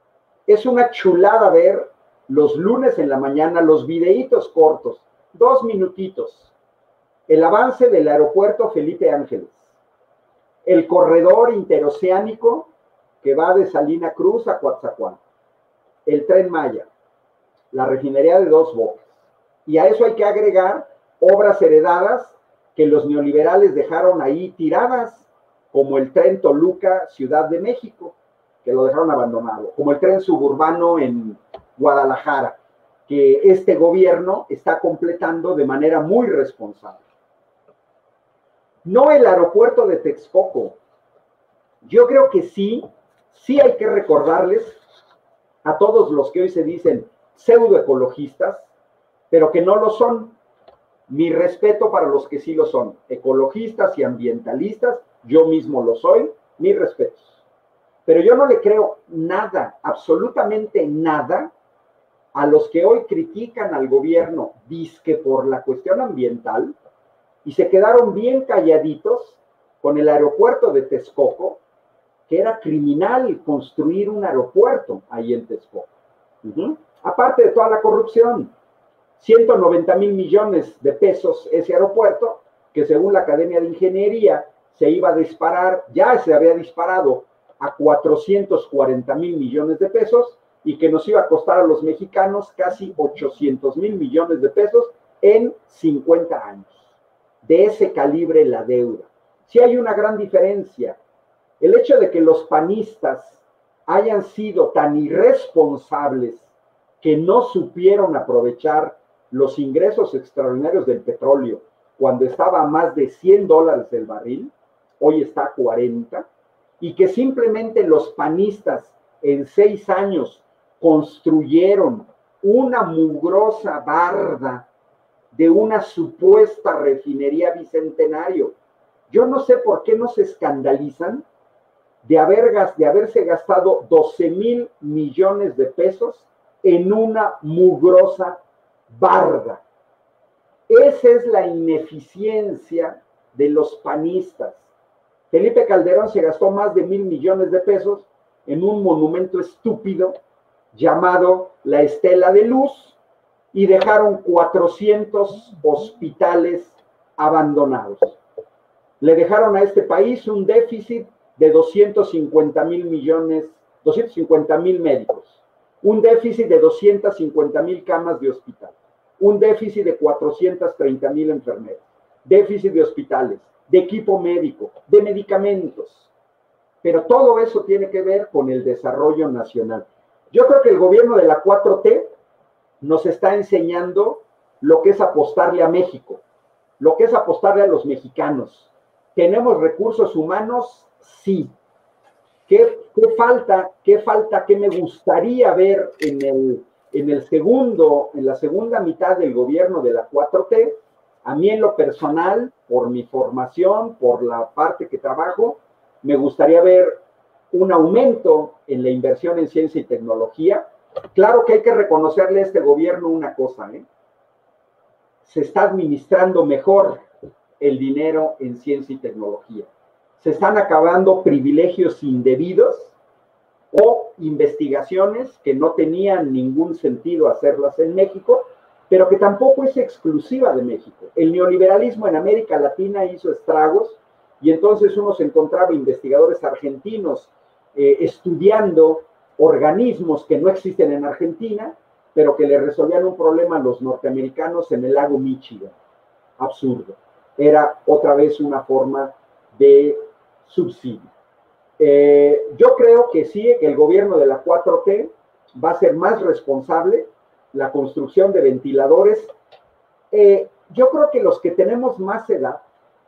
Es una chulada ver los lunes en la mañana los videitos cortos, dos minutitos. El avance del aeropuerto Felipe Ángeles, el corredor interoceánico que va de Salina Cruz a Coatzacoalcos, el Tren Maya, la refinería de Dos Bocas. Y a eso hay que agregar obras heredadas que los neoliberales dejaron ahí tiradas, como el tren Toluca Ciudad de México, que lo dejaron abandonado, como el tren suburbano en Guadalajara, que este gobierno está completando de manera muy responsable. No el aeropuerto de Texcoco. Yo creo que sí, sí hay que recordarles a todos los que hoy se dicen pseudoecologistas, pero que no lo son. Mi respeto para los que sí lo son, ecologistas y ambientalistas, yo mismo lo soy, mis respetos. Pero yo no le creo nada, absolutamente nada, a los que hoy critican al gobierno, dizque por la cuestión ambiental, y se quedaron bien calladitos con el aeropuerto de Texcoco, que era criminal construir un aeropuerto ahí en Texcoco. Uh-huh. Aparte de toda la corrupción. ciento noventa mil millones de pesos ese aeropuerto, que según la Academia de Ingeniería se iba a disparar, ya se había disparado a cuatrocientos cuarenta mil millones de pesos, y que nos iba a costar a los mexicanos casi ochocientos mil millones de pesos en cincuenta años. De ese calibre la deuda. Sí hay una gran diferencia. El hecho de que los panistas hayan sido tan irresponsables que no supieron aprovechar los ingresos extraordinarios del petróleo cuando estaba a más de cien dólares el barril, hoy está a cuarenta, y que simplemente los panistas en seis años construyeron una mugrosa barda de una supuesta refinería bicentenario. Yo no sé por qué no se escandalizan de, haber, de haberse gastado doce mil millones de pesos en una mugrosa barda. Esa es la ineficiencia de los panistas. Felipe Calderón se gastó más de mil millones de pesos en un monumento estúpido llamado la Estela de Luz, y dejaron cuatrocientos hospitales abandonados. Le dejaron a este país un déficit de doscientos cincuenta mil millones, doscientos cincuenta mil médicos, un déficit de doscientas cincuenta mil camas de hospital, un déficit de cuatrocientas treinta mil enfermeras, déficit de hospitales, de equipo médico, de medicamentos. Pero todo eso tiene que ver con el desarrollo nacional. Yo creo que el gobierno de la cuatro T nos está enseñando lo que es apostarle a México, lo que es apostarle a los mexicanos. ¿Tenemos recursos humanos? Sí. ¿Qué, qué falta, qué falta, qué me gustaría ver en el, en el segundo, en la segunda mitad del gobierno de la cuatro T? A mí en lo personal, por mi formación, por la parte que trabajo, me gustaría ver un aumento en la inversión en ciencia y tecnología. Claro que hay que reconocerle a este gobierno una cosa, ¿eh? Se está administrando mejor el dinero en ciencia y tecnología. Se están acabando privilegios indebidos o investigaciones que no tenían ningún sentido hacerlas en México, pero que tampoco es exclusiva de México. El neoliberalismo en América Latina hizo estragos, y entonces uno se encontraba investigadores argentinos eh, estudiando organismos que no existen en Argentina, pero que le resolvían un problema a los norteamericanos en el lago Michigan. Absurdo. Era otra vez una forma de subsidio. Eh, yo creo que sí, que el gobierno de la cuatro T va a ser más responsable. La construcción de ventiladores. Eh, yo creo que los que tenemos más edad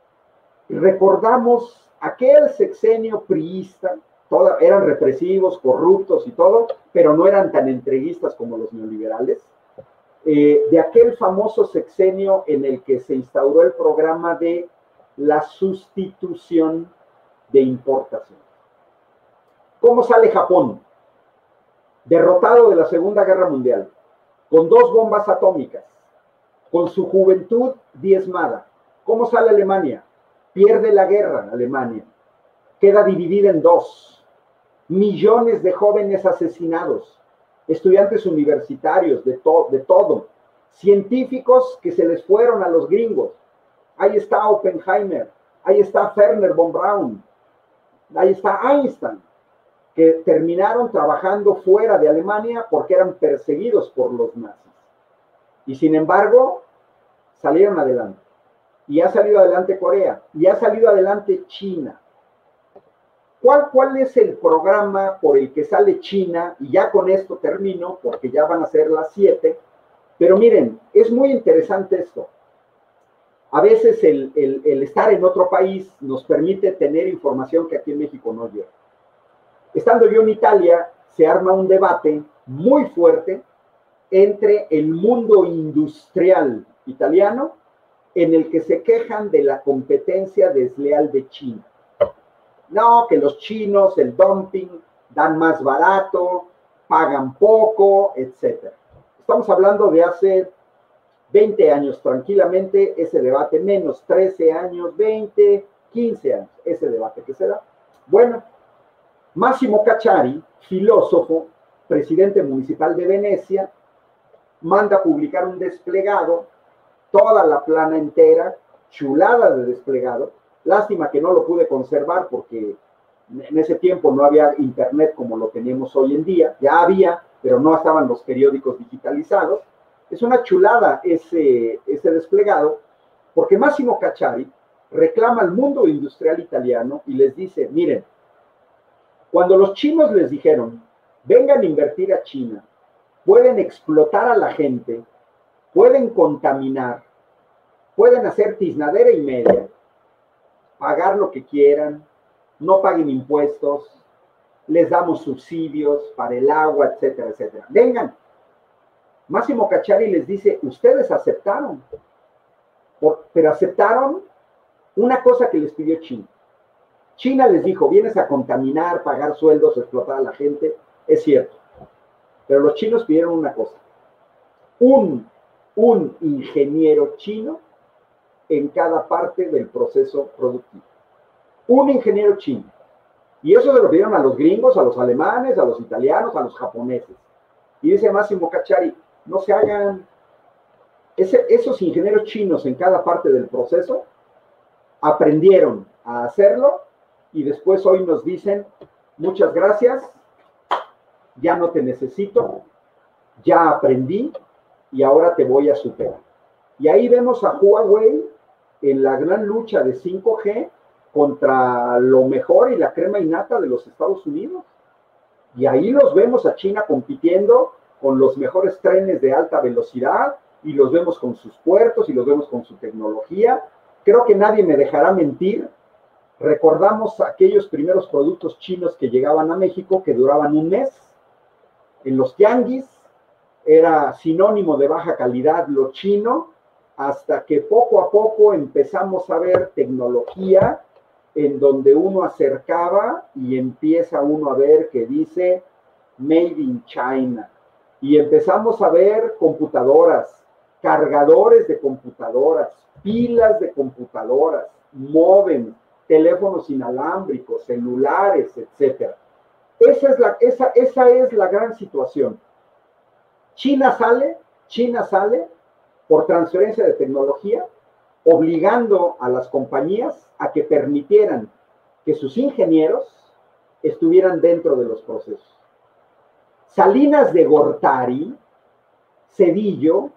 recordamos aquel sexenio priista, toda, eran represivos, corruptos y todo, pero no eran tan entreguistas como los neoliberales, eh, de aquel famoso sexenio en el que se instauró el programa de la sustitución de importación. ¿Cómo sale Japón? Derrotado de la Segunda Guerra Mundial, con dos bombas atómicas, con su juventud diezmada. ¿Cómo sale Alemania? Pierde la guerra Alemania, queda dividida en dos, millones de jóvenes asesinados, estudiantes universitarios, de, to de todo, científicos que se les fueron a los gringos. Ahí está Oppenheimer, ahí está Werner von Braun, ahí está Einstein, que terminaron trabajando fuera de Alemania porque eran perseguidos por los nazis. Y sin embargo, salieron adelante. Y ha salido adelante Corea, y ha salido adelante China. ¿Cuál, ¿Cuál es el programa por el que sale China? Y ya con esto termino, porque ya van a ser las siete. Pero miren, es muy interesante esto. A veces el, el, el estar en otro país nos permite tener información que aquí en México no llega. Estando yo en Italia, se arma un debate muy fuerte entre el mundo industrial italiano, en el que se quejan de la competencia desleal de China. No, que los chinos, el dumping, dan más barato, pagan poco, etcétera. Estamos hablando de hace veinte años, tranquilamente, ese debate, menos trece años, veinte, quince años, ese debate que se da. Bueno, Massimo Cacciari, filósofo, presidente municipal de Venecia, manda a publicar un desplegado, toda la plana entera, chulada de desplegado. Lástima que no lo pude conservar porque en ese tiempo no había internet como lo tenemos hoy en día, ya había, pero no estaban los periódicos digitalizados. Es una chulada ese, ese desplegado, porque Massimo Cacciari reclama al mundo industrial italiano y les dice, miren, cuando los chinos les dijeron, vengan a invertir a China, pueden explotar a la gente, pueden contaminar, pueden hacer tiznadera y media, pagar lo que quieran, no paguen impuestos, les damos subsidios para el agua, etcétera, etcétera. Vengan. Massimo Cacciari les dice, ustedes aceptaron, por, pero aceptaron una cosa que les pidió China. China les dijo, vienes a contaminar, pagar sueldos, explotar a la gente, es cierto. Pero los chinos pidieron una cosa, un, un ingeniero chino en cada parte del proceso productivo. Un ingeniero chino. Y eso se lo pidieron a los gringos, a los alemanes, a los italianos, a los japoneses. Y dice Massimo Cacciari, no se hagan, ese, esos ingenieros chinos en cada parte del proceso aprendieron a hacerlo y después hoy nos dicen, muchas gracias, ya no te necesito, ya aprendí y ahora te voy a superar. Y ahí vemos a Huawei en la gran lucha de cinco G contra lo mejor y la crema innata de los Estados Unidos. Y ahí los vemos a China compitiendo con los mejores trenes de alta velocidad y los vemos con sus puertos y los vemos con su tecnología. Creo que nadie me dejará mentir. Recordamos aquellos primeros productos chinos que llegaban a México que duraban un mes. En los tianguis era sinónimo de baja calidad lo chino, hasta que poco a poco empezamos a ver tecnología en donde uno acercaba y empieza uno a ver que dice Made in China. Y empezamos a ver computadoras, cargadores de computadoras, pilas de computadoras, módems, teléfonos inalámbricos, celulares, etcétera. Esa es la, esa, esa es la gran situación. China sale, China sale por transferencia de tecnología, obligando a las compañías a que permitieran que sus ingenieros estuvieran dentro de los procesos. Salinas de Gortari, Cedillo,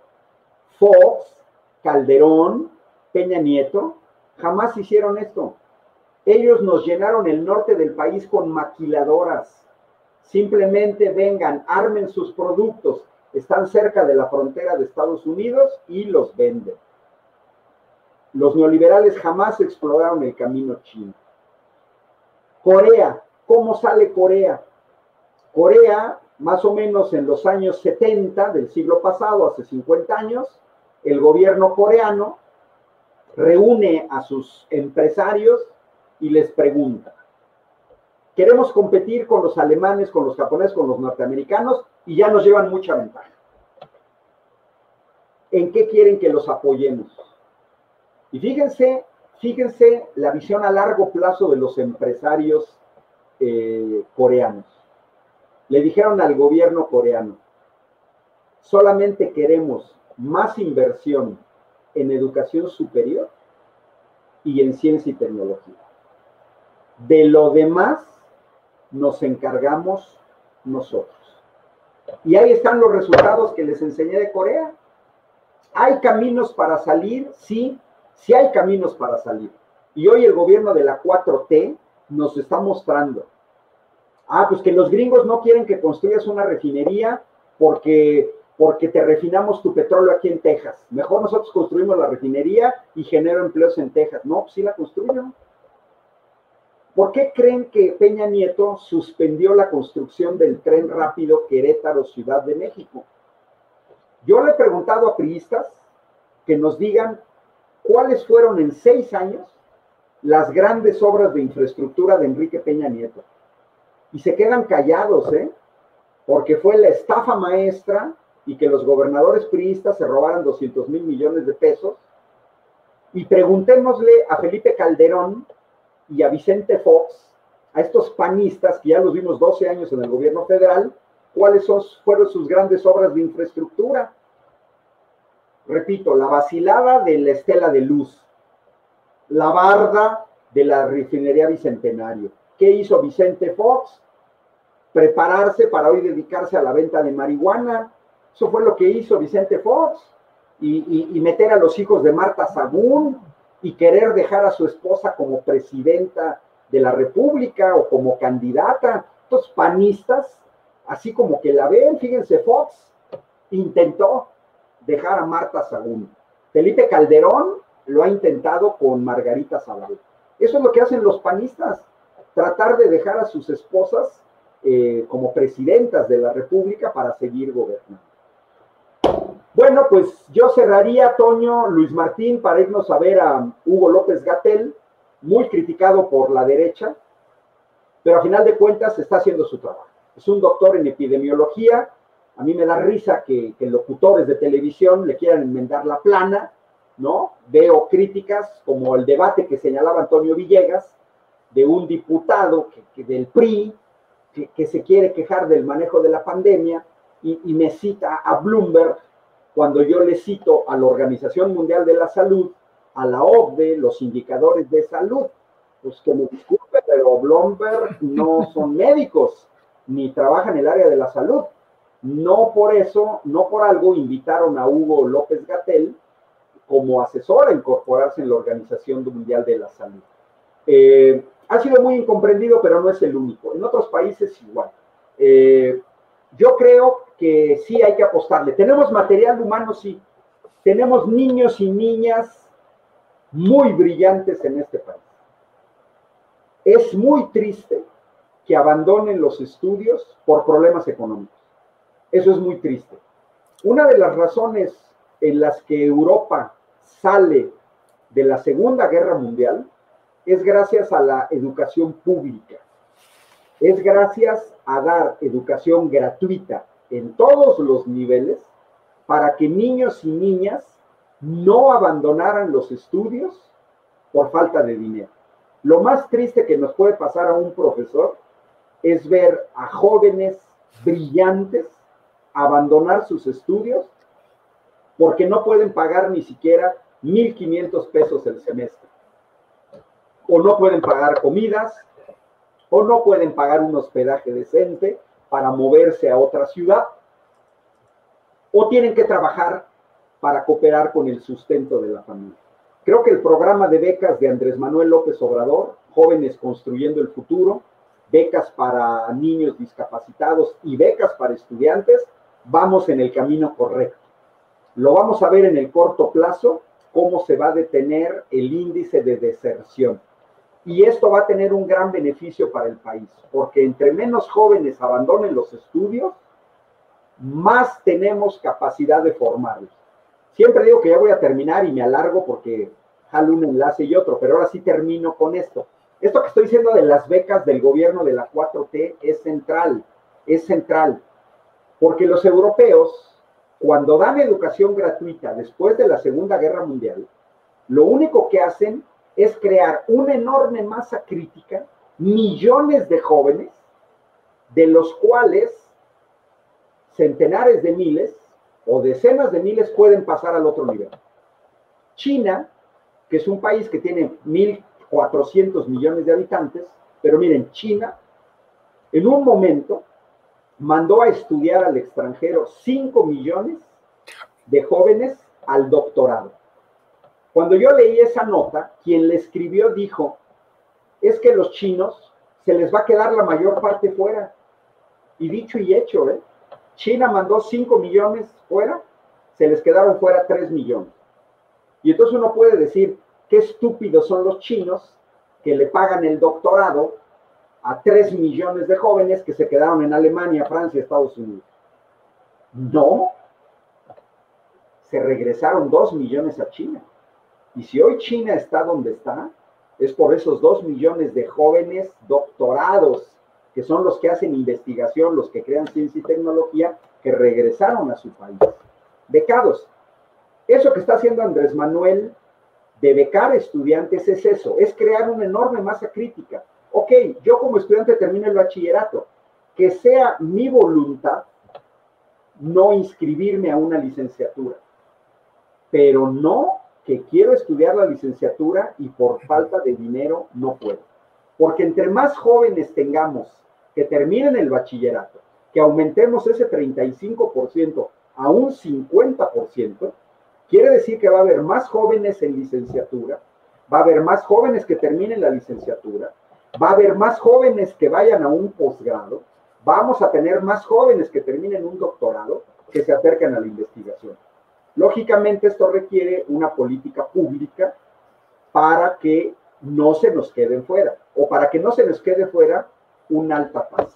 Fox, Calderón, Peña Nieto, jamás hicieron esto. Ellos nos llenaron el norte del país con maquiladoras. Simplemente vengan, armen sus productos, están cerca de la frontera de Estados Unidos y los venden. Los neoliberales jamás exploraron el camino chino. Corea, ¿cómo sale Corea? Corea, más o menos en los años setenta del siglo pasado, hace cincuenta años, el gobierno coreano reúne a sus empresarios y les pregunta, queremos competir con los alemanes, con los japoneses, con los norteamericanos y ya nos llevan mucha ventaja. ¿En qué quieren que los apoyemos? Y fíjense, fíjense la visión a largo plazo de los empresarios eh, coreanos. Le dijeron al gobierno coreano, solamente queremos más inversión en educación superior y en ciencia y tecnología. De lo demás nos encargamos nosotros. Y ahí están los resultados que les enseñé de Corea. ¿Hay caminos para salir? Sí, sí hay caminos para salir. Y hoy el gobierno de la cuatro T nos está mostrando. Ah, pues que los gringos no quieren que construyas una refinería porque, porque te refinamos tu petróleo aquí en Texas. Mejor nosotros construimos la refinería y genero empleos en Texas. No, pues sí la construyen. ¿Por qué creen que Peña Nieto suspendió la construcción del tren rápido Querétaro-Ciudad de México? Yo le he preguntado a priistas que nos digan cuáles fueron en seis años las grandes obras de infraestructura de Enrique Peña Nieto. Y se quedan callados, ¿eh? Porque fue la estafa maestra y que los gobernadores priistas se robaran doscientos mil millones de pesos. Y preguntémosle a Felipe Calderón y a Vicente Fox, a estos panistas que ya los vimos doce años en el gobierno federal, cuáles son, fueron sus grandes obras de infraestructura. repito, la vacilada de la Estela de Luz, la barda de la refinería Bicentenario. ¿Qué hizo Vicente Fox? Prepararse para hoy dedicarse a la venta de marihuana. Eso fue lo que hizo Vicente Fox. Y, y, y meter a los hijos de Marta Sagún y querer dejar a su esposa como presidenta de la República o como candidata. Estos panistas, así como que la ven, fíjense, Fox intentó dejar a Marta Sagún. Felipe Calderón lo ha intentado con Margarita Zavala. Eso es lo que hacen los panistas, tratar de dejar a sus esposas eh, como presidentas de la República para seguir gobernando. Bueno, pues yo cerraría, Toño, Luis Martín, para irnos a ver a Hugo López-Gatell, muy criticado por la derecha, pero a final de cuentas está haciendo su trabajo. Es un doctor en epidemiología. A mí me da risa que, que locutores de televisión le quieran enmendar la plana, ¿no? Veo críticas como el debate que señalaba Antonio Villegas, de un diputado que, que del P R I, que, que se quiere quejar del manejo de la pandemia, y, y me cita a Bloomberg, cuando yo le cito a la Organización Mundial de la Salud, a la O C D E, los indicadores de salud. Pues que me disculpe, pero Bloomberg no son médicos, ni trabajan en el área de la salud. No por eso, no por algo invitaron a Hugo López-Gatell como asesor a incorporarse en la Organización Mundial de la Salud. Eh, ha sido muy incomprendido, pero no es el único. En otros países igual. Eh, yo creo que sí hay que apostarle. Tenemos material humano, sí. Tenemos niños y niñas muy brillantes en este país. Es muy triste que abandonen los estudios por problemas económicos. Eso es muy triste. Una de las razones en las que Europa sale de la Segunda Guerra Mundial es gracias a la educación pública. Es gracias a dar educación gratuita en todos los niveles para que niños y niñas no abandonaran los estudios por falta de dinero. Lo más triste que nos puede pasar a un profesor es ver a jóvenes brillantes abandonar sus estudios porque no pueden pagar ni siquiera mil quinientos pesos el semestre. O no pueden pagar comidas, o no pueden pagar un hospedaje decente para moverse a otra ciudad, o tienen que trabajar para cooperar con el sustento de la familia. Creo que el programa de becas de Andrés Manuel López Obrador, Jóvenes Construyendo el Futuro, becas para niños discapacitados y becas para estudiantes, vamos en el camino correcto. Lo vamos a ver en el corto plazo, cómo se va a detener el índice de deserción. Y esto va a tener un gran beneficio para el país, porque entre menos jóvenes abandonen los estudios, más tenemos capacidad de formarlos. Siempre digo que ya voy a terminar y me alargo porque jalo un enlace y otro, pero ahora sí termino con esto. Esto que estoy diciendo de las becas del gobierno de la cuatro T es central, es central, porque los europeos, cuando dan educación gratuita después de la Segunda Guerra Mundial, lo único que hacen es crear una enorme masa crítica, millones de jóvenes, de los cuales centenares de miles o decenas de miles pueden pasar al otro nivel. China, que es un país que tiene mil cuatrocientos millones de habitantes, pero miren, China en un momento mandó a estudiar al extranjero cinco millones de jóvenes al doctorado. Cuando yo leí esa nota, quien le escribió dijo, es que los chinos se les va a quedar la mayor parte fuera. Y dicho y hecho, ¿eh? China mandó cinco millones fuera, se les quedaron fuera tres millones. Y entonces uno puede decir, qué estúpidos son los chinos que le pagan el doctorado a tres millones de jóvenes que se quedaron en Alemania, Francia, Estados Unidos. No, se regresaron dos millones a China. Y si hoy China está donde está, es por esos dos millones de jóvenes doctorados, que son los que hacen investigación, los que crean ciencia y tecnología, que regresaron a su país. Becados. Eso que está haciendo Andrés Manuel de becar estudiantes es eso, es crear una enorme masa crítica. Ok, yo como estudiante termino el bachillerato, que sea mi voluntad no inscribirme a una licenciatura. pero no que quiero estudiar la licenciatura y por falta de dinero no puedo. Porque entre más jóvenes tengamos que terminen el bachillerato, que aumentemos ese treinta y cinco por ciento a un cincuenta por ciento, quiere decir que va a haber más jóvenes en licenciatura, va a haber más jóvenes que terminen la licenciatura, va a haber más jóvenes que vayan a un posgrado, vamos a tener más jóvenes que terminen un doctorado, que se acercan a la investigación. Lógicamente esto requiere una política pública para que no se nos queden fuera, o para que no se nos quede fuera una alta tasa.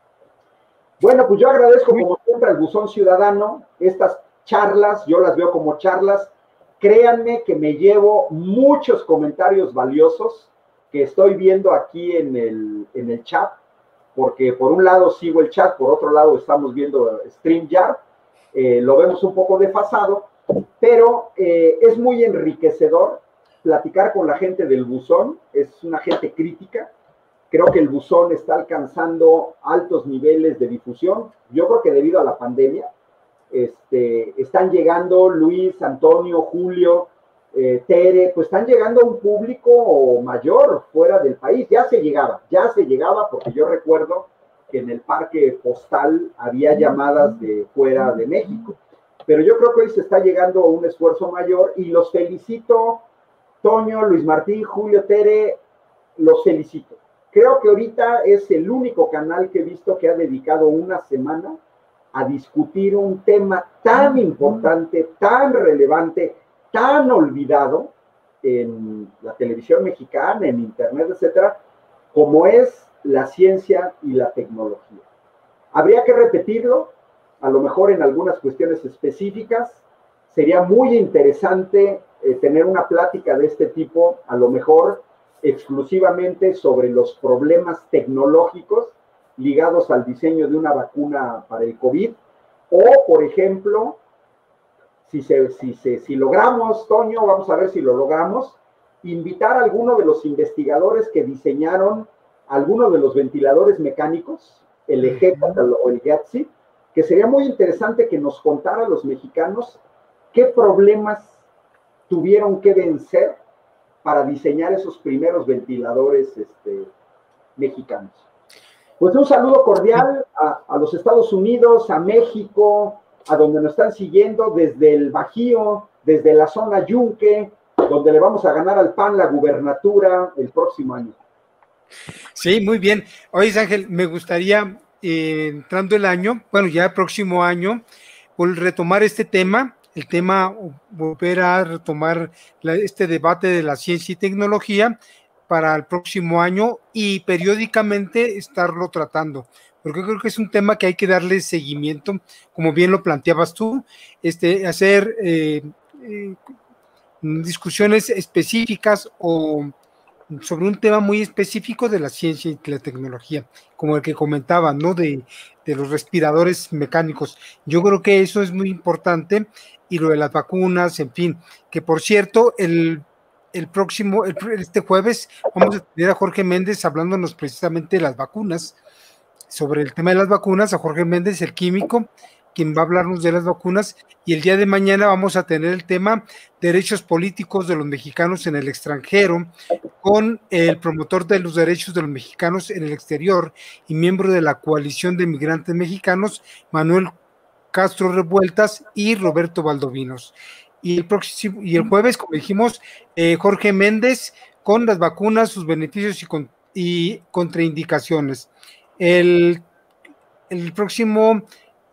Bueno, pues yo agradezco como siempre al Buzón Ciudadano estas charlas, yo las veo como charlas. Créanme que me llevo muchos comentarios valiosos que estoy viendo aquí en el, en el chat, porque por un lado sigo el chat, por otro lado estamos viendo StreamYard, eh, lo vemos un poco desfasado, pero eh, es muy enriquecedor platicar con la gente del Buzón, es una gente crítica. Creo que el Buzón está alcanzando altos niveles de difusión, yo creo que debido a la pandemia. Este, están llegando Luis, Antonio, Julio, eh, Tere, pues están llegando a un público mayor fuera del país. Ya se llegaba, ya se llegaba, porque yo recuerdo que en el parque postal había llamadas de fuera de México. Pero yo creo que hoy se está llegando a un esfuerzo mayor y los felicito, Toño, Luis Martín, Julio, Tere, los felicito. Creo que ahorita es el único canal que he visto que ha dedicado una semana a discutir un tema tan importante, tan relevante, tan olvidado en la televisión mexicana, en internet, etcétera, como es la ciencia y la tecnología. Habría que repetirlo, a lo mejor en algunas cuestiones específicas. Sería muy interesante eh, tener una plática de este tipo, a lo mejor exclusivamente sobre los problemas tecnológicos ligados al diseño de una vacuna para el COVID, o, por ejemplo, si, se, si, se, si logramos, Toño, vamos a ver si lo logramos, invitar a alguno de los investigadores que diseñaron algunos de los ventiladores mecánicos, el EGECAT o el GATSI, que sería muy interesante que nos contara a los mexicanos qué problemas tuvieron que vencer para diseñar esos primeros ventiladores este, mexicanos. Pues un saludo cordial a, a los Estados Unidos, a México, a donde nos están siguiendo, desde el Bajío, desde la zona Yunque, donde le vamos a ganar al P A N la gubernatura el próximo año. Sí, muy bien. Oye, Ángel, me gustaría, eh, entrando el año, bueno, ya el próximo año, por retomar este tema, el tema, volver a retomar la, este debate de la ciencia y tecnología para el próximo año y periódicamente estarlo tratando, porque creo que es un tema que hay que darle seguimiento, como bien lo planteabas tú, este, hacer eh, eh, discusiones específicas o sobre un tema muy específico de la ciencia y la tecnología, como el que comentaba, ¿no? De, de los respiradores mecánicos. Yo creo que eso es muy importante, y lo de las vacunas, en fin, que por cierto, el, el próximo, el, este jueves, vamos a tener a Jorge Méndez hablándonos precisamente de las vacunas, sobre el tema de las vacunas, a Jorge Méndez, el químico, quien va a hablarnos de las vacunas, y el día de mañana vamos a tener el tema derechos políticos de los mexicanos en el extranjero, con el promotor de los derechos de los mexicanos en el exterior y miembro de la coalición de migrantes mexicanos, Manuel Castro Revueltas y Roberto Valdovinos. Y el próximo, y el jueves, como dijimos, eh, Jorge Méndez con las vacunas, sus beneficios y, con, y contraindicaciones. El, el próximo,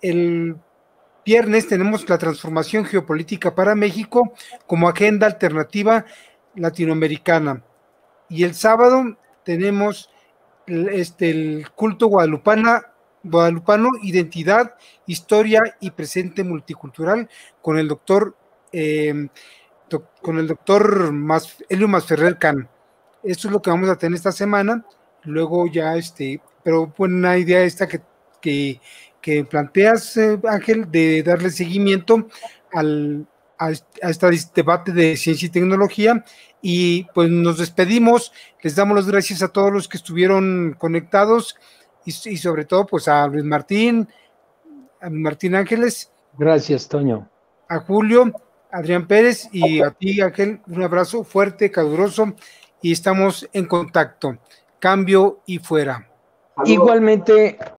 el viernes, tenemos la transformación geopolítica para México como agenda alternativa latinoamericana. Y el sábado tenemos este, el culto guadalupana, guadalupano, identidad, historia y presente multicultural, con el doctor eh, doc, con el doctor Mas, Helio Masferrer Can. Esto es lo que vamos a tener esta semana. Luego ya, este, pero buena idea esta que, que, que planteas, eh, Ángel, de darle seguimiento al, a, a este debate de ciencia y tecnología. Y pues nos despedimos, les damos las gracias a todos los que estuvieron conectados y, y sobre todo pues a Luis Martín, a Martín Ángeles. Gracias, Toño. A Julio, Adrián Pérez, y a ti, Ángel, un abrazo fuerte, caluroso, y estamos en contacto. Cambio y fuera. Saludos. Igualmente,